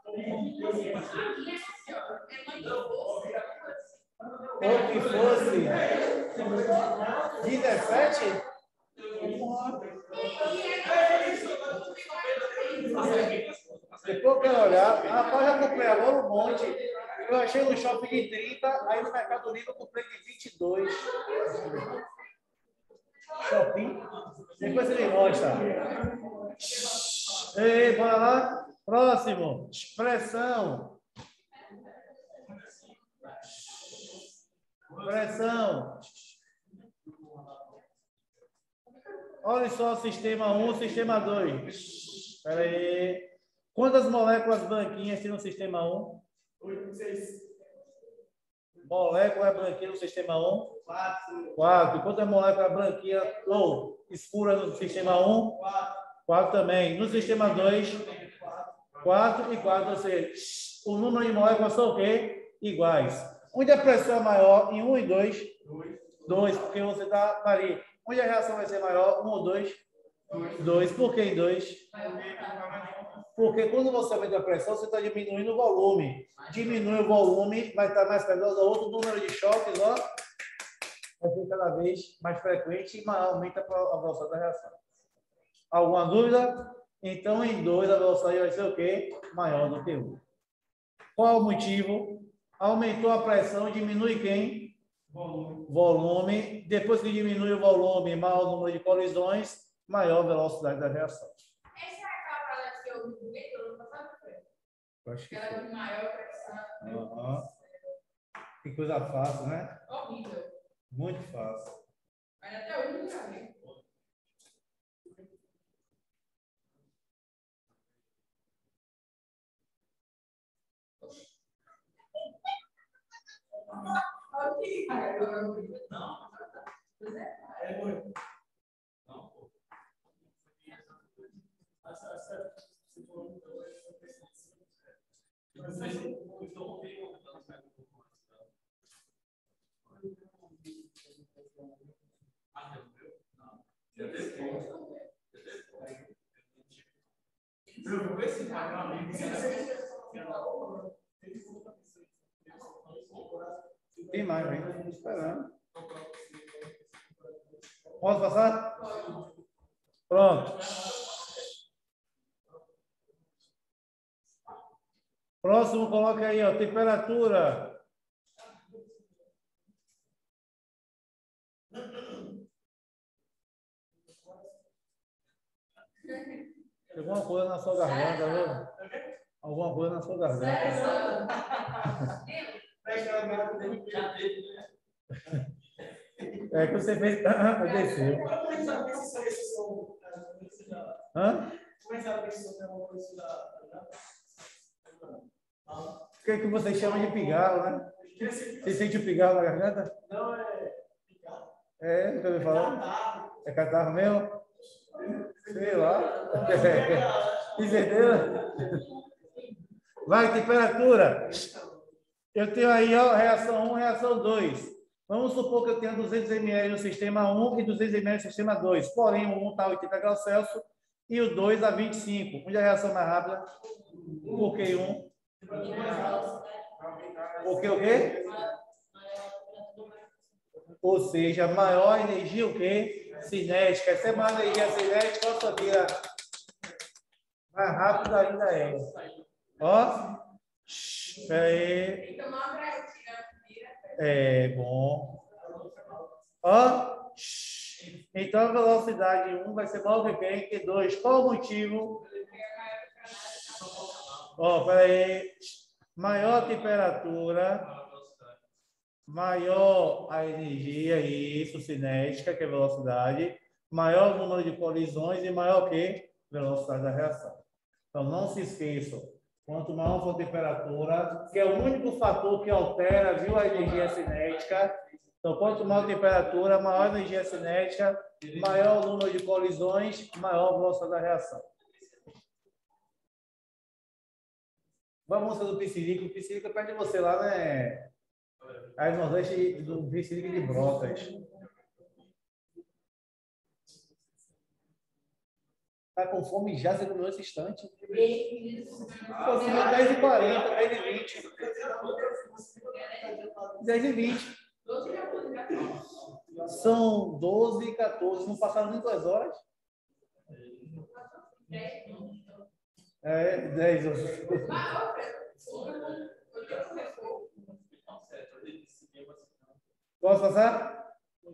Ou que fosse dezessete? Depois eu quero olhar. Rapaz, já comprei agora um monte. Eu achei no shopping de trinta, aí no Mercado Livre eu comprei de vinte e dois. Shopping. Depois você me mostra. Ei, bora lá. Próximo. Expressão. Expressão. Olha só, sistema um, sistema dois. Espera aí. Quantas moléculas branquinhas tem no sistema um? Molécula branquinha no sistema um? quatro. quatro. Quantas moléculas branquinhas ou escuras no sistema um? quatro também. No sistema dois? quatro e quatro. Ou seja, o número de moléculas são o quê? Iguais. Onde a pressão é maior? Em um e dois? dois, porque você está ali. Onde a reação vai ser maior? um ou dois? dois. Por que em dois? Porque quando você aumenta a pressão, você está diminuindo o volume. Diminui o volume, vai estar mais perigoso. Outro número de choques, ó, vai ser cada vez mais frequente e aumenta a velocidade da reação. Alguma dúvida? Então, em dois, a velocidade vai ser o quê? Maior do que um. Qual o motivo? Aumentou a pressão, diminui quem? Volume. Volume. Depois que diminui o volume, maior o número de colisões, maior a velocidade da reação. Essa é aquela parada que eu vi, eu não passava por ela. Acho que Ela é de maior pressão. Uhum. Que coisa fácil, né? Horrível. Muito fácil. Mas até hoje eu nunca vi. Não. É muito. Não. Tem mais, hein? Estou esperando. Posso passar? Pronto. Próximo, coloca aí, ó, temperatura. Tem alguma coisa na sua garganta, viu? Alguma coisa na sua garganta. É que você fez. Desceu. Hã? O que é que você chama de pigarro, né? Você sente o pigarro na garganta? Não, é pigarro. É, nunca me falou? É catarro mesmo? Sei lá. Tem certeza? Vai, temperatura. Eu tenho aí, ó, reação um, reação dois. Vamos supor que eu tenha duzentos mililitros no sistema um e duzentos mililitros no sistema dois. Porém, o um está a oitenta graus Celsius e o dois a vinte e cinco. Onde é a reação mais rápida? Por que um? Porque o quê? Ou seja, maior energia o quê? Cinética. Essa é maior energia cinética, ou sabia? Mais rápido ainda é. Ó. Espera aí. É bom. Ó. Então a velocidade um vai ser maior que quem? Que dois. Qual o motivo? Ó, espera aí. Maior temperatura, maior a energia, isso, cinética, que é velocidade, maior o número de colisões e maior que velocidade da reação. Então, não se esqueçam, quanto maior for a temperatura, que é o único fator que altera, viu, a energia cinética. Então, quanto maior a temperatura, maior a energia cinética, maior o número de colisões, maior a velocidade da reação. Vamos mostrar do Piscirica. O Piscirica perto de você lá, né? Aí no Nordeste do Piscirica de Brotas. Tá com fome já? Você comeu esse instante? Comeu dez e quarenta, dez e vinte. dez e vinte. São doze e quatorze. Não passaram nem duas horas? É, dez. Posso passar?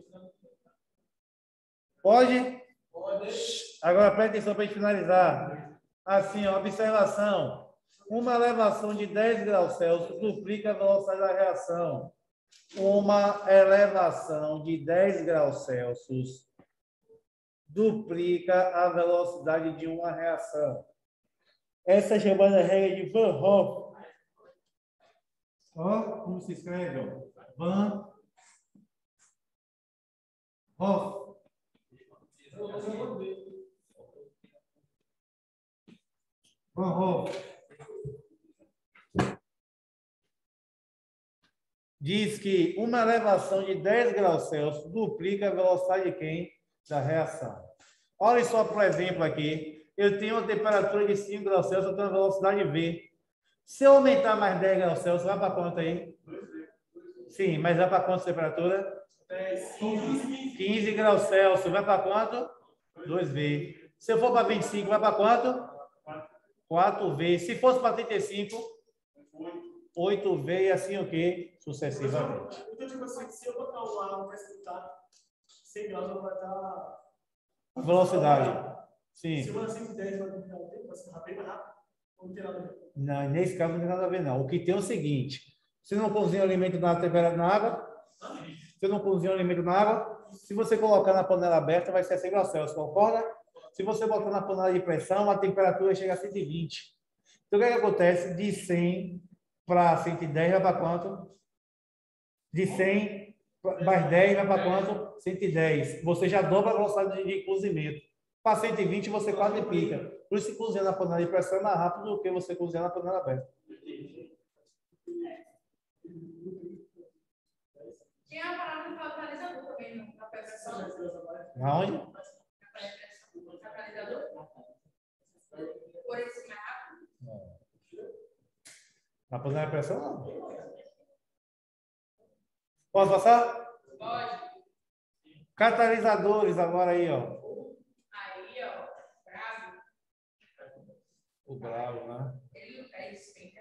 Pode? Pode. Agora preste atenção para a gente finalizar. Assim, ó, observação. Uma elevação de dez graus Celsius duplica a velocidade da reação. Uma elevação de dez graus Celsius duplica a velocidade de uma reação. Essa é chamada regra de Van Hoff. Ó, como se escreve? Van Hoff. Van Hoff. Diz que uma elevação de dez graus Celsius duplica a velocidade de quem? Da reação. Olha só, por exemplo, aqui. Eu tenho uma temperatura de cinco graus Celsius, eu tenho uma velocidade V. Se eu aumentar mais dez graus Celsius, vai para quanto aí? Sim, mas vai para quanto a temperatura? quinze graus Celsius. Vai para quanto? dois V. Se eu for para vinte e cinco, vai para quanto? quatro V. Se fosse para trinta e cinco, oito V e assim o quê? Sucessivamente. Então, tipo assim, se eu botar o ar para escutar cem graus, vai dar a velocidade. Sim. Se eu cento e dez, vai ficar o tempo, vai ser bem mais rápido. Não tem nada a ver. Não, nesse caso não tem nada a ver, não. O que tem é o seguinte: você não cozinha o alimento na temperatura na água, você não cozinha o alimento na água, se você colocar na panela aberta, vai ser cem graus Celsius, concorda? Se você botar na panela de pressão, a temperatura chega a cento e vinte. Então, o que, é que acontece? De cem para cento e dez vai para quanto? De cem mais dez vai para quanto? cento e dez. Você já dobra a velocidade de cozimento. Para cento e vinte, você quadriplica. Por isso, cozinhar na panela de pressão é mais rápido do que você cozinhar na panela aberta. Tinha a parada do catalisador também na pressão. Aonde? Na catalisador? Por isso mais rápido? Não. Na panela de pressão, não. Posso passar? Pode. Catalisadores agora aí, ó. Aí, ó. Bravo. O bravo, né? Ele não quer isso, hein?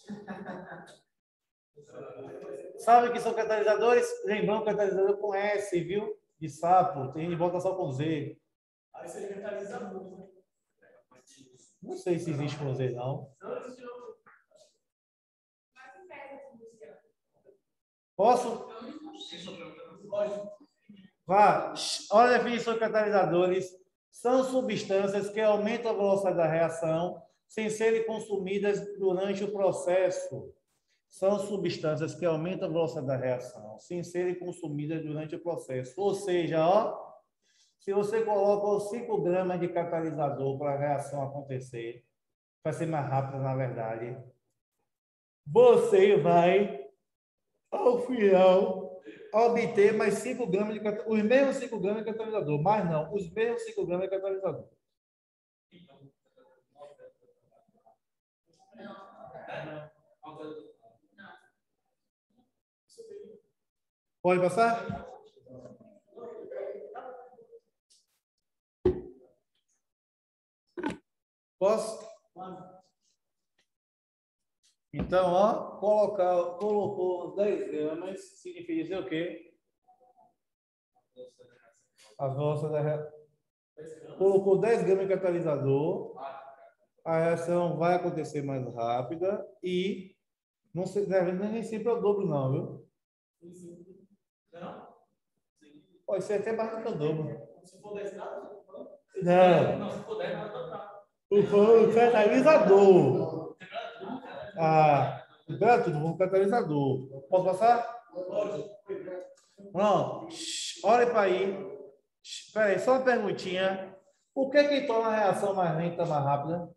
Sabe o que são catalisadores? Lembrando que catalisador com S, viu? De sapo. Tem gente que bota só com Z. Aí seria catalisador, né? Não sei se existe com Z, não. Posso? Pode. Vá. Olha a definição de catalisadores. São substâncias que aumentam a velocidade da reação sem serem consumidas durante o processo. São substâncias que aumentam a velocidade da reação sem serem consumidas durante o processo. Ou seja, ó, se você coloca cinco gramas de catalisador para a reação acontecer, vai ser mais rápido, na verdade, você vai, ao final, obter mais cinco gramas de catalisador. Os mesmos cinco gramas de catalisador, mas não, os mesmos cinco gramas de catalisador. Pode passar? Posso? Então, ó, colocar, colocou dez gramas, significa dizer o quê? A velocidade da reação. Colocou dez gramas de catalisador, a reação vai acontecer mais rápida e não se, nem sempre é o dobro, não, viu? Não? Pode ser até mais do que o dobro. Se for dez graus, não. Não, se for dez graus, não dá. O catalisador. Ah, tudo com catalisador. Posso passar? Pode. Pronto. Olha para aí. Espera aí, só uma perguntinha. O que é que torna a reação mais lenta, mais rápida?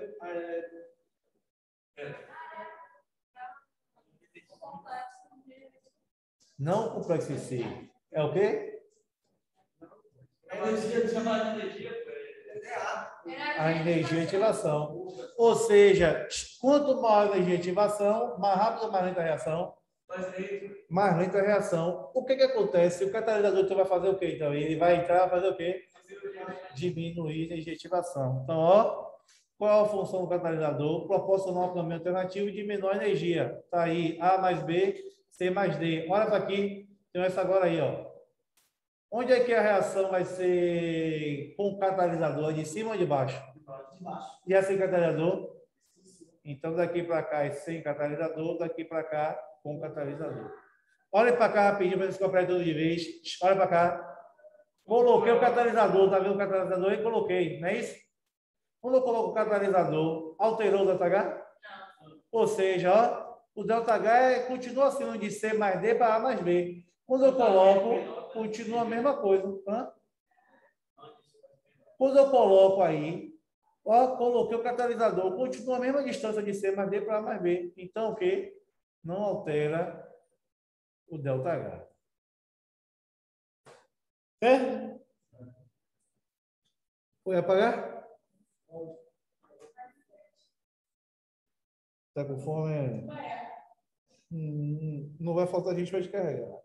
Não o complexo em si. É o quê? A energia chamada de energia. A energia de ativação. Ou seja, quanto maior a energia de ativação, mais rápida ou mais lenta a reação? Mais lenta a reação. O que que acontece? O catalisador então vai fazer o quê? Então, ele vai entrar, fazer o quê? Diminuir a energia de ativação. Então, ó, qual é a função do catalisador? Proporcionar um caminho alternativo de menor energia. Tá aí, A mais B, C mais D. Olha para aqui, tem essa agora aí, ó. Onde é que a reação vai ser com o catalisador? De cima ou de baixo? De baixo. E é sem catalisador? Então, daqui para cá é sem catalisador, daqui para cá com catalisador. Olha para cá rapidinho, para vocês comprarem tudo de vez. Olha para cá. Coloquei o catalisador, tá vendo o catalisador aí? Coloquei, não é isso? Quando eu coloco o catalisador, alterou o delta H? Não. Ou seja, ó, o delta H é, continua sendo de C mais D para A mais B. Quando eu coloco, continua a mesma coisa. Hã? Quando eu coloco aí, ó, coloquei o catalisador, continua a mesma distância de C mais D para A mais B. Então, o quê? Não altera o delta H. Certo? Foi apagar? Tá com fome? Hum, não vai faltar gente para descarregar.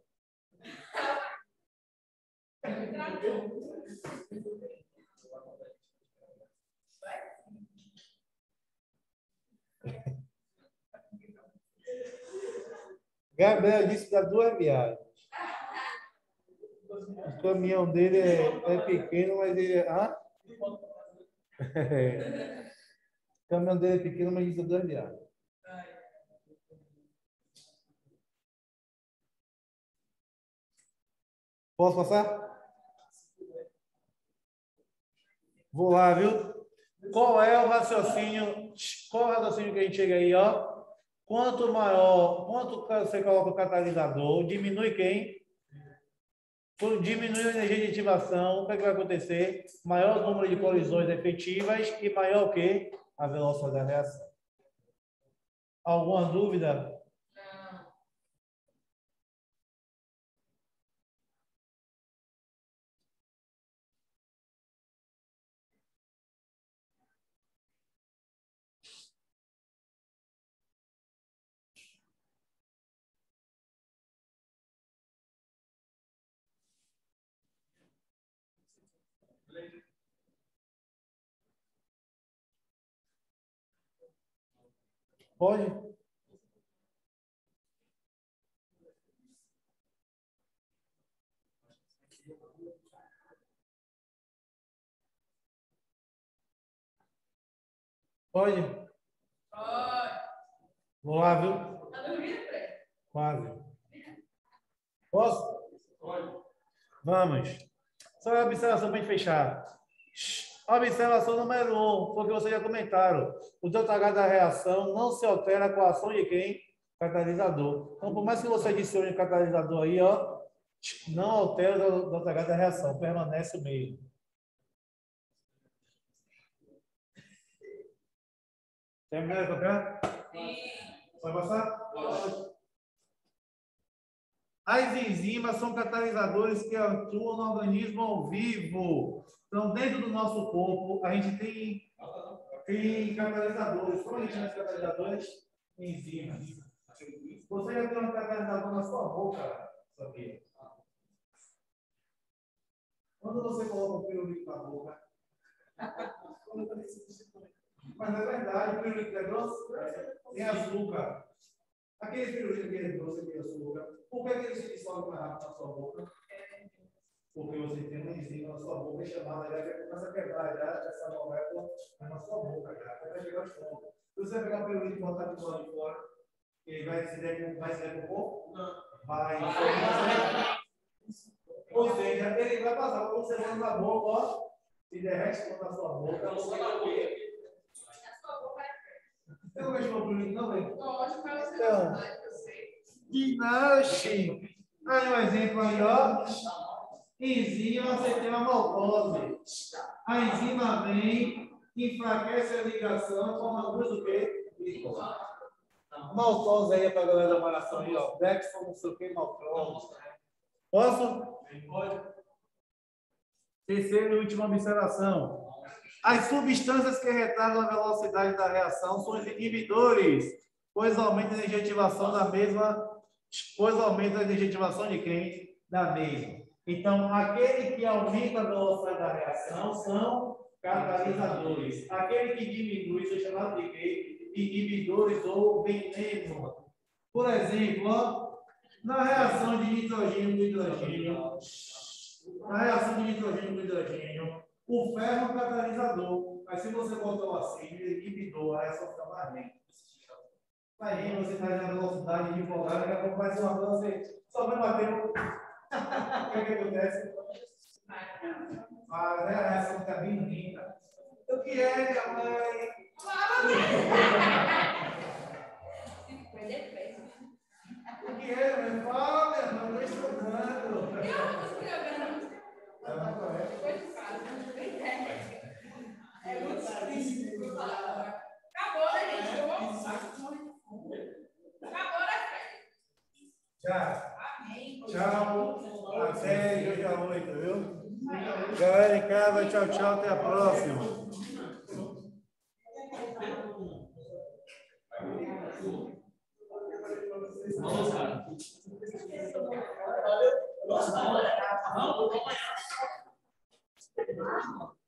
Gabriel disse que dá duas viagens. O caminhão dele é, é pequeno, mas ele é. Ah? É. O caminhão dele é pequeno, mas diz duas viagens. Posso passar? Vou lá, viu? Qual é o raciocínio? Qual é o raciocínio que a gente chega aí, ó? Quanto maior, quanto você coloca o catalisador, diminui quem? Quando diminui a energia de ativação, o que, é que vai acontecer? Maior número de colisões efetivas e maior o quê? A velocidade da reação. Alguma dúvida? Pode? Pode? Pode. Vou lá, viu? Tá dormindo, Fred? Quase. Posso? Pode. Vamos. Só a observação para a gente fechar. Observação número um, porque vocês já comentaram. O delta H da reação não se altera com a ação de quem? Catalisador. Então, por mais que você adicione o catalisador aí, ó, não altera o delta H da reação, permanece o mesmo. Terminou de tocar? Sim. Vai passar? Pode. As enzimas são catalisadores que atuam no organismo ao vivo. Então, dentro do nosso corpo, a gente tem, tem catalisadores. Como a gente chama de catalisadores? Enzimas. Você já tem um catalisador na sua boca, sabia? Quando você coloca o pirulito na boca. Mas é verdade, o pirulito é grosso? Tem açúcar. Aquele pirulito que é grosso e tem açúcar. Por que ele se dissolve mais rápido na sua boca? Porque você tem uma enzima na sua boca chamada, já começa a quebrar já essa molécula na sua boca, já vai chegar ao estômago. Se você pegar o pirulito e botar aqui do lado de fora, ele vai se decompor? Vai se decompor? Não. Vai. Ou seja, ele vai passar por você na boca, ó, se derrete na sua boca, a boca vai comer. Você não mexeu no pirulito, não, velho? Lógico, mas você Então, não eu sei. que nasce. Aí um exemplo aí, ó. Enzima, você tem uma maltose. A enzima vem, enfraquece a ligação, forma duas do quê? Glicose. Maltose aí é para a galera da malhação aí, ó. Dextro, não sei o que, maltose. Posso? Pode. Terceira e última observação. As substâncias que retardam a velocidade da reação são os inibidores, pois aumentam a energia de ativação da mesma, pois aumentam a energia de ativação de quem? Da mesma. Então, aquele que aumenta a velocidade da reação são catalisadores. Aquele que diminui são chamados de quê? Inibidores ou veneno. Por exemplo, ó, na reação de nitrogênio com hidrogênio, na reação de nitrogênio com hidrogênio, o ferro é um catalisador, mas se você botar o açídio, ele inibidor, a reação fica mais lenta. Aí você traz a velocidade de empolgar, daqui a pouco vai ser uma coisa, você só vai bater o. O que é que acontece? A reação fica bem linda. O que é, minha mãe? O que é, minha mãe? Fala, minha mãe, eu estou estudando. Ela está correta. É muito difícil. Acabou, né, gente? Acabou, né, Fred? Tchau. Amém. Tchau. Até hoje à noite, viu? Galera em casa, tchau, tchau. Até a próxima. Vamos, cara. Nossa, vamos. Vamos, vamos.